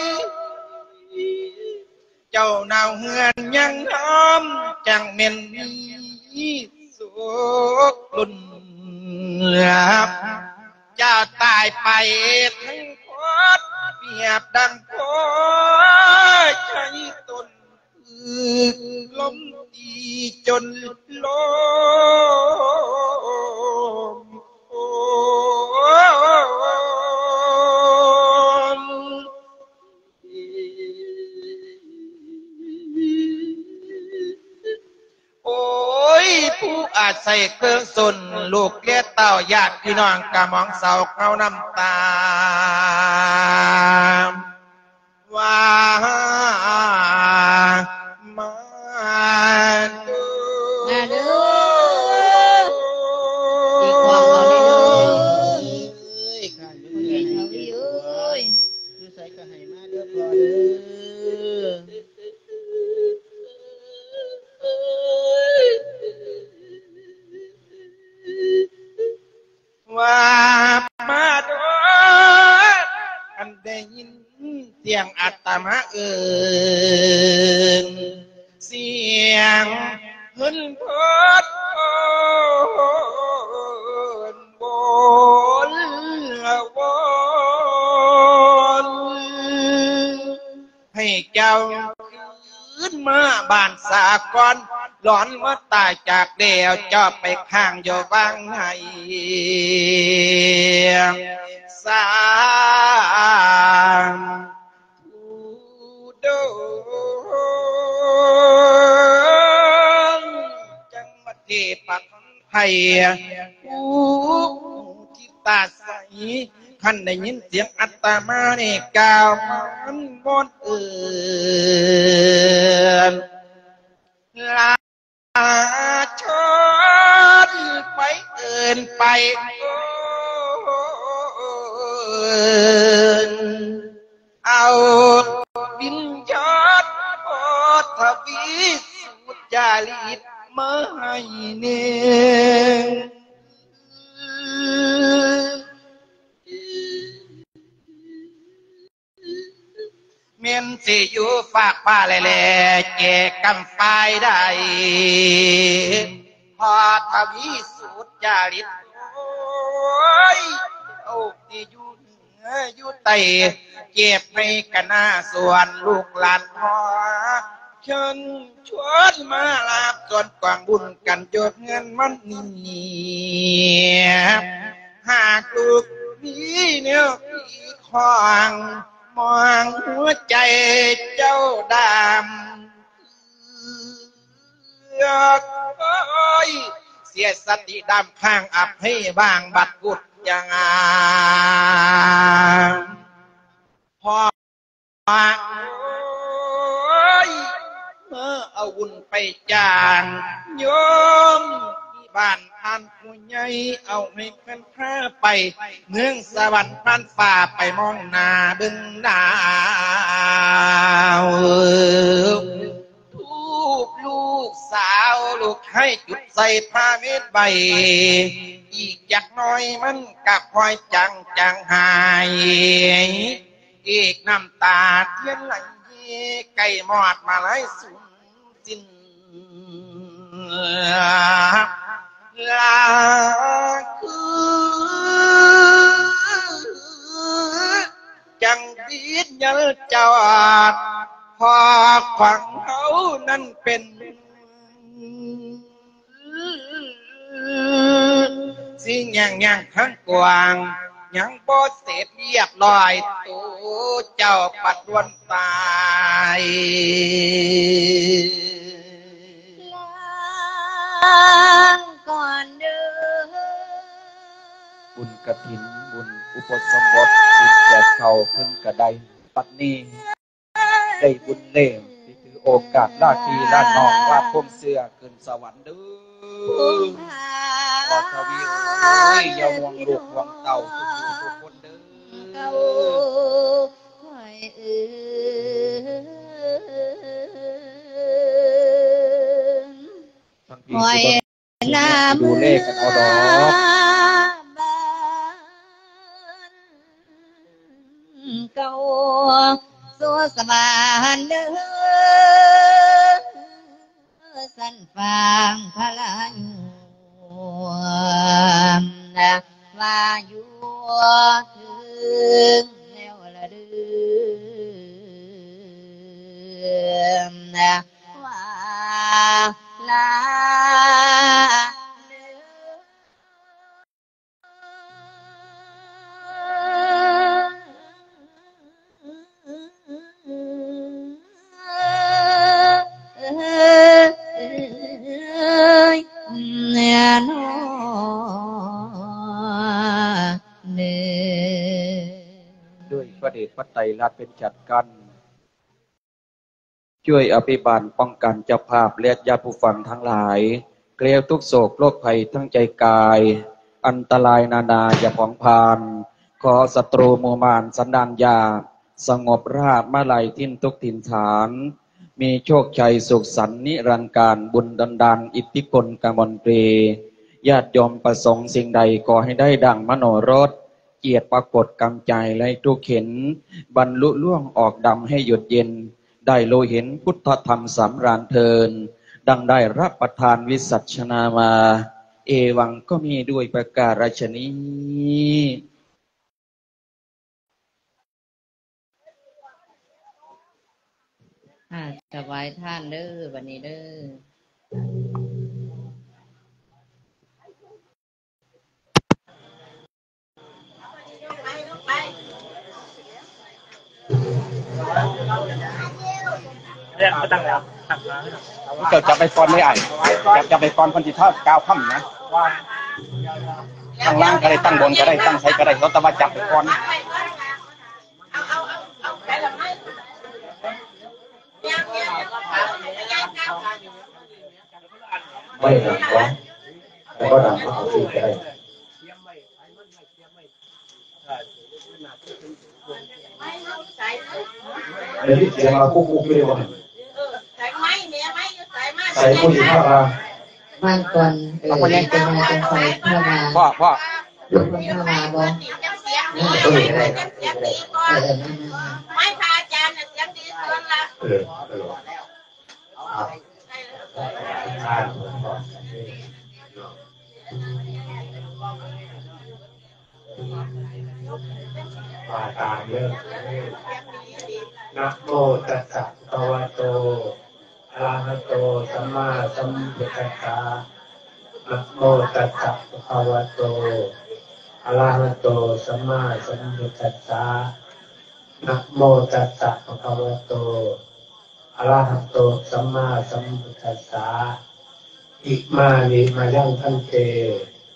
เจ้าหนาวเฮือนยังหอมจังเม่นมีสุขลุ่นลับจะตายไปทั้งพอดเปียบดังพอใจตนลมดีจนลมโอ้ยผู้อาจใส่เครื่องสนลูกเลี้ยเต่าญาติพี่น้องกะมองเสาเข้าน้ำตาว่ามาดูมาเด้อตีความเอาได้เลยพ่อใหญ่ตาวิวเอ้ยคือใส่กระไหมาเด้อพอเด้อว่ามาดูอันได้ยินเสียงอัตมาเอิญเสียงหึนพดบนวนให้เจ้าขึ้นมาบ้านสากรหลอนว่าตายจากเดียวเจ้าไปข้างอยู่บ้างไงสามโดจังหวัดเทปักไทยที่ตาใสขันได้ยินเสียงอัตมาเนี่ยกล่าวมันบนเอื่นลาชนไปเอินไปเอาบินยอดโอทวีสุจาริตมาให้เนเมียนสิอยู่ฝากผ้าแหล่แจกกำไฟได้พอทวีสุจาริตโอ้ยโอ้ที่อยู่อยู่ไตเก็บให้กันหน้าส่วนลูกหลานพ่อเชิญชวนมาลาบส่วนกวางบุญกันโยดเงินมันนี่หากลูกนี้เนี่ยพี่คลองมองหัวใจเจ้าดำเสียสติดำข้างอับให้บางบัดกุดยังพอเอาวุ่นไปจางโยมที่บ้านท่านผู้ใหญ่เอาให้เพื่อนพาไปเมืองสวรรค์พันฝ่าไปมองหน้าบึงดาวทูบลูกสาวลูกให้จุดใส่ผ้าเม็ดใบอีกจักน้อยมันกับคอยจังหายอีกน้ำตาเทียนไหลไก่หมอดมาไล่สูญสิ้นลาคือจังดีดยัลจอดพอขวังเขานั้นเป็นสิ่งอย่างทั้งกวางยังบ่เสร็จเรียบร้อยตัวเจ้าปัดดวนตายลางก่อนเด้อบุญกฐินบุญอุปสมบทบุญแจกเขาขึ้นกระไดปัดนี้ได้บุญเล่มที่ถือโอกาสลาทีลาน้องว่าพมเสื้อขึ้นสวรรค์เด้อขอทวีอย่าห่วงลูกห่วงเต่าทุกคนเด้อคอยคอยน้ำดูเลขกันเอาดอกเก่าสัวสมานเด้อสันฟางพลายุว่าอยู่ถึงแล้วละเดือว่าลาด้วยพระเดชพระไตรลักษณ์เป็นจัดกันช่วยอภิบาลป้องกันเจ้าภาพและญาติผู้ฟังทั้งหลายเกลียวทุกโศกโรคภัยทั้งใจกายอันตรายนานาอย่าผ่องพานขอศัตรูมูมานสันดานยาสงบราบมาลัยทิ้นทุกถิ่นฐานมีโชคชัยสุขสันต์นิรันดร์การบุญดลดานอิทธิพลกมลตรีญาติโยมประสงค์สิ่งใดขอให้ได้ดังมโนรสเกียรติปรากฏกำใจและทุกเข็นบรรลุล่วงออกดำให้หยุดเย็นได้โลเห็นพุทธธรรมสำราญเทินดังได้รับประทานวิสัชนามาเอวังก็มีด้วยประการฉนี้ถวายท่านเด้อวันนี้เด้อเรียกมาตั้งแล้วเกิดจะไปก่อนไม่ไอ้จะไปก่อนคนที่ทอดก้าวค่ำนะตั้งล่างก็ได้ตั้งบนก็ได้ตั้งใช้ก็ได้เขาแต่ว่าจับไปก่อนไม่หนักวะแต่ก็หนักเอาสิได้เดี๋ยวที่เสียงเราคุกคุกอยู่ดีวะใส่ผู้หญิงเข้ามาบางคนเป็นอะไรเป็นใครเข้ามาพ่อเข้ามาบ่ไม่พาอาจารย์เสียงดีส่วนละมาตามเรื่องนะโมตัสสะภะคะวะโตอะระหะโตสัมมาสัมพุทธัสสะนะโมตัสสะภะคะวะโตอะระหะโตสัมมาสัมพุทธัสสะนะโมตัสสะภะคะวะโตอะระหะโตสัมมาสัมพุทธัสสะอิมานิมายังทันเต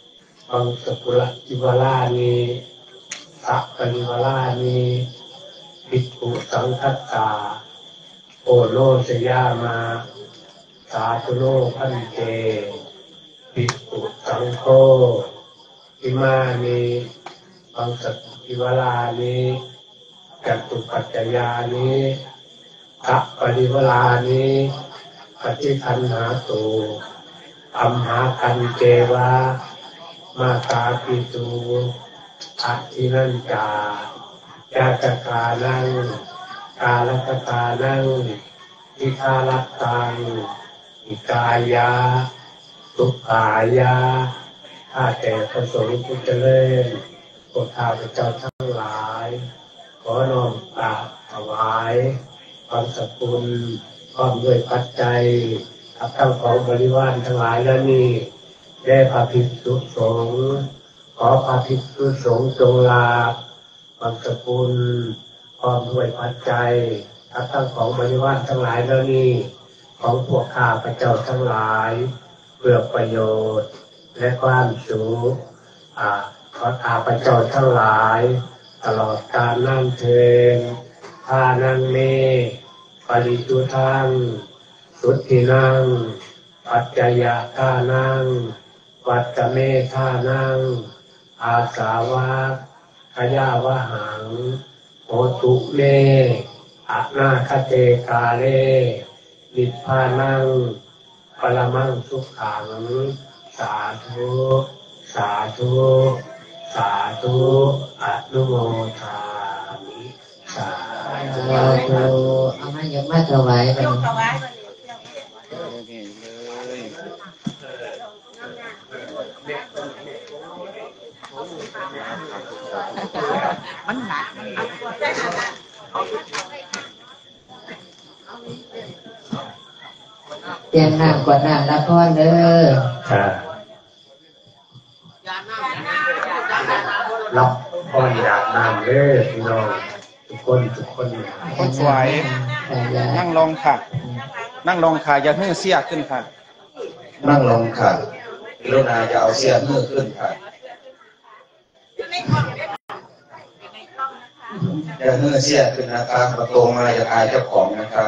บังสกุลจิวรานีสัพปริวรานีภิกขุสังคัสสาโอโลสยามาสาธุโลพันเตภิกขุสังโฆอิมานิบังสกุลจิวรานีกัตตุปัจจยานิสัพปริวรานีปฏิคันหาตุอัมหาคันเจวะมาตาปิตูอาทินันจาญาตกานังกาลตกานังทิคาลัตตังอิกายาทุกขายาข้าแต่พระสงฆ์ผู้เจริญโปรดข้าพเจ้าทั้งหลายขอน้อมกราบถวายความสกุลพร้อมด้วยปัจจัยกับทั้งของบริวารทั้งหลายแล้วนี่ได้พระภิกษุสงฆ์ขอพระภิกษุสงฆ์จงลาความสกุลพร้อมด้วยปัจจัยกับทั้งของบริวารทั้งหลายแล้วนี่ของพวกข้าพเจ้าทั้งหลายเพื่อประโยชน์และความสุขขอข้าพเจ้าทั้งหลายตลอดกาลนั่งเทินท่านั่งเมปริจุทังสุทธินังปัจจยะท่านั่งวัตเมท่านั่งอาสาวะขยาวะหังโหตุเมอะนาคเตกาเลนิพพานังปรมังสุขังสาธุสาธุสาธุอนุโมทามิสาธุเอามาอย่ามาถวายไปมันหนักเตรียมน้ำกวดน้ำละพรเด้อรับก้อนหยาดน้ำเด้อพี่น้องทุกคนคนสวยนั่งลงค่ะนั่งลงค่ะอย่าหื้อเสียขึ้นค่ะนั่งลงค่ะกรุณาจะเอาเสียมือขึ้นค่ะอย่าหื้อเสียขึ้นนะครับประตูมาอย่าอายเจ้าของนะครับ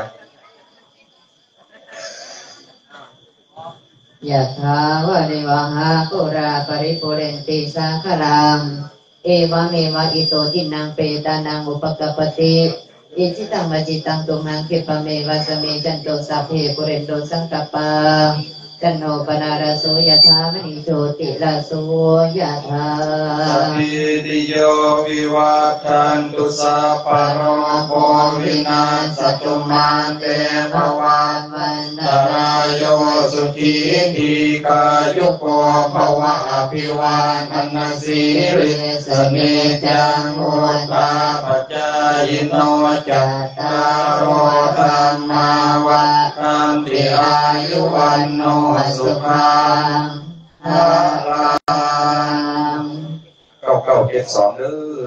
ยะถาวะริวหาปุราปริปุเรนติสาคลังเอวะเมวะอิโตทินังเปตานังอุปกปปติอิจิตังมจิตังตุมังคิปะเมวะสเมจันโตสัพเพปุเรนโตสังกปากันโนปนาราโสยะถามณิโชติราโสยะถาสัพพิติโยวิวัฏชันตุสัพพะโรโควินาศตุมาเตภวันตรายโยสุขีทีกายุโกภวะอภิวาทนาสีริสเนจังโอตาปัจจายโนจัตตารโอธรรมาวัฏันติอายุวันโนสุขังภลัง9972เด้อ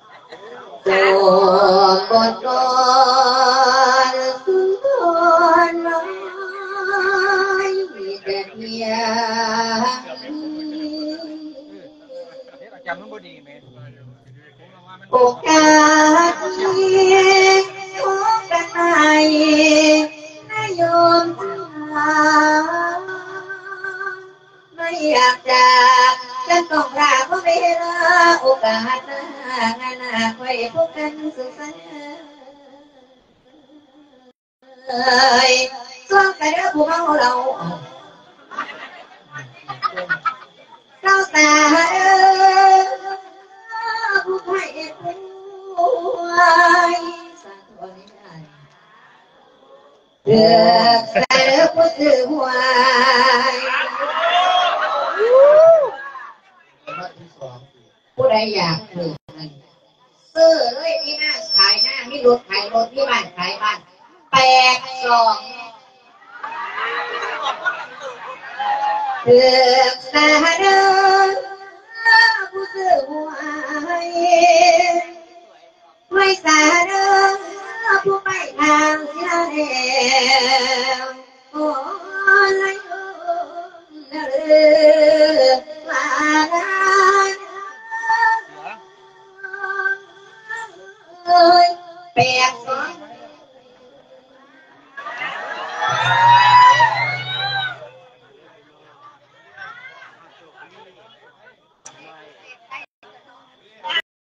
ตัวกดก่อนสุนทรน้อยมีแต่เพียงโอกาสนี้พบกันใหม่ให้โยมทั้งหลายไม่อยากจากฉันต้องลาเพราะเวลาโอกาสหน้างานหน้าไว้พบกันสุขสันต์ส่งไปเด้อผู้เมาเราตาเด้อผู้ไผ่ผู้ไว้สาธุไม่ได้เดือดแต่เด้อผู้ถือหวยผู้ใดอยากถือเงินซื้อเลยที่หน้าขายหน้ามีรถขายรถที่บ้านขายบ้าน82เดือดแต่เด้อผู้ซื้อหวยไม่สาเด้อผู้ไปทางเสียแล้วโอ้ยเด้อมาเอ้ยแปลก